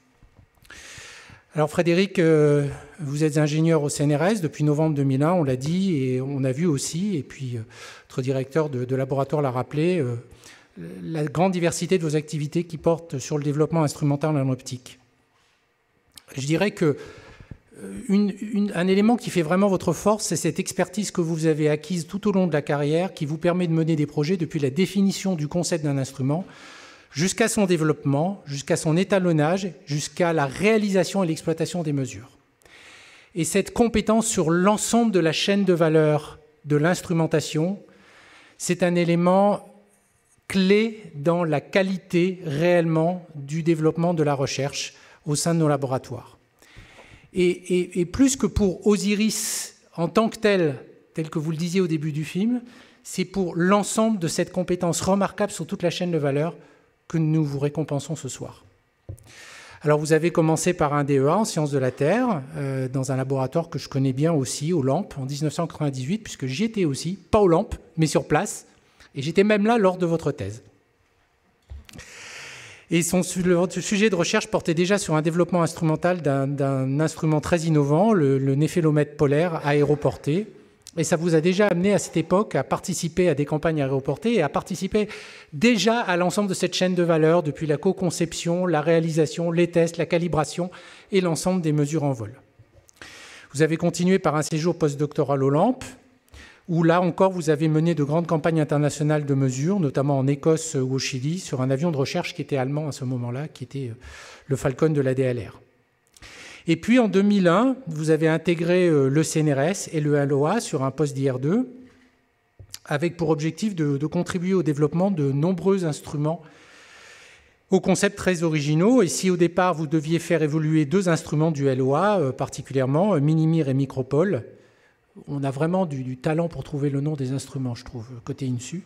Alors Frédéric, euh, vous êtes ingénieur au C N R S depuis novembre deux mille un, on l'a dit, et on a vu aussi, et puis euh, notre directeur de, de laboratoire l'a rappelé, euh, la grande diversité de vos activités qui portent sur le développement instrumental en optique. Je dirais que Une, une, un élément qui fait vraiment votre force, c'est cette expertise que vous avez acquise tout au long de la carrière, qui vous permet de mener des projets depuis la définition du concept d'un instrument jusqu'à son développement, jusqu'à son étalonnage, jusqu'à la réalisation et l'exploitation des mesures. Et cette compétence sur l'ensemble de la chaîne de valeur de l'instrumentation, c'est un élément clé dans la qualité réellement du développement de la recherche au sein de nos laboratoires. Et, et, et plus que pour Osiris en tant que tel, tel que vous le disiez au début du film, c'est pour l'ensemble de cette compétence remarquable sur toute la chaîne de valeur que nous vous récompensons ce soir. Alors vous avez commencé par un D E A en sciences de la Terre, euh, dans un laboratoire que je connais bien aussi, aux Lampes, en mille neuf cent quatre-vingt-dix-huit, puisque j'y étais aussi, pas aux Lampes, mais sur place, et j'étais même là lors de votre thèse. Et son sujet de recherche portait déjà sur un développement instrumental d'un instrument très innovant, le, le néphélomètre polaire aéroporté. Et ça vous a déjà amené à cette époque à participer à des campagnes aéroportées et à participer déjà à l'ensemble de cette chaîne de valeur, depuis la co-conception, la réalisation, les tests, la calibration et l'ensemble des mesures en vol. Vous avez continué par un séjour postdoctoral aux Lampes, où là encore vous avez mené de grandes campagnes internationales de mesures, notamment en Écosse ou au Chili, sur un avion de recherche qui était allemand à ce moment-là, qui était le Falcon de l'A D L R. Et puis en deux mille un, vous avez intégré le C N R S et le L O A sur un poste d'I R deux, avec pour objectif de, de contribuer au développement de nombreux instruments aux concepts très originaux. Et si au départ vous deviez faire évoluer deux instruments du L O A, euh, particulièrement Minimir et Micropole, on a vraiment du, du talent pour trouver le nom des instruments, je trouve, côté INSU.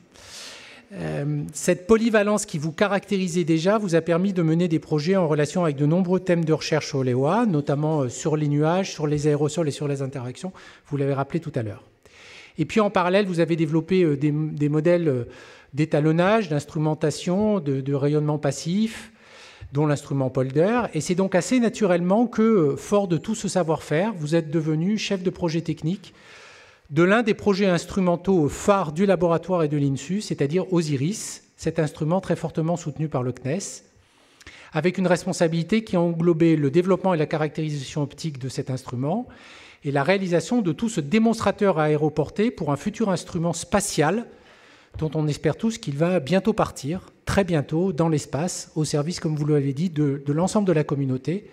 Euh, cette polyvalence qui vous caractérisait déjà vous a permis de mener des projets en relation avec de nombreux thèmes de recherche au L O A, notamment sur les nuages, sur les aérosols et sur les interactions, vous l'avez rappelé tout à l'heure. Et puis en parallèle, vous avez développé des, des modèles d'étalonnage, d'instrumentation, de, de rayonnement passif, dont l'instrument Polder. Et c'est donc assez naturellement que, fort de tout ce savoir-faire, vous êtes devenu chef de projet technique de l'un des projets instrumentaux phares du laboratoire et de l'INSU, c'est-à-dire Osiris, cet instrument très fortement soutenu par le C N E S, avec une responsabilité qui a englobé le développement et la caractérisation optique de cet instrument et la réalisation de tout ce démonstrateur aéroporté pour un futur instrument spatial dont on espère tous qu'il va bientôt partir, très bientôt, dans l'espace, au service, comme vous l'avez dit, de, de l'ensemble de la communauté.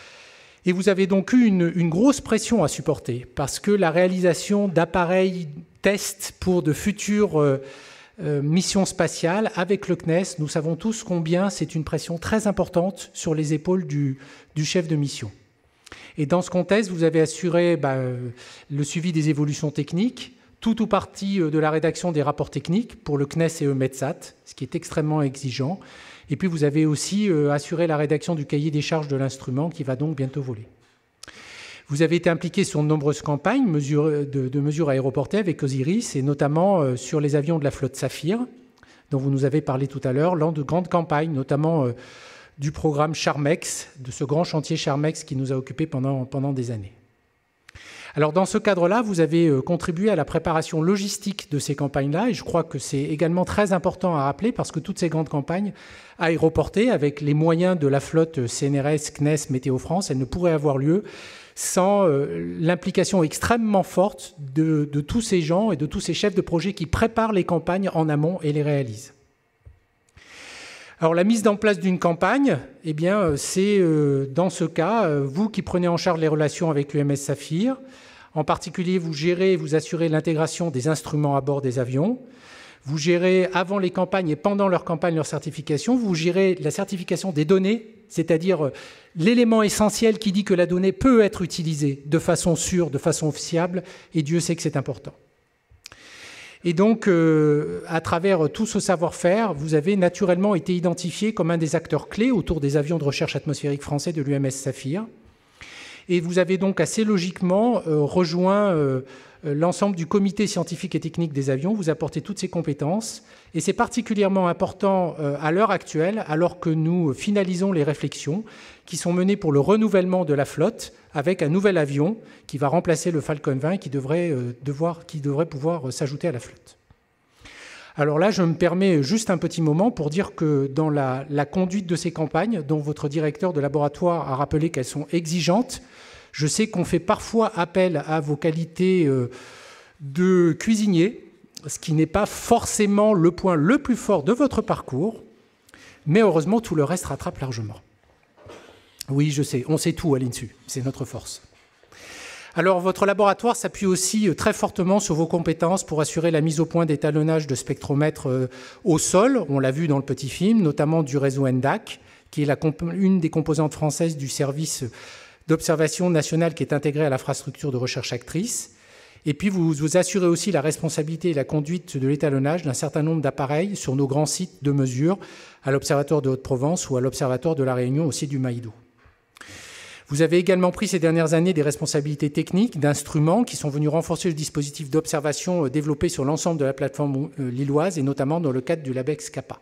Et vous avez donc eu une, une grosse pression à supporter, parce que la réalisation d'appareils tests pour de futures euh, euh, missions spatiales avec le C N E S, nous savons tous combien c'est une pression très importante sur les épaules du, du chef de mission. Et dans ce contexte, vous avez assuré bah, le suivi des évolutions techniques, tout ou partie de la rédaction des rapports techniques pour le C N E S et EUMETSAT, ce qui est extrêmement exigeant. Et puis vous avez aussi euh, assuré la rédaction du cahier des charges de l'instrument qui va donc bientôt voler. Vous avez été impliqué sur de nombreuses campagnes mesure, de, de mesures aéroportées avec Osiris, et notamment euh, sur les avions de la flotte Saphir, dont vous nous avez parlé tout à l'heure, lors de grandes campagnes, notamment euh, du programme Charmex, de ce grand chantier Charmex qui nous a occupés pendant, pendant des années. Alors dans ce cadre-là, vous avez contribué à la préparation logistique de ces campagnes-là, et je crois que c'est également très important à rappeler parce que toutes ces grandes campagnes aéroportées, avec les moyens de la flotte C N R S, C N E S, Météo France, elles ne pourraient avoir lieu sans euh, l'implication extrêmement forte de, de tous ces gens et de tous ces chefs de projet qui préparent les campagnes en amont et les réalisent. Alors la mise en place d'une campagne, eh bien, c'est euh, dans ce cas, euh, vous qui prenez en charge les relations avec l'U M S Saphir. En particulier, vous gérez et vous assurez l'intégration des instruments à bord des avions. Vous gérez avant les campagnes et pendant leur campagne leur certification. Vous gérez la certification des données, c'est-à-dire euh, l'élément essentiel qui dit que la donnée peut être utilisée de façon sûre, de façon fiable, et Dieu sait que c'est important. Et donc, euh, à travers tout ce savoir-faire, vous avez naturellement été identifié comme un des acteurs clés autour des avions de recherche atmosphérique français de l'U M S Saphir. Et vous avez donc assez logiquement euh, rejoint euh, l'ensemble du comité scientifique et technique des avions. Vous apportez toutes ces compétences. Et c'est particulièrement important euh, à l'heure actuelle, alors que nous finalisons les réflexions qui sont menées pour le renouvellement de la flotte avec un nouvel avion qui va remplacer le Falcon vingt et qui devrait, euh, devoir, qui devrait pouvoir euh, s'ajouter à la flotte. Alors là, je me permets juste un petit moment pour dire que dans la, la conduite de ces campagnes, dont votre directeur de laboratoire a rappelé qu'elles sont exigeantes, je sais qu'on fait parfois appel à vos qualités euh, de cuisinier, ce qui n'est pas forcément le point le plus fort de votre parcours. mais heureusement, tout le reste rattrape largement. Oui, je sais, on sait tout à l'INSU, c'est notre force. Alors, votre laboratoire s'appuie aussi très fortement sur vos compétences pour assurer la mise au point d'étalonnage de spectromètres au sol, on l'a vu dans le petit film, notamment du réseau N D A C, qui est la une des composantes françaises du service d'observation nationale qui est intégré à l'infrastructure de recherche actrice. Et puis, vous vous assurez aussi la responsabilité et la conduite de l'étalonnage d'un certain nombre d'appareils sur nos grands sites de mesure, à l'Observatoire de Haute-Provence ou à l'Observatoire de la Réunion, aussi du Maïdo. Vous avez également pris ces dernières années des responsabilités techniques d'instruments qui sont venus renforcer le dispositif d'observation développé sur l'ensemble de la plateforme lilloise et notamment dans le cadre du LabEx Kappa.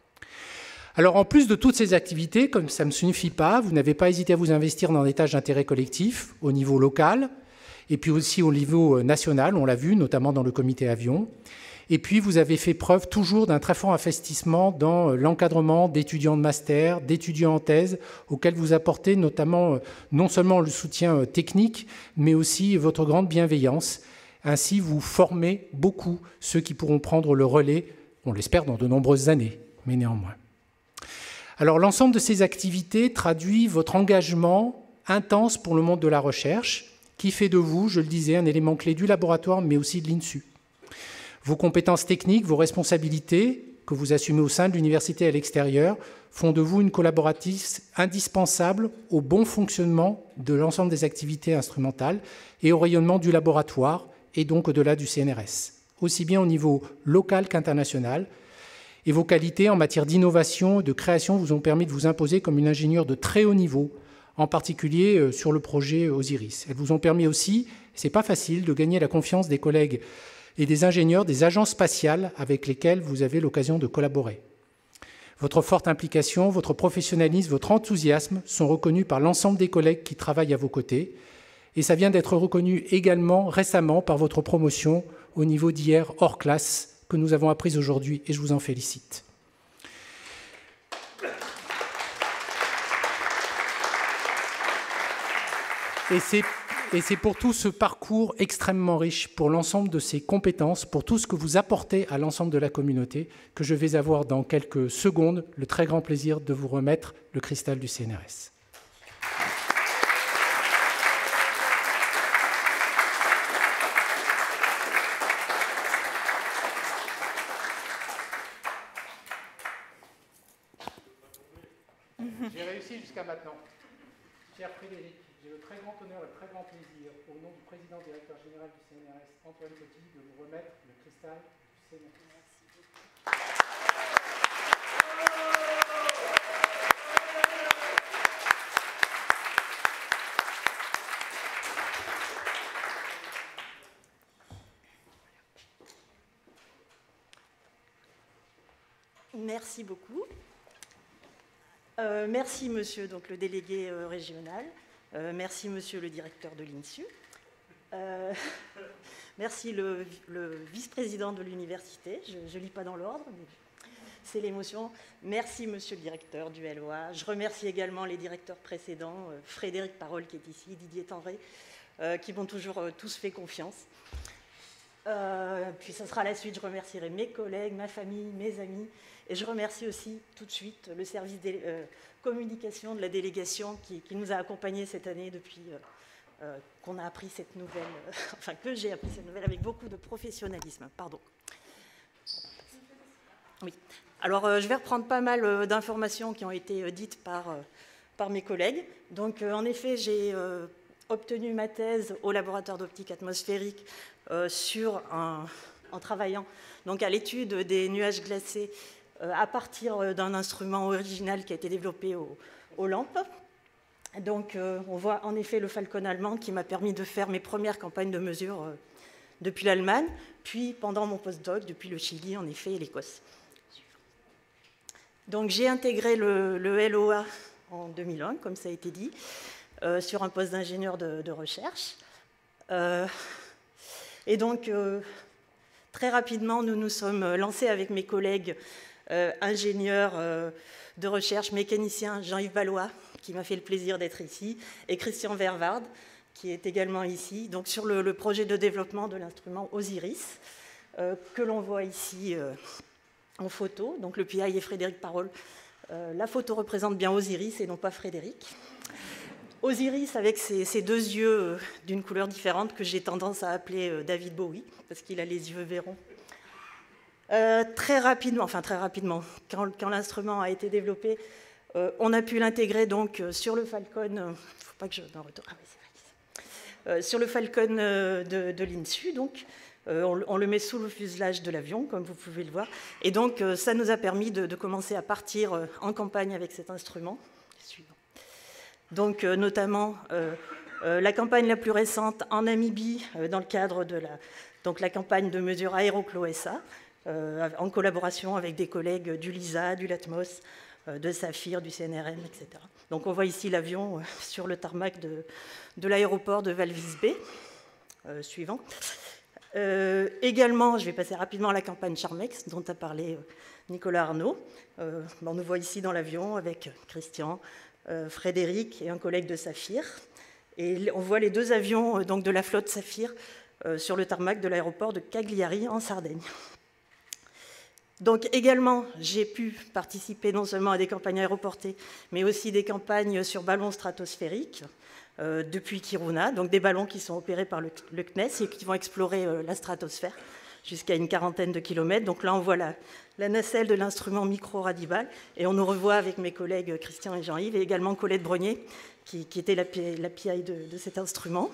Alors, en plus de toutes ces activités, comme ça ne suffit pas, vous n'avez pas hésité à vous investir dans des tâches d'intérêt collectif au niveau local, et puis aussi au niveau national, on l'a vu, notamment dans le comité avion. Et puis, vous avez fait preuve toujours d'un très fort investissement dans l'encadrement d'étudiants de master, d'étudiants en thèse, auxquels vous apportez notamment non seulement le soutien technique, mais aussi votre grande bienveillance. Ainsi, vous formez beaucoup ceux qui pourront prendre le relais, on l'espère, dans de nombreuses années, mais néanmoins. Alors, l'ensemble de ces activités traduit votre engagement intense pour le monde de la recherche, qui fait de vous, je le disais, un élément clé du laboratoire, mais aussi de l'INSU. Vos compétences techniques, vos responsabilités que vous assumez au sein de l'université et à l'extérieur font de vous une collaboratrice indispensable au bon fonctionnement de l'ensemble des activités instrumentales et au rayonnement du laboratoire et donc au-delà du C N R S, aussi bien au niveau local qu'international. Et vos qualités en matière d'innovation et de création vous ont permis de vous imposer comme une ingénieure de très haut niveau, en particulier sur le projet Osiris. Elles vous ont permis aussi, c'est pas facile, de gagner la confiance des collègues et des ingénieurs des agences spatiales avec lesquelles vous avez l'occasion de collaborer. Votre forte implication, votre professionnalisme, votre enthousiasme sont reconnus par l'ensemble des collègues qui travaillent à vos côtés, et ça vient d'être reconnu également récemment par votre promotion au niveau d'hier hors classe que nous avons apprise aujourd'hui, et je vous en félicite. Et c'est, et c'est pour tout ce parcours extrêmement riche, pour l'ensemble de ces compétences, pour tout ce que vous apportez à l'ensemble de la communauté, que je vais avoir dans quelques secondes le très grand plaisir de vous remettre le cristal du C N R S. J'ai réussi jusqu'à maintenant. Cher Frédéric, j'ai le très grand honneur et le très grand plaisir, au nom du président directeur général du C N R S, Antoine Petit, de vous remettre le cristal du C N R S. Merci beaucoup. Euh, merci, monsieur donc, le délégué euh, régional. Euh, merci, monsieur le directeur de l'INSU. Euh, merci, le, le vice-président de l'université. Je ne lis pas dans l'ordre, mais c'est l'émotion. Merci, monsieur le directeur du L O A. Je remercie également les directeurs précédents, euh, Frédéric Parole qui est ici, Didier Tendré, euh, qui m'ont toujours euh, tous fait confiance. Euh, puis ça sera la suite, je remercierai mes collègues, ma famille, mes amis, et je remercie aussi tout de suite le service de euh, communication de la délégation qui, qui nous a accompagnés cette année depuis euh, euh, qu'on a appris cette nouvelle, euh, enfin que j'ai appris cette nouvelle avec beaucoup de professionnalisme. Pardon. Oui. Alors euh, je vais reprendre pas mal euh, d'informations qui ont été euh, dites par, euh, par mes collègues. Donc euh, en effet, j'ai euh, obtenu ma thèse au laboratoire d'optique atmosphérique euh, sur un, en travaillant donc à l'étude des nuages glacés euh, à partir d'un instrument original qui a été développé au, aux lampes. Donc euh, on voit en effet le Falcon allemand qui m'a permis de faire mes premières campagnes de mesure euh, depuis l'Allemagne, puis pendant mon postdoc depuis le Chili en effet et l'Écosse. Donc j'ai intégré le, le L O A en deux mille un, comme ça a été dit, euh, sur un poste d'ingénieur de, de recherche. Euh, et donc, euh, très rapidement, nous nous sommes lancés avec mes collègues euh, ingénieurs euh, de recherche, mécaniciens, Jean-Yves Ballois, qui m'a fait le plaisir d'être ici, et Christian Vervard, qui est également ici, donc sur le, le projet de développement de l'instrument Osiris, euh, que l'on voit ici euh, en photo. Donc le P I et Frédéric Parole Euh, la photo représente bien Osiris et non pas Frédéric. Osiris avec ses, ses deux yeux euh, d'une couleur différente que j'ai tendance à appeler euh, David Bowie, parce qu'il a les yeux verrons. Euh, très rapidement, enfin très rapidement, quand, quand l'instrument a été développé, euh, on a pu l'intégrer donc euh, sur le Falcon, il euh, ne faut pas que je... Non, retour. Ah, oui, c'est vrai. Euh, sur le Falcon euh, de, de l'INSU, donc, euh, on, on le met sous le fuselage de l'avion, comme vous pouvez le voir, et donc euh, ça nous a permis de, de commencer à partir euh, en campagne avec cet instrument. Suivant. Donc euh, notamment euh, euh, la campagne la plus récente en Namibie, euh, dans le cadre de la, donc, la campagne de mesure Aéroclo-S A, euh, en collaboration avec des collègues du LISA, du LATMOS, euh, de Saphir, du C N R M, et cetera. Donc on voit ici l'avion euh, sur le tarmac de, de l'aéroport de Valvisbé. Euh, suivant. Euh, également, je vais passer rapidement à la campagne Charmex, dont a parlé euh, Nicolas Arnaud. Euh, on nous voit ici dans l'avion avec Christian, Euh, Frédéric et un collègue de Saphir. Et on voit les deux avions euh, donc de la flotte Saphir euh, sur le tarmac de l'aéroport de Cagliari en Sardaigne. Donc également, j'ai pu participer non seulement à des campagnes aéroportées, mais aussi des campagnes sur ballons stratosphériques euh, depuis Kiruna, donc des ballons qui sont opérés par le, le C N E S et qui vont explorer euh, la stratosphère jusqu'à une quarantaine de kilomètres. Donc là, on voit la, la nacelle de l'instrument micro-radibal, et on nous revoit avec mes collègues Christian et Jean-Yves, et également Colette Brenier, qui, qui était la, la P I de, de cet instrument.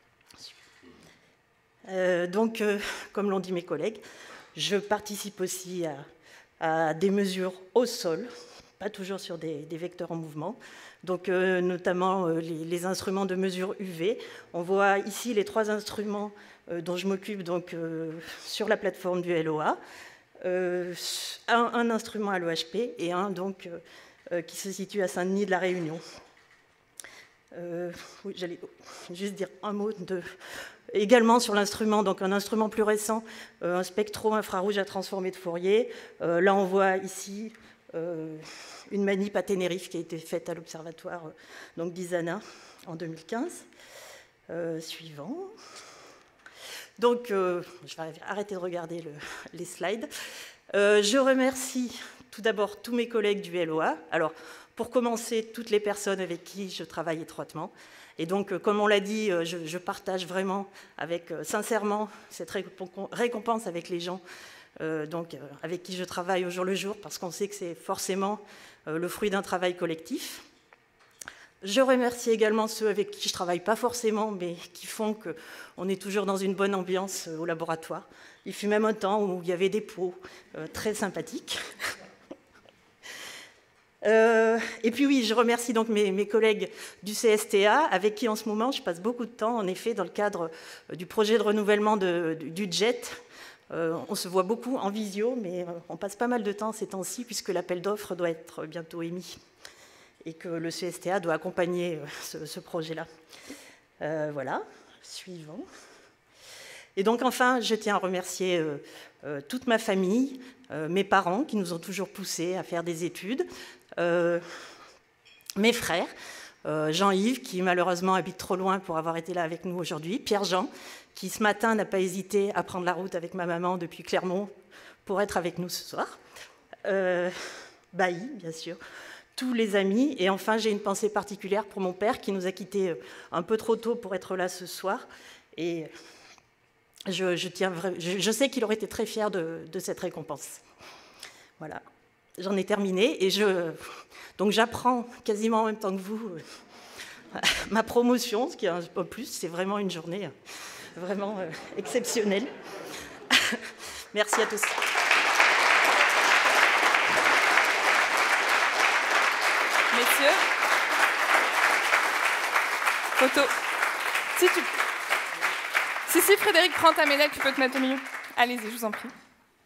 Euh, donc, euh, comme l'ont dit mes collègues, je participe aussi à, à des mesures au sol, pas toujours sur des, des vecteurs en mouvement, donc euh, notamment euh, les, les instruments de mesure U V. On voit ici les trois instruments euh, dont je m'occupe donc euh, sur la plateforme du L O A, euh, un, un instrument à l'O H P et un donc euh, euh, qui se situe à Saint-Denis de la Réunion. Euh, oui, j'allais juste dire un mot de... Également sur l'instrument, donc un instrument plus récent, euh, un spectro-infrarouge à transformer de Fourier. Euh, là, on voit ici euh, une manip à Tenerife qui a été faite à l'observatoire euh, donc d'Isana en deux mille quinze. Euh, suivant. Donc, euh, je vais arrêter de regarder le, les slides. Euh, je remercie tout d'abord tous mes collègues du L O A. Alors, pour commencer, toutes les personnes avec qui je travaille étroitement. Et donc, comme on l'a dit, je, je partage vraiment, avec, sincèrement, cette récompense avec les gens euh, donc, avec qui je travaille au jour le jour, parce qu'on sait que c'est forcément euh, le fruit d'un travail collectif. Je remercie également ceux avec qui je ne travaille pas forcément, mais qui font qu'on est toujours dans une bonne ambiance au laboratoire. Il fut même un temps où il y avait des pots euh, très sympathiques. Euh, et puis oui, je remercie donc mes, mes collègues du C S T A, avec qui en ce moment je passe beaucoup de temps, en effet, dans le cadre du projet de renouvellement de, du JET. Euh, on se voit beaucoup en visio, mais on passe pas mal de temps ces temps-ci, puisque l'appel d'offres doit être bientôt émis, et que le C S T A doit accompagner ce, ce projet-là. Euh, voilà, suivant. Et donc enfin, je tiens à remercier euh, euh, toute ma famille, euh, mes parents qui nous ont toujours poussés à faire des études, Euh, mes frères, euh, Jean-Yves, qui malheureusement habite trop loin pour avoir été là avec nous aujourd'hui, Pierre-Jean, qui ce matin n'a pas hésité à prendre la route avec ma maman depuis Clermont pour être avec nous ce soir, euh, Bailly, bien sûr, tous les amis, et enfin j'ai une pensée particulière pour mon père qui nous a quittés un peu trop tôt pour être là ce soir, et je, je, tiens, je, je sais qu'il aurait été très fier de, de cette récompense. Voilà. J'en ai terminé et je, donc j'apprends quasiment en même temps que vous euh, ma promotion, ce qui est un peu plus, c'est vraiment une journée euh, vraiment euh, exceptionnelle. Merci à tous. Messieurs, photo. Si tu... Si, si, Frédéric, prends ta médaille, tu peux te mettre au milieu. Allez-y, je vous en prie.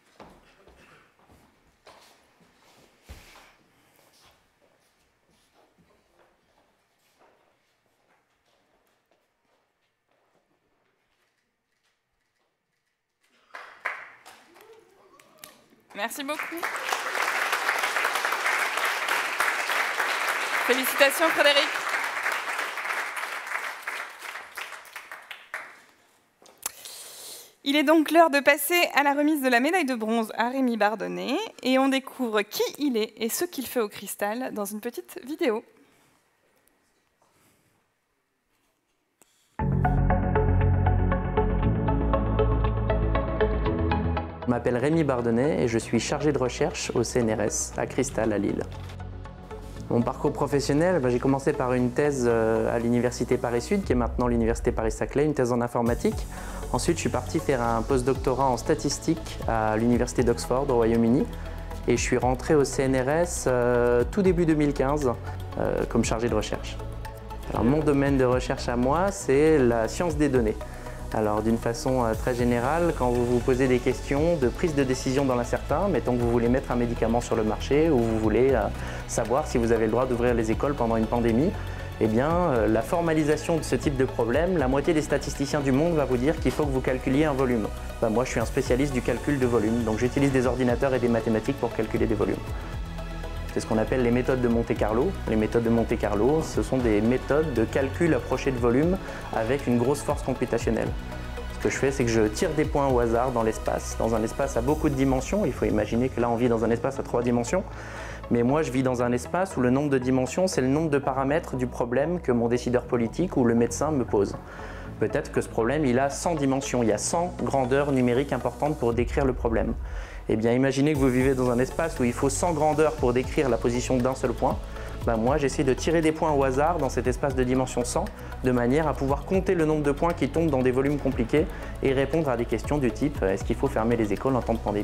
Merci beaucoup. Félicitations, Frédéric. Il est donc l'heure de passer à la remise de la médaille de bronze à Rémi Bardonnet et on découvre qui il est et ce qu'il fait au cristal dans une petite vidéo. Je m'appelle Rémi Bardonnet et je suis chargé de recherche au C N R S à Cristal à Lille. Mon parcours professionnel, ben, j'ai commencé par une thèse à l'université Paris-Sud, qui est maintenant l'université Paris-Saclay, une thèse en informatique. Ensuite, je suis parti faire un post-doctorat en statistique à l'université d'Oxford au Royaume-Uni. Et je suis rentré au C N R S euh, tout début deux mille quinze euh, comme chargé de recherche. Alors, mon domaine de recherche à moi, c'est la science des données. Alors d'une façon euh, très générale, quand vous vous posez des questions de prise de décision dans l'incertain, mettons que vous voulez mettre un médicament sur le marché ou vous voulez euh, savoir si vous avez le droit d'ouvrir les écoles pendant une pandémie, eh bien euh, la formalisation de ce type de problème, la moitié des statisticiens du monde va vous dire qu'il faut que vous calculiez un volume. Ben, moi je suis un spécialiste du calcul de volume, donc j'utilise des ordinateurs et des mathématiques pour calculer des volumes. C'est ce qu'on appelle les méthodes de Monte-Carlo. Les méthodes de Monte-Carlo, ce sont des méthodes de calcul approché de volume avec une grosse force computationnelle. Ce que je fais, c'est que je tire des points au hasard dans l'espace, dans un espace à beaucoup de dimensions. Il faut imaginer que là, on vit dans un espace à trois dimensions. Mais moi, je vis dans un espace où le nombre de dimensions, c'est le nombre de paramètres du problème que mon décideur politique ou le médecin me pose. Peut-être que ce problème, il a cent dimensions. Il y a cent grandeurs numériques importantes pour décrire le problème. Eh bien, imaginez que vous vivez dans un espace où il faut cent grandeurs pour décrire la position d'un seul point. Ben, moi, j'essaie de tirer des points au hasard dans cet espace de dimension cent, de manière à pouvoir compter le nombre de points qui tombent dans des volumes compliqués et répondre à des questions du type « est-ce qu'il faut fermer les écoles en temps de pandémie ?»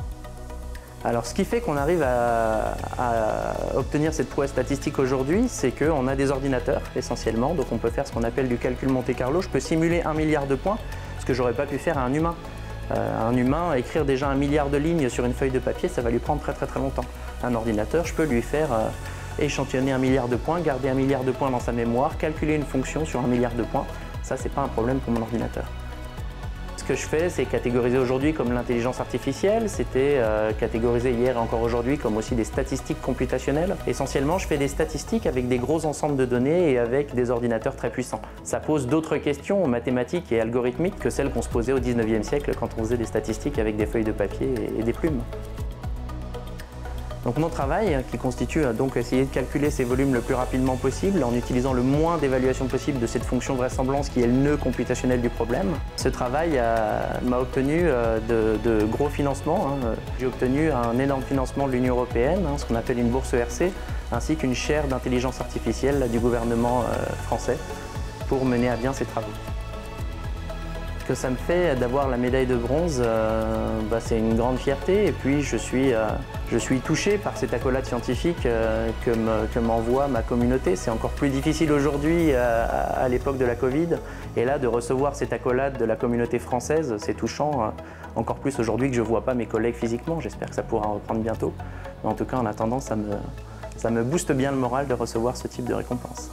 Alors, ce qui fait qu'on arrive à, à obtenir cette prouesse statistique aujourd'hui, c'est qu'on a des ordinateurs, essentiellement. Donc, on peut faire ce qu'on appelle du calcul Monte-Carlo. Je peux simuler un milliard de points, ce que j'aurais pas pu faire à un humain. Euh, un humain, écrire déjà un milliard de lignes sur une feuille de papier, ça va lui prendre très très très longtemps. Un ordinateur, je peux lui faire euh, échantillonner un milliard de points, garder un milliard de points dans sa mémoire, calculer une fonction sur un milliard de points. Ça, c'est pas un problème pour mon ordinateur. Ce que je fais, c'est catégoriser aujourd'hui comme l'intelligence artificielle. C'était euh, catégorisé hier et encore aujourd'hui comme aussi des statistiques computationnelles. Essentiellement, je fais des statistiques avec des gros ensembles de données et avec des ordinateurs très puissants. Ça pose d'autres questions mathématiques et algorithmiques que celles qu'on se posait au dix-neuvième siècle quand on faisait des statistiques avec des feuilles de papier et des plumes. Donc mon travail, qui constitue donc essayer de calculer ces volumes le plus rapidement possible en utilisant le moins d'évaluation possible de cette fonction vraisemblance qui est le nœud computationnel du problème. Ce travail m'a obtenu de, de gros financements. Hein. J'ai obtenu un énorme financement de l'Union européenne, hein, ce qu'on appelle une bourse E R C, ainsi qu'une chaire d'intelligence artificielle là, du gouvernement euh, français pour mener à bien ces travaux. Ce que ça me fait d'avoir la médaille de bronze, euh, bah, c'est une grande fierté et puis je suis, euh, je suis touché par cette accolade scientifique euh, que m'envoie ma communauté. C'est encore plus difficile aujourd'hui euh, à, à l'époque de la Covid et là de recevoir cette accolade de la communauté française, c'est touchant, euh, encore plus aujourd'hui que je ne vois pas mes collègues physiquement. J'espère que ça pourra reprendre bientôt. Mais en tout cas, en attendant, ça me, ça me booste bien le moral de recevoir ce type de récompense.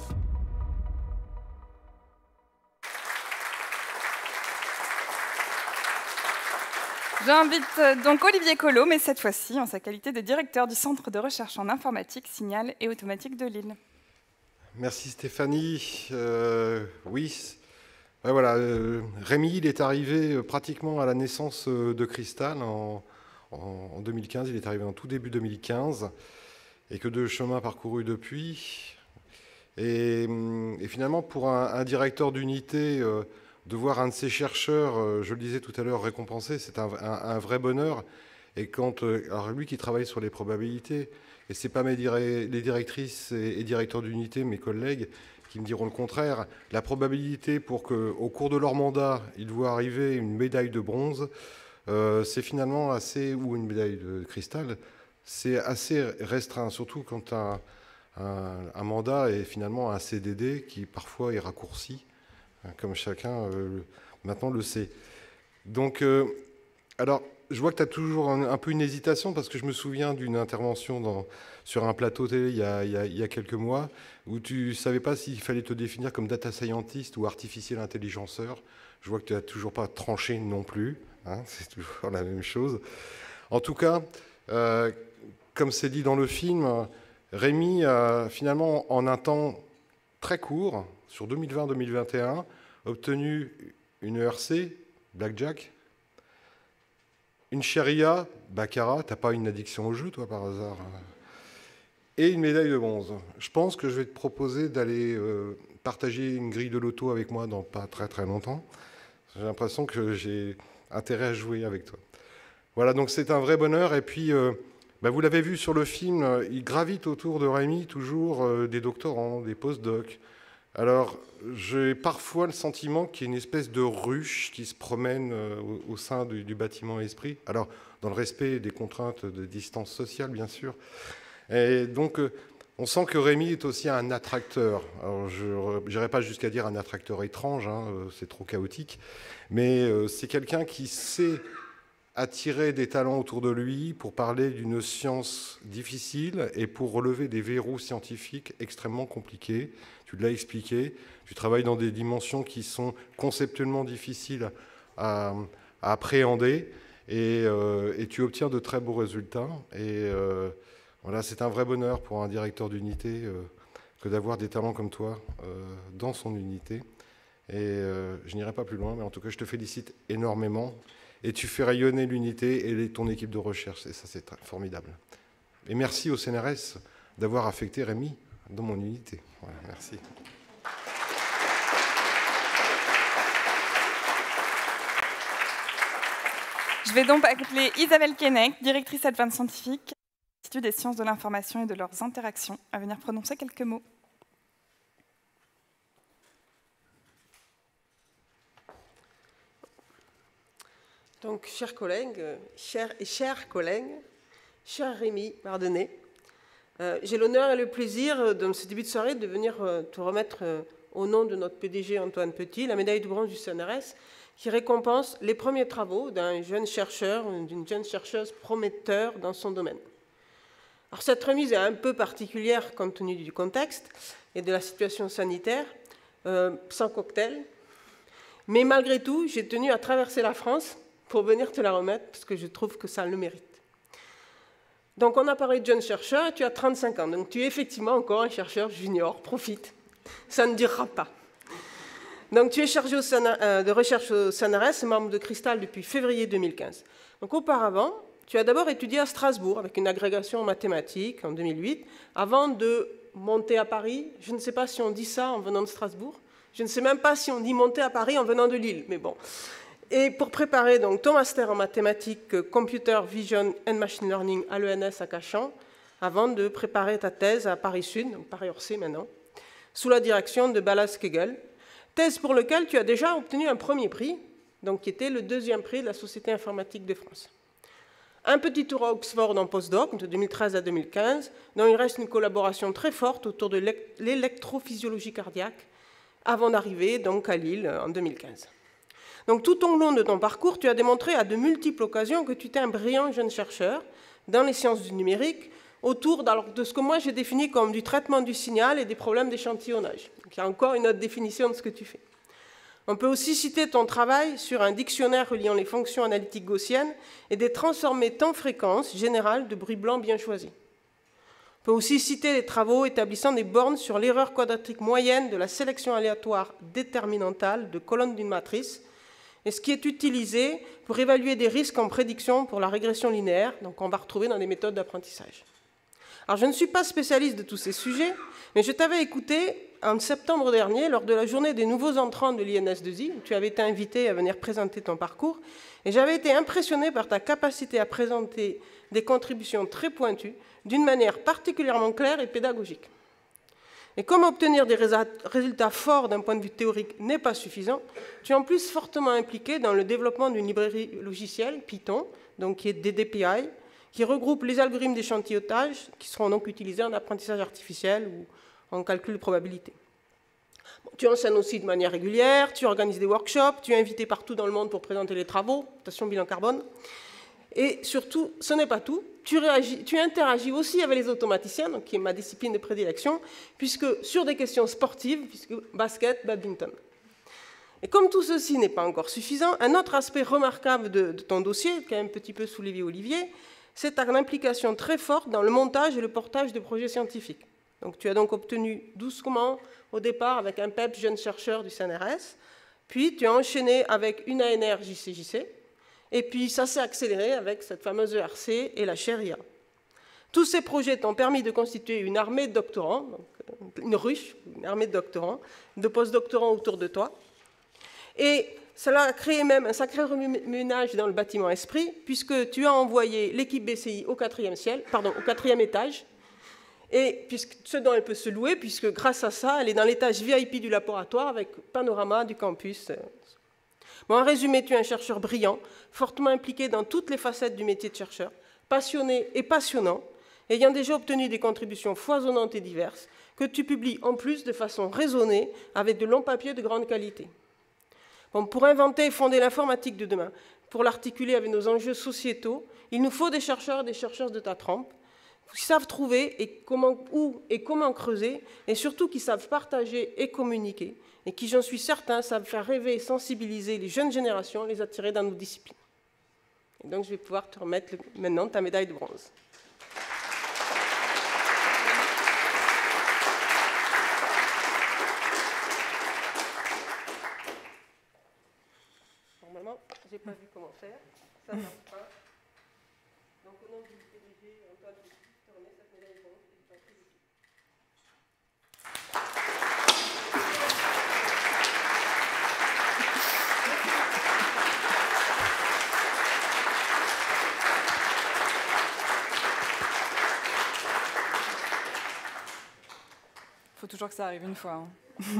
J'invite donc Olivier Collot, mais cette fois-ci en sa qualité de directeur du Centre de recherche en informatique, signal et automatique de Lille. Merci Stéphanie. Euh, oui, ben voilà, euh, Rémi, il est arrivé pratiquement à la naissance de Cristal en, en, en deux mille quinze. Il est arrivé en tout début deux mille quinze et que de chemin parcouru depuis. Et, et finalement, pour un, un directeur d'unité, euh, de voir un de ses chercheurs, je le disais tout à l'heure, récompensé, c'est un, un, un vrai bonheur. Et quand, alors lui qui travaille sur les probabilités, et c'est pas mes les directrices et, et directeurs d'unité, mes collègues, qui me diront le contraire, la probabilité pour qu'au cours de leur mandat, ils voient arriver une médaille de bronze, euh, c'est finalement assez, ou une médaille de cristal, c'est assez restreint, surtout quand un, un, un mandat est finalement un C D D qui parfois est raccourci, comme chacun euh, maintenant le sait. Donc, euh, alors, je vois que tu as toujours un, un peu une hésitation, parce que je me souviens d'une intervention dans, sur un plateau télé il y, a, il, y a, il y a quelques mois, où tu ne savais pas s'il fallait te définir comme data scientist ou artificiel intelligenceur. Je vois que tu n'as toujours pas tranché non plus, hein, c'est toujours la même chose. En tout cas, euh, comme c'est dit dans le film, Rémi a finalement, en un temps très court, sur deux mille vingt deux mille vingt et un, obtenu une E R C, Blackjack, une Sharia, Baccarat, t'as pas une addiction au jeu, toi, par hasard? Et une médaille de bronze. Je pense que je vais te proposer d'aller euh, partager une grille de loto avec moi dans pas très très longtemps. J'ai l'impression que j'ai intérêt à jouer avec toi. Voilà, donc c'est un vrai bonheur. Et puis, euh, bah, vous l'avez vu sur le film, euh, il gravite autour de Rémi toujours euh, des doctorants, des post-docs. Alors, j'ai parfois le sentiment qu'il y a une espèce de ruche qui se promène euh, au, au sein du, du bâtiment Esprit. Alors, dans le respect des contraintes de distance sociale, bien sûr. Et donc, euh, on sent que Rémi est aussi un attracteur. Alors, je n'irai pas jusqu'à dire un attracteur étrange, hein, euh, c'est trop chaotique, mais euh, c'est quelqu'un qui sait attirer des talents autour de lui pour parler d'une science difficile et pour relever des verrous scientifiques extrêmement compliqués. Tu l'as expliqué, tu travailles dans des dimensions qui sont conceptuellement difficiles à, à appréhender et, euh, et tu obtiens de très beaux résultats. Et euh, voilà, c'est un vrai bonheur pour un directeur d'unité euh, que d'avoir des talents comme toi euh, dans son unité. Et euh, je n'irai pas plus loin, mais en tout cas, je te félicite énormément. Et tu fais rayonner l'unité et ton équipe de recherche. Et ça, c'est formidable. Et merci au C N R S d'avoir affecté Rémi dans mon unité. Voilà, merci. Je vais donc appeler Isabelle Keinec, directrice adjointe scientifique à l'Institut des sciences de l'information et de leurs interactions, à venir prononcer quelques mots. Donc, chers collègues, chers et chers collègues, cher Rémi Bardonnet, euh, j'ai l'honneur et le plaisir, dans ce début de soirée, de venir euh, te remettre, euh, au nom de notre P D G Antoine Petit, la médaille de bronze du C N R S, qui récompense les premiers travaux d'un jeune chercheur, d'une jeune chercheuse prometteur dans son domaine. Alors, cette remise est un peu particulière compte tenu du contexte et de la situation sanitaire, euh, sans cocktail, mais malgré tout, j'ai tenu à traverser la France pour venir te la remettre, parce que je trouve que ça le mérite. Donc, on a parlé de jeune chercheur, tu as trente-cinq ans, donc tu es effectivement encore un chercheur junior, profite, ça ne durera pas. Donc, tu es chargé au euh, de recherche au C N R S, membre de Cristal depuis février deux mille quinze. Donc, auparavant, tu as d'abord étudié à Strasbourg, avec une agrégation en mathématiques en deux mille huit, avant de monter à Paris. Je ne sais pas si on dit ça en venant de Strasbourg, je ne sais même pas si on dit monter à Paris en venant de Lille, mais bon. Et pour préparer donc, ton master en mathématiques, Computer Vision and Machine Learning à l'E N S à Cachan, avant de préparer ta thèse à Paris-Sud, donc Paris-Orsay maintenant, sous la direction de Balazs-Kegel, thèse pour laquelle tu as déjà obtenu un premier prix, donc qui était le deuxième prix de la Société informatique de France. Un petit tour à Oxford en postdoc, de deux mille treize à deux mille quinze, dont il reste une collaboration très forte autour de l'électrophysiologie cardiaque, avant d'arriver donc à Lille en deux mille quinze. Donc tout au long de ton parcours, tu as démontré à de multiples occasions que tu étais un brillant jeune chercheur dans les sciences du numérique, autour de ce que moi j'ai défini comme du traitement du signal et des problèmes d'échantillonnage. Donc il y a encore une autre définition de ce que tu fais. On peut aussi citer ton travail sur un dictionnaire reliant les fonctions analytiques gaussiennes et des transformés temps-fréquence générales de bruit blanc bien choisis. On peut aussi citer les travaux établissant des bornes sur l'erreur quadratique moyenne de la sélection aléatoire déterminantale de colonnes d'une matrice, et ce qui est utilisé pour évaluer des risques en prédiction pour la régression linéaire, donc on va retrouver dans des méthodes d'apprentissage. Alors je ne suis pas spécialiste de tous ces sujets, mais je t'avais écouté en septembre dernier, lors de la journée des nouveaux entrants de l'I N S deux I, où tu avais été invité à venir présenter ton parcours, et j'avais été impressionné par ta capacité à présenter des contributions très pointues, d'une manière particulièrement claire et pédagogique. Et comme obtenir des résultats forts d'un point de vue théorique n'est pas suffisant, tu es en plus fortement impliqué dans le développement d'une librairie logicielle, Python, donc qui est D D P I, qui regroupe les algorithmes d'échantillonnage qui seront donc utilisés en apprentissage artificiel ou en calcul de probabilité. Bon, tu enseignes aussi de manière régulière, tu organises des workshops, tu es invité partout dans le monde pour présenter les travaux, attention bilan carbone. Et surtout, ce n'est pas tout, tu, réagis, tu interagis aussi avec les automaticiens, donc qui est ma discipline de prédilection, puisque sur des questions sportives, puisque basket, badminton. Et comme tout ceci n'est pas encore suffisant, un autre aspect remarquable de, de ton dossier, qui est un petit peu soulevé Olivier, c'est ta implication très forte dans le montage et le portage de projets scientifiques. Donc, tu as donc obtenu doucement, au départ, avec un P E P jeune chercheur du C N R S, puis tu as enchaîné avec une A N R J C J C, Et puis ça s'est accéléré avec cette fameuse E R C et la chaire I A. Tous ces projets t'ont permis de constituer une armée de doctorants, donc une ruche, une armée de doctorants, de postdoctorants autour de toi. Et cela a créé même un sacré remue-ménage dans le bâtiment Esprit, puisque tu as envoyé l'équipe B C I au quatrième ciel, pardon, au quatrième étage, et puisque, ce dont elle peut se louer, puisque grâce à ça, elle est dans l'étage V I P du laboratoire avec panorama du campus. Bon, en résumé, tu es un chercheur brillant, fortement impliqué dans toutes les facettes du métier de chercheur, passionné et passionnant, ayant déjà obtenu des contributions foisonnantes et diverses, que tu publies en plus de façon raisonnée, avec de longs papiers de grande qualité. Bon, pour inventer et fonder l'informatique de demain, pour l'articuler avec nos enjeux sociétaux, il nous faut des chercheurs et des chercheuses de ta trempe, qui savent trouver et comment, où et comment creuser, et surtout qui savent partager et communiquer, et qui, j'en suis certain, savent faire rêver et sensibiliser les jeunes générations, les attirer dans nos disciplines. Et donc, je vais pouvoir te remettre maintenant ta médaille de bronze. Normalement, je n'ai pas vu comment faire. Ça ne marche pas. Donc, au nom du P D G, Antoine, je te remets cette médaille de bronze et tu t'en prie. Il faut toujours que ça arrive une fois. Hein.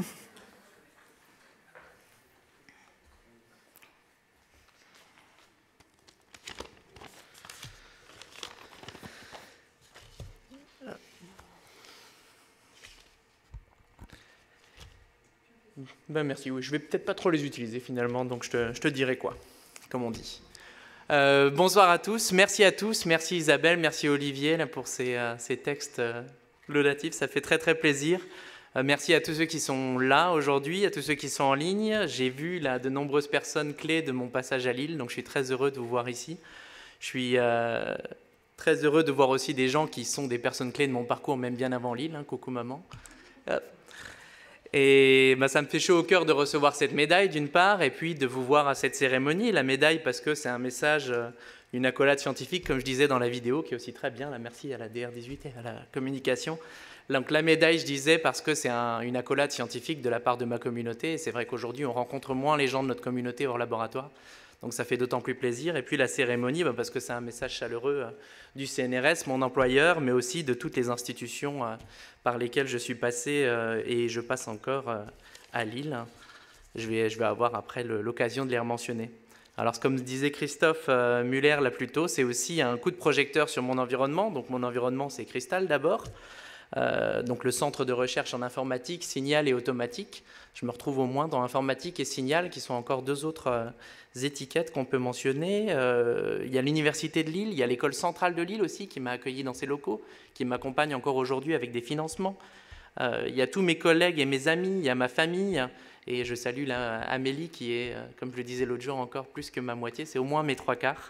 Ben merci, oui. Je vais peut-être pas trop les utiliser finalement, donc je te, je te dirai quoi, comme on dit. Euh, bonsoir à tous, merci à tous, merci Isabelle, merci Olivier là, pour ces, euh, ces textes euh, laudatifs, ça fait très très plaisir. Euh, merci à tous ceux qui sont là aujourd'hui, à tous ceux qui sont en ligne. J'ai vu là de nombreuses personnes clés de mon passage à Lille, donc je suis très heureux de vous voir ici. Je suis euh, très heureux de voir aussi des gens qui sont des personnes clés de mon parcours, même bien avant Lille. Hein, coucou maman. Hop. Et bah, ça me fait chaud au cœur de recevoir cette médaille d'une part, et puis de vous voir à cette cérémonie. La médaille parce que c'est un message, une accolade scientifique, comme je disais dans la vidéo, qui est aussi très bien. Là, merci à la D R dix-huit et à la communication. Donc la médaille, je disais, parce que c'est un, une accolade scientifique de la part de ma communauté. Et c'est vrai qu'aujourd'hui, on rencontre moins les gens de notre communauté hors laboratoire. Donc ça fait d'autant plus plaisir. Et puis la cérémonie, bah, parce que c'est un message chaleureux euh, du C N R S, mon employeur, mais aussi de toutes les institutions euh, par lesquelles je suis passé euh, et je passe encore euh, à Lille. Je vais, je vais avoir après l'occasion de les mentionner. Alors comme disait Christophe euh, Muller là plus tôt, c'est aussi un coup de projecteur sur mon environnement. Donc mon environnement, c'est Cristal d'abord. Euh, donc le centre de recherche en informatique, signal et automatique. Je me retrouve au moins dans informatique et signal, qui sont encore deux autres euh, étiquettes qu'on peut mentionner. Euh, il y a l'université de Lille, il y a l'école centrale de Lille aussi, qui m'a accueilli dans ses locaux, qui m'accompagne encore aujourd'hui avec des financements. Euh, il y a tous mes collègues et mes amis, il y a ma famille, et je salue là, Amélie, qui est, comme je le disais l'autre jour, encore plus que ma moitié, c'est au moins mes trois quarts.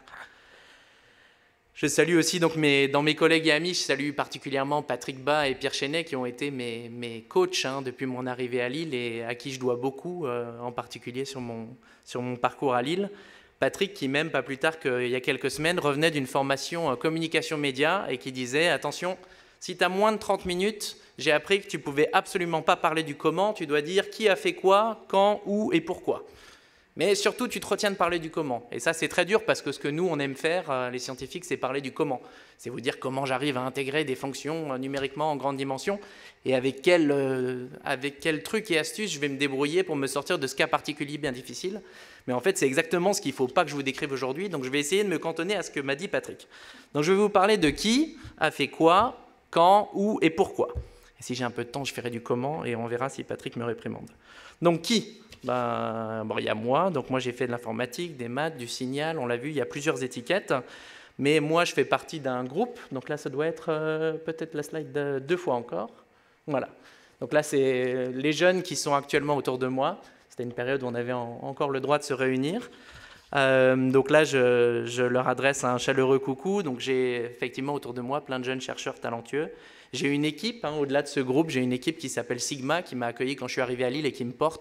Je salue aussi, donc mes, dans mes collègues et amis, je salue particulièrement Patrick Bas et Pierre Chenet, qui ont été mes, mes coachs hein, depuis mon arrivée à Lille et à qui je dois beaucoup, euh, en particulier sur mon, sur mon parcours à Lille. Patrick, qui même pas plus tard qu'il y a quelques semaines, revenait d'une formation euh, communication média et qui disait « Attention, si tu as moins de trente minutes, j'ai appris que tu ne pouvais absolument pas parler du comment, tu dois dire qui a fait quoi, quand, où et pourquoi. » Mais surtout, tu te retiens de parler du comment. Et ça, c'est très dur parce que ce que nous, on aime faire, les scientifiques, c'est parler du comment. C'est vous dire comment j'arrive à intégrer des fonctions numériquement en grande dimension et avec quel, euh, avec quel truc et astuce je vais me débrouiller pour me sortir de ce cas particulier bien difficile. Mais en fait, c'est exactement ce qu'il ne faut pas que je vous décrive aujourd'hui. Donc, je vais essayer de me cantonner à ce que m'a dit Patrick. Donc, je vais vous parler de qui a fait quoi, quand, où et pourquoi. Et si j'ai un peu de temps, je ferai du comment et on verra si Patrick me réprimande. Donc, qui ? Ben, bon, il y a moi, donc moi j'ai fait de l'informatique, des maths, du signal, on l'a vu, il y a plusieurs étiquettes, mais moi je fais partie d'un groupe, donc là ça doit être euh, peut-être la slide de, deux fois encore, voilà. Donc là c'est les jeunes qui sont actuellement autour de moi, c'était une période où on avait en, encore le droit de se réunir, euh, donc là je, je leur adresse un chaleureux coucou, donc j'ai effectivement autour de moi plein de jeunes chercheurs talentueux. J'ai une équipe, hein, au-delà de ce groupe, j'ai une équipe qui s'appelle Sigma, qui m'a accueilli quand je suis arrivé à Lille et qui me porte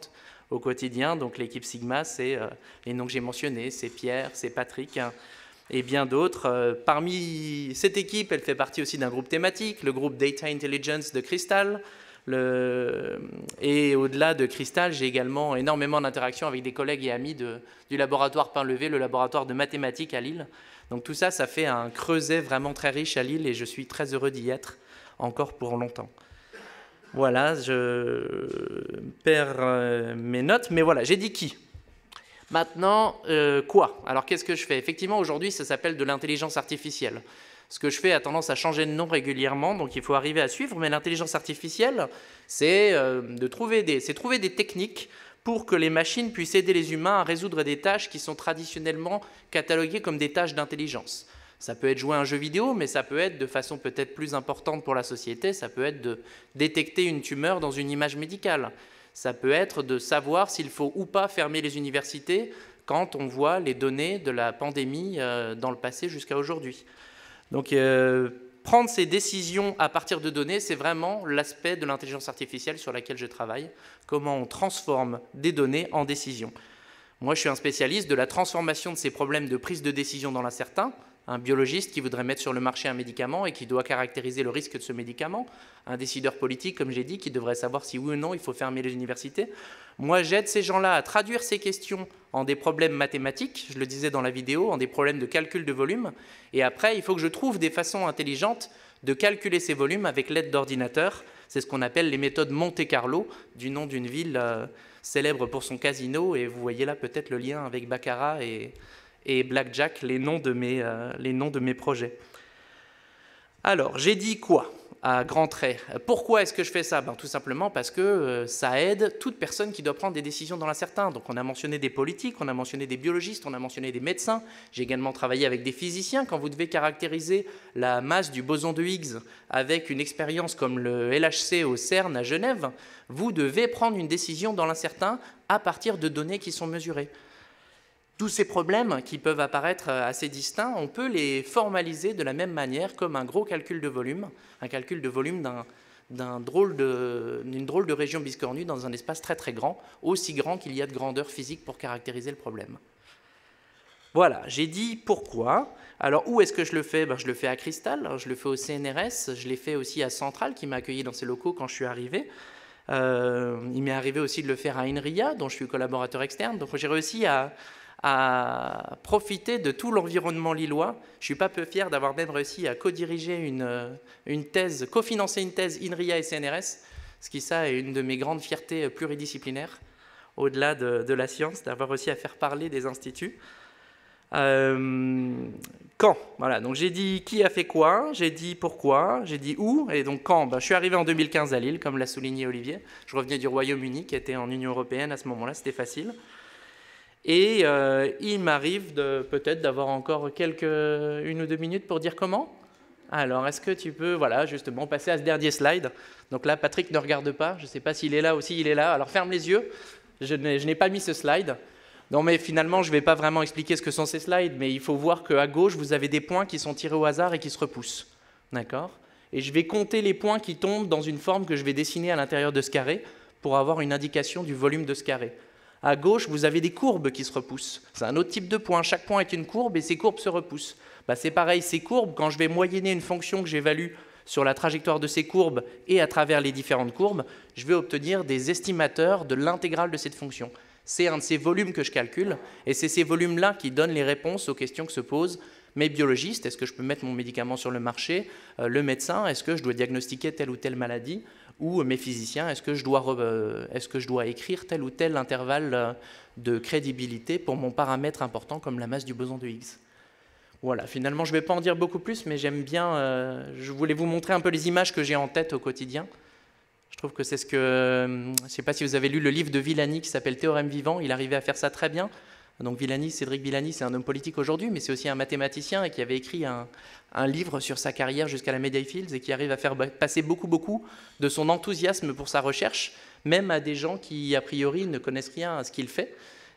au quotidien. Donc l'équipe Sigma, c'est euh, les noms que j'ai mentionnés, c'est Pierre, c'est Patrick hein, et bien d'autres. Euh, parmi cette équipe, elle fait partie aussi d'un groupe thématique, le groupe Data Intelligence de Crystal. Le... Et au-delà de Crystal, j'ai également énormément d'interactions avec des collègues et amis de, du laboratoire Pain-Levé, le laboratoire de mathématiques à Lille. Donc tout ça, ça fait un creuset vraiment très riche à Lille et je suis très heureux d'y être encore pour longtemps. Voilà, je perds euh, mes notes, mais voilà, j'ai dit qui. Maintenant, euh, quoi? Alors qu'est-ce que je fais? Effectivement, aujourd'hui, ça s'appelle de l'intelligence artificielle. Ce que je fais a tendance à changer de nom régulièrement, donc il faut arriver à suivre, mais l'intelligence artificielle, c'est euh, de trouver des, c'est trouver des techniques pour que les machines puissent aider les humains à résoudre des tâches qui sont traditionnellement cataloguées comme des tâches d'intelligence. Ça peut être jouer à un jeu vidéo, mais ça peut être de façon peut-être plus importante pour la société, ça peut être de détecter une tumeur dans une image médicale. Ça peut être de savoir s'il faut ou pas fermer les universités quand on voit les données de la pandémie euh, dans le passé jusqu'à aujourd'hui. Donc, euh, prendre ces décisions à partir de données, c'est vraiment l'aspect de l'intelligence artificielle sur laquelle je travaille. Comment on transforme des données en décisions. Moi, je suis un spécialiste de la transformation de ces problèmes de prise de décision dans l'incertain. Un biologiste qui voudrait mettre sur le marché un médicament et qui doit caractériser le risque de ce médicament. Un décideur politique, comme j'ai dit, qui devrait savoir si oui ou non il faut fermer les universités. Moi, j'aide ces gens-là à traduire ces questions en des problèmes mathématiques, je le disais dans la vidéo, en des problèmes de calcul de volume. Et après, il faut que je trouve des façons intelligentes de calculer ces volumes avec l'aide d'ordinateurs. C'est ce qu'on appelle les méthodes Monte Carlo, du nom d'une ville euh, célèbre pour son casino. Et vous voyez là peut-être le lien avec Baccarat et, et Blackjack, les noms de mes, euh, les noms de mes projets. Alors, j'ai dit quoi à grands traits? Pourquoi est-ce que je fais ça? Ben, tout simplement parce que euh, ça aide toute personne qui doit prendre des décisions dans l'incertain. Donc on a mentionné des politiques, on a mentionné des biologistes, on a mentionné des médecins. J'ai également travaillé avec des physiciens. Quand vous devez caractériser la masse du boson de Higgs avec une expérience comme le L H C au CERN à Genève, vous devez prendre une décision dans l'incertain à partir de données qui sont mesurées. Tous ces problèmes qui peuvent apparaître assez distincts, on peut les formaliser de la même manière comme un gros calcul de volume, un calcul de volume d'un, d'un drôle de, d'une drôle de région biscornue dans un espace très très grand, aussi grand qu'il y a de grandeur physique pour caractériser le problème. Voilà, j'ai dit pourquoi. Alors où est-ce que je le fais? Ben, je le fais à Crystal, je le fais au C N R S, je l'ai fait aussi à Centrale qui m'a accueilli dans ses locaux quand je suis arrivé. Euh, il m'est arrivé aussi de le faire à INRIA, dont je suis collaborateur externe, donc j'ai réussi à... à profiter de tout l'environnement lillois. Je ne suis pas peu fier d'avoir même réussi à co-diriger une, une thèse, cofinancer une thèse INRIA et C N R S, ce qui ça est une de mes grandes fiertés pluridisciplinaires, au-delà de, de la science, d'avoir réussi à faire parler des instituts. Euh, quand? Voilà, donc j'ai dit qui a fait quoi, j'ai dit pourquoi, j'ai dit où, et donc quand? Ben, je suis arrivé en deux mille quinze à Lille, comme l'a souligné Olivier. Je revenais du Royaume-Uni, qui était en Union européenne à ce moment-là, c'était facile. Et euh, il m'arrive peut-être d'avoir encore quelques, une ou deux minutes pour dire comment. Alors, est-ce que tu peux, voilà, justement, passer à ce dernier slide? Donc là, Patrick ne regarde pas. Je ne sais pas s'il est là aussi, il est là. Alors, ferme les yeux. Je n'ai pas mis ce slide. Non, mais finalement, je ne vais pas vraiment expliquer ce que sont ces slides, mais il faut voir qu'à gauche, vous avez des points qui sont tirés au hasard et qui se repoussent. D'accord? Et je vais compter les points qui tombent dans une forme que je vais dessiner à l'intérieur de ce carré pour avoir une indication du volume de ce carré. À gauche, vous avez des courbes qui se repoussent. C'est un autre type de point. Chaque point est une courbe et ces courbes se repoussent. Bah, c'est pareil, ces courbes, quand je vais moyenner une fonction que j'évalue sur la trajectoire de ces courbes et à travers les différentes courbes, je vais obtenir des estimateurs de l'intégrale de cette fonction. C'est un de ces volumes que je calcule et c'est ces volumes-là qui donnent les réponses aux questions que se posent mes biologistes. Est-ce que je peux mettre mon médicament sur le marché? euh, Le médecin, est-ce que je dois diagnostiquer telle ou telle maladie? Ou mes physiciens, est-ce que, je dois, euh, est-ce que je dois écrire tel ou tel intervalle de crédibilité pour mon paramètre important comme la masse du boson de Higgs? Voilà, finalement, je ne vais pas en dire beaucoup plus, mais j'aime bien, euh, je voulais vous montrer un peu les images que j'ai en tête au quotidien. Je trouve que c'est ce que, euh, je ne sais pas si vous avez lu le livre de Villani qui s'appelle Théorème vivant, il arrivait à faire ça très bien. Donc Villani, Cédric Villani, c'est un homme politique aujourd'hui, mais c'est aussi un mathématicien et qui avait écrit un, un livre sur sa carrière jusqu'à la médaille Fields et qui arrive à faire passer beaucoup, beaucoup de son enthousiasme pour sa recherche, même à des gens qui, a priori, ne connaissent rien à ce qu'il fait.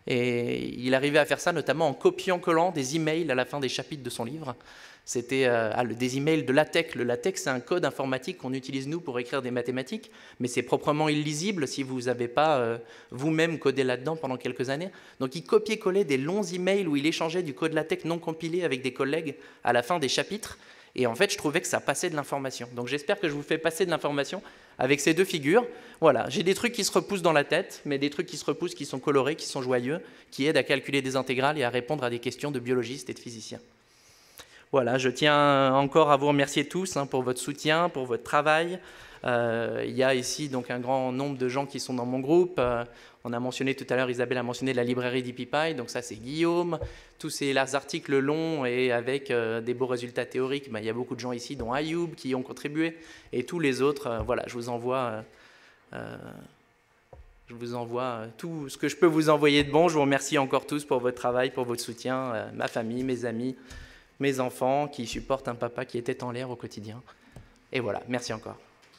Et il arrivait à faire ça notamment en copiant-collant des emails à la fin des chapitres de son livre. C'était euh, ah, des emails de LaTeX. Le LaTeX, c'est un code informatique qu'on utilise nous pour écrire des mathématiques, mais c'est proprement illisible si vous n'avez pas euh, vous-même codé là-dedans pendant quelques années. Donc il copiait-collait des longs emails où il échangeait du code LaTeX non compilé avec des collègues à la fin des chapitres. Et en fait, je trouvais que ça passait de l'information. Donc j'espère que je vous fais passer de l'information avec ces deux figures. Voilà, j'ai des trucs qui se repoussent dans la tête, mais des trucs qui se repoussent, qui sont colorés, qui sont joyeux, qui aident à calculer des intégrales et à répondre à des questions de biologistes et de physiciens. Voilà, je tiens encore à vous remercier tous hein, pour votre soutien, pour votre travail. Euh, il y a ici donc un grand nombre de gens qui sont dans mon groupe. Euh, on a mentionné tout à l'heure, Isabelle a mentionné la librairie d'Hippipie, donc ça c'est Guillaume. Tous ces articles longs et avec euh, des beaux résultats théoriques, ben, il y a beaucoup de gens ici, dont Ayoub, qui ont contribué. Et tous les autres, euh, voilà, je vous envoie... Euh, euh, Je vous envoie tout ce que je peux vous envoyer de bon. Je vous remercie encore tous pour votre travail, pour votre soutien, euh, ma famille, mes amis, mes enfants qui supportent un papa qui était en l'air au quotidien. Et voilà, merci encore.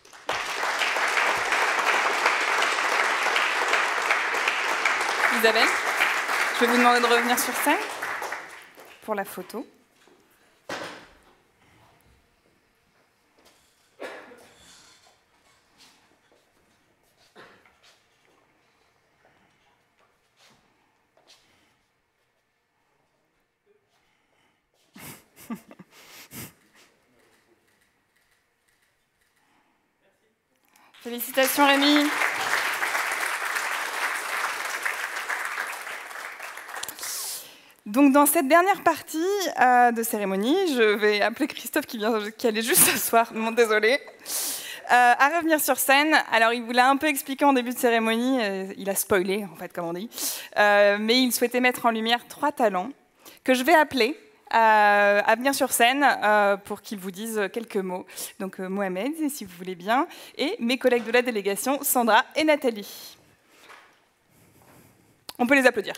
Isabelle, je vais vous demander de revenir sur scène pour la photo. Félicitations Rémi. Donc dans cette dernière partie euh, de cérémonie, je vais appeler Christophe qui, vient, qui allait juste s'asseoir, non désolé, euh, à revenir sur scène. Alors il vous l'a un peu expliqué en début de cérémonie, euh, il a spoilé en fait comme on dit, euh, mais il souhaitait mettre en lumière trois talents que je vais appeler à, à venir sur scène euh, pour qu'ils vous disent quelques mots. Donc euh, Mohamed, si vous voulez bien, et mes collègues de la délégation, Sandra et Nathalie. On peut les applaudir.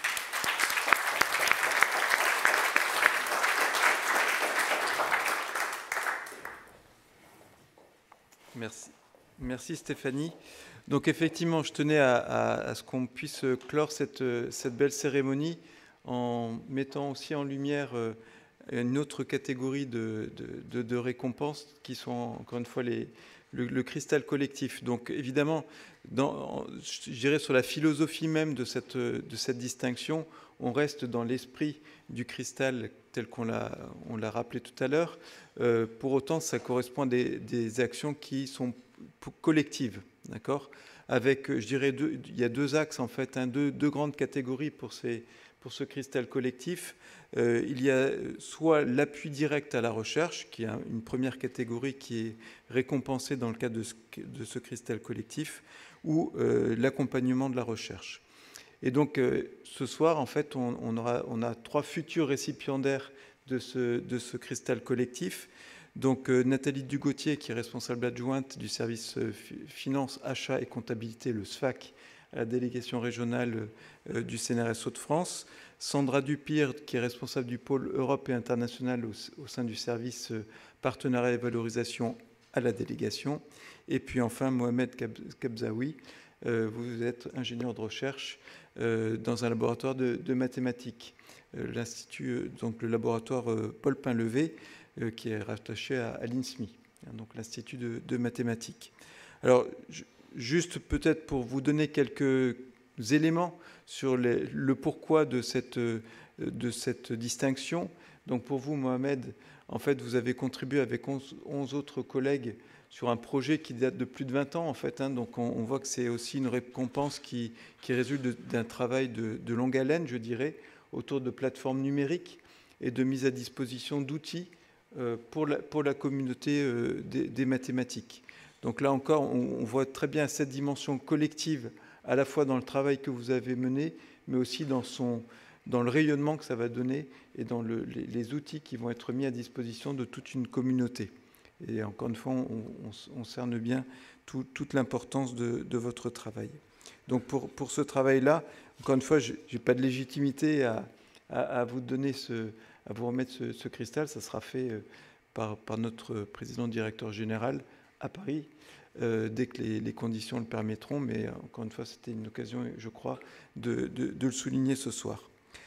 Merci. Merci Stéphanie. Donc effectivement, je tenais à, à, à ce qu'on puisse clore cette, cette belle cérémonie en mettant aussi en lumière une autre catégorie de, de, de, de récompenses qui sont encore une fois les, le, le cristal collectif. Donc évidemment, dans, je dirais sur la philosophie même de cette, de cette distinction, on reste dans l'esprit du cristal tel qu'on l'a on l'a rappelé tout à l'heure. Euh, pour autant, ça correspond à des, des actions qui sont collectives, d'accord ? Avec, je dirais, deux, il y a deux axes en fait, hein, deux, deux grandes catégories pour ces pour ce cristal collectif. Euh, il y a soit l'appui direct à la recherche, qui est une première catégorie qui est récompensée dans le cadre de ce, de ce cristal collectif, ou euh, l'accompagnement de la recherche. Et donc, euh, ce soir, en fait, on, on, aura, on a trois futurs récipiendaires de ce, de ce cristal collectif. Donc, euh, Nathalie Dugautier, qui est responsable adjointe du service euh, finance, achat et comptabilité, le S F A C, à la délégation régionale euh, du C N R S Hauts-de-France. Sandra Dupire, qui est responsable du pôle Europe et international au, au sein du service euh, partenariat et valorisation à la délégation. Et puis enfin, Mohamed Kabzaoui, euh, vous êtes ingénieur de recherche euh, dans un laboratoire de, de mathématiques. Euh, L'Institut, donc le laboratoire euh, Paul Painlevé, euh, qui est rattaché à, à l'I N S M I, hein, donc l'Institut de, de mathématiques. Alors, je, juste peut-être pour vous donner quelques éléments sur les, le pourquoi de cette, de cette distinction. Donc pour vous, Mohamed, en fait, vous avez contribué avec onze, onze autres collègues sur un projet qui date de plus de vingt ans, en fait. Hein, donc on, on voit que c'est aussi une récompense qui, qui résulte d'un travail de, de longue haleine, je dirais, autour de plateformes numériques et de mise à disposition d'outils euh, pour, la, pour la communauté euh, des, des mathématiques. Donc là encore, on voit très bien cette dimension collective, à la fois dans le travail que vous avez mené, mais aussi dans, son, dans le rayonnement que ça va donner et dans le, les, les outils qui vont être mis à disposition de toute une communauté. Et encore une fois, on, on, on cerne bien tout, toute l'importance de, de votre travail. Donc pour, pour ce travail-là, encore une fois, je n'ai pas de légitimité à, à, à vous donner ce, à vous remettre ce, ce cristal. Ça sera fait par, par notre président directeur général à Paris. euh, dès que les, les conditions le permettront. Mais encore une fois, c'était une occasion, je crois, de, de, de le souligner ce soir.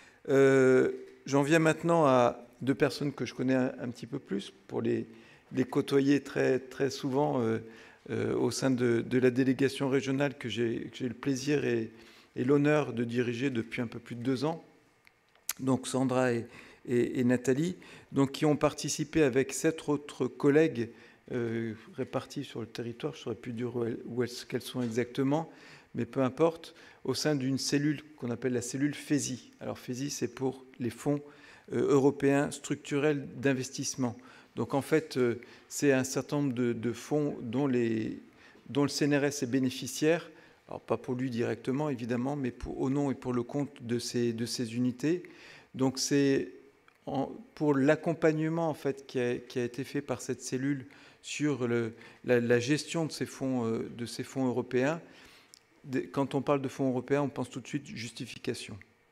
Euh, j'en viens maintenant à deux personnes que je connais un, un petit peu plus, pour les, les côtoyer très, très souvent euh, euh, au sein de, de la délégation régionale que j'ai le plaisir et, et l'honneur de diriger depuis un peu plus de deux ans. Donc Sandra et, et, et Nathalie, donc, qui ont participé avec sept autres collègues euh, répartis sur le territoire, je ne saurais plus dire où elles, où elles, qu'elles sont exactement, mais peu importe, au sein d'une cellule qu'on appelle la cellule FESI. Alors FESI, c'est pour les fonds euh, européens structurels d'investissement. Donc en fait, euh, c'est un certain nombre de, de fonds dont, les, dont le C N R S est bénéficiaire, alors pas pour lui directement évidemment, mais pour, au nom et pour le compte de ces, de ces unités. Donc c'est pour l'accompagnement en fait, qui, a, qui a été fait par cette cellule sur le, la, la gestion de ces fonds, euh, de ces fonds européens. Quand on parle de fonds européens, on pense tout de suite justification.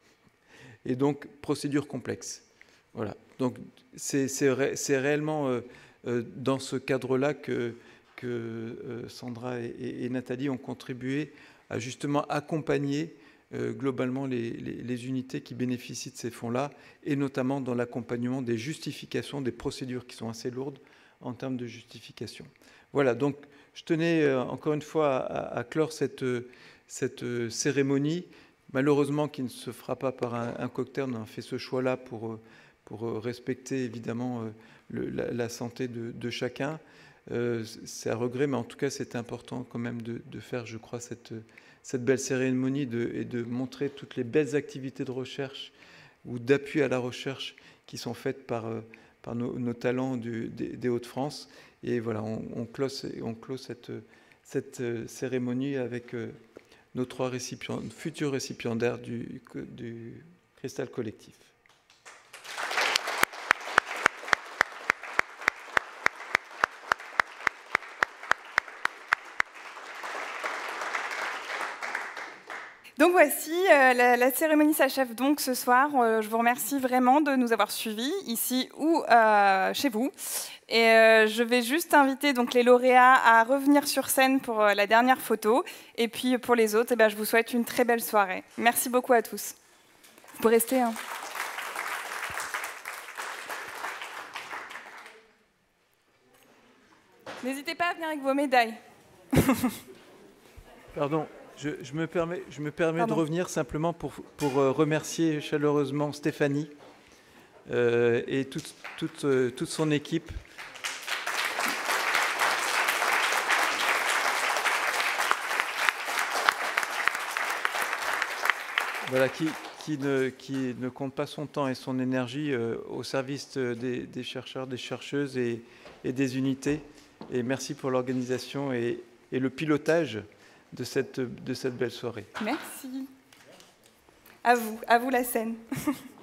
Et donc, procédure complexe. Voilà. Donc, c'est ré, réellement euh, euh, dans ce cadre-là que, que euh, Sandra et, et, et Nathalie ont contribué à justement accompagner euh, globalement les, les, les unités qui bénéficient de ces fonds-là, et notamment dans l'accompagnement des justifications, des procédures qui sont assez lourdes en termes de justification. Voilà. Donc, je tenais euh, encore une fois à, à clore cette, cette euh, cérémonie, malheureusement qui ne se fera pas par un, un cocktail. On a fait ce choix-là pour, pour respecter évidemment euh, le, la, la santé de, de chacun. Euh, c'est à regret, mais en tout cas c'est important quand même de, de faire, je crois, cette, cette belle cérémonie de, et de montrer toutes les belles activités de recherche ou d'appui à la recherche qui sont faites par, par nos, nos talents du, des, des Hauts-de-France. Et voilà, on, on, close, on close cette, cette cérémonie avec euh, nos trois récipiendaires, futurs récipiendaires du, du Cristal Collectif. Donc voici, euh, la, la cérémonie s'achève donc ce soir. Euh, je vous remercie vraiment de nous avoir suivis, ici ou euh, chez vous. Et euh, je vais juste inviter donc, les lauréats à revenir sur scène pour euh, la dernière photo. Et puis pour les autres, eh bien, je vous souhaite une très belle soirée. Merci beaucoup à tous. Vous pouvez rester. Hein. N'hésitez pas à venir avec vos médailles. Pardon. Je, je me permets, je me permets de revenir simplement pour, pour euh, remercier chaleureusement Stéphanie euh, et toute, toute, euh, toute son équipe. Voilà, qui, qui, ne, qui ne compte pas son temps et son énergie euh, au service des, des chercheurs, des chercheuses et, et des unités. Et merci pour l'organisation et, et le pilotage de cette, de cette belle soirée. Merci. À vous, à vous la scène.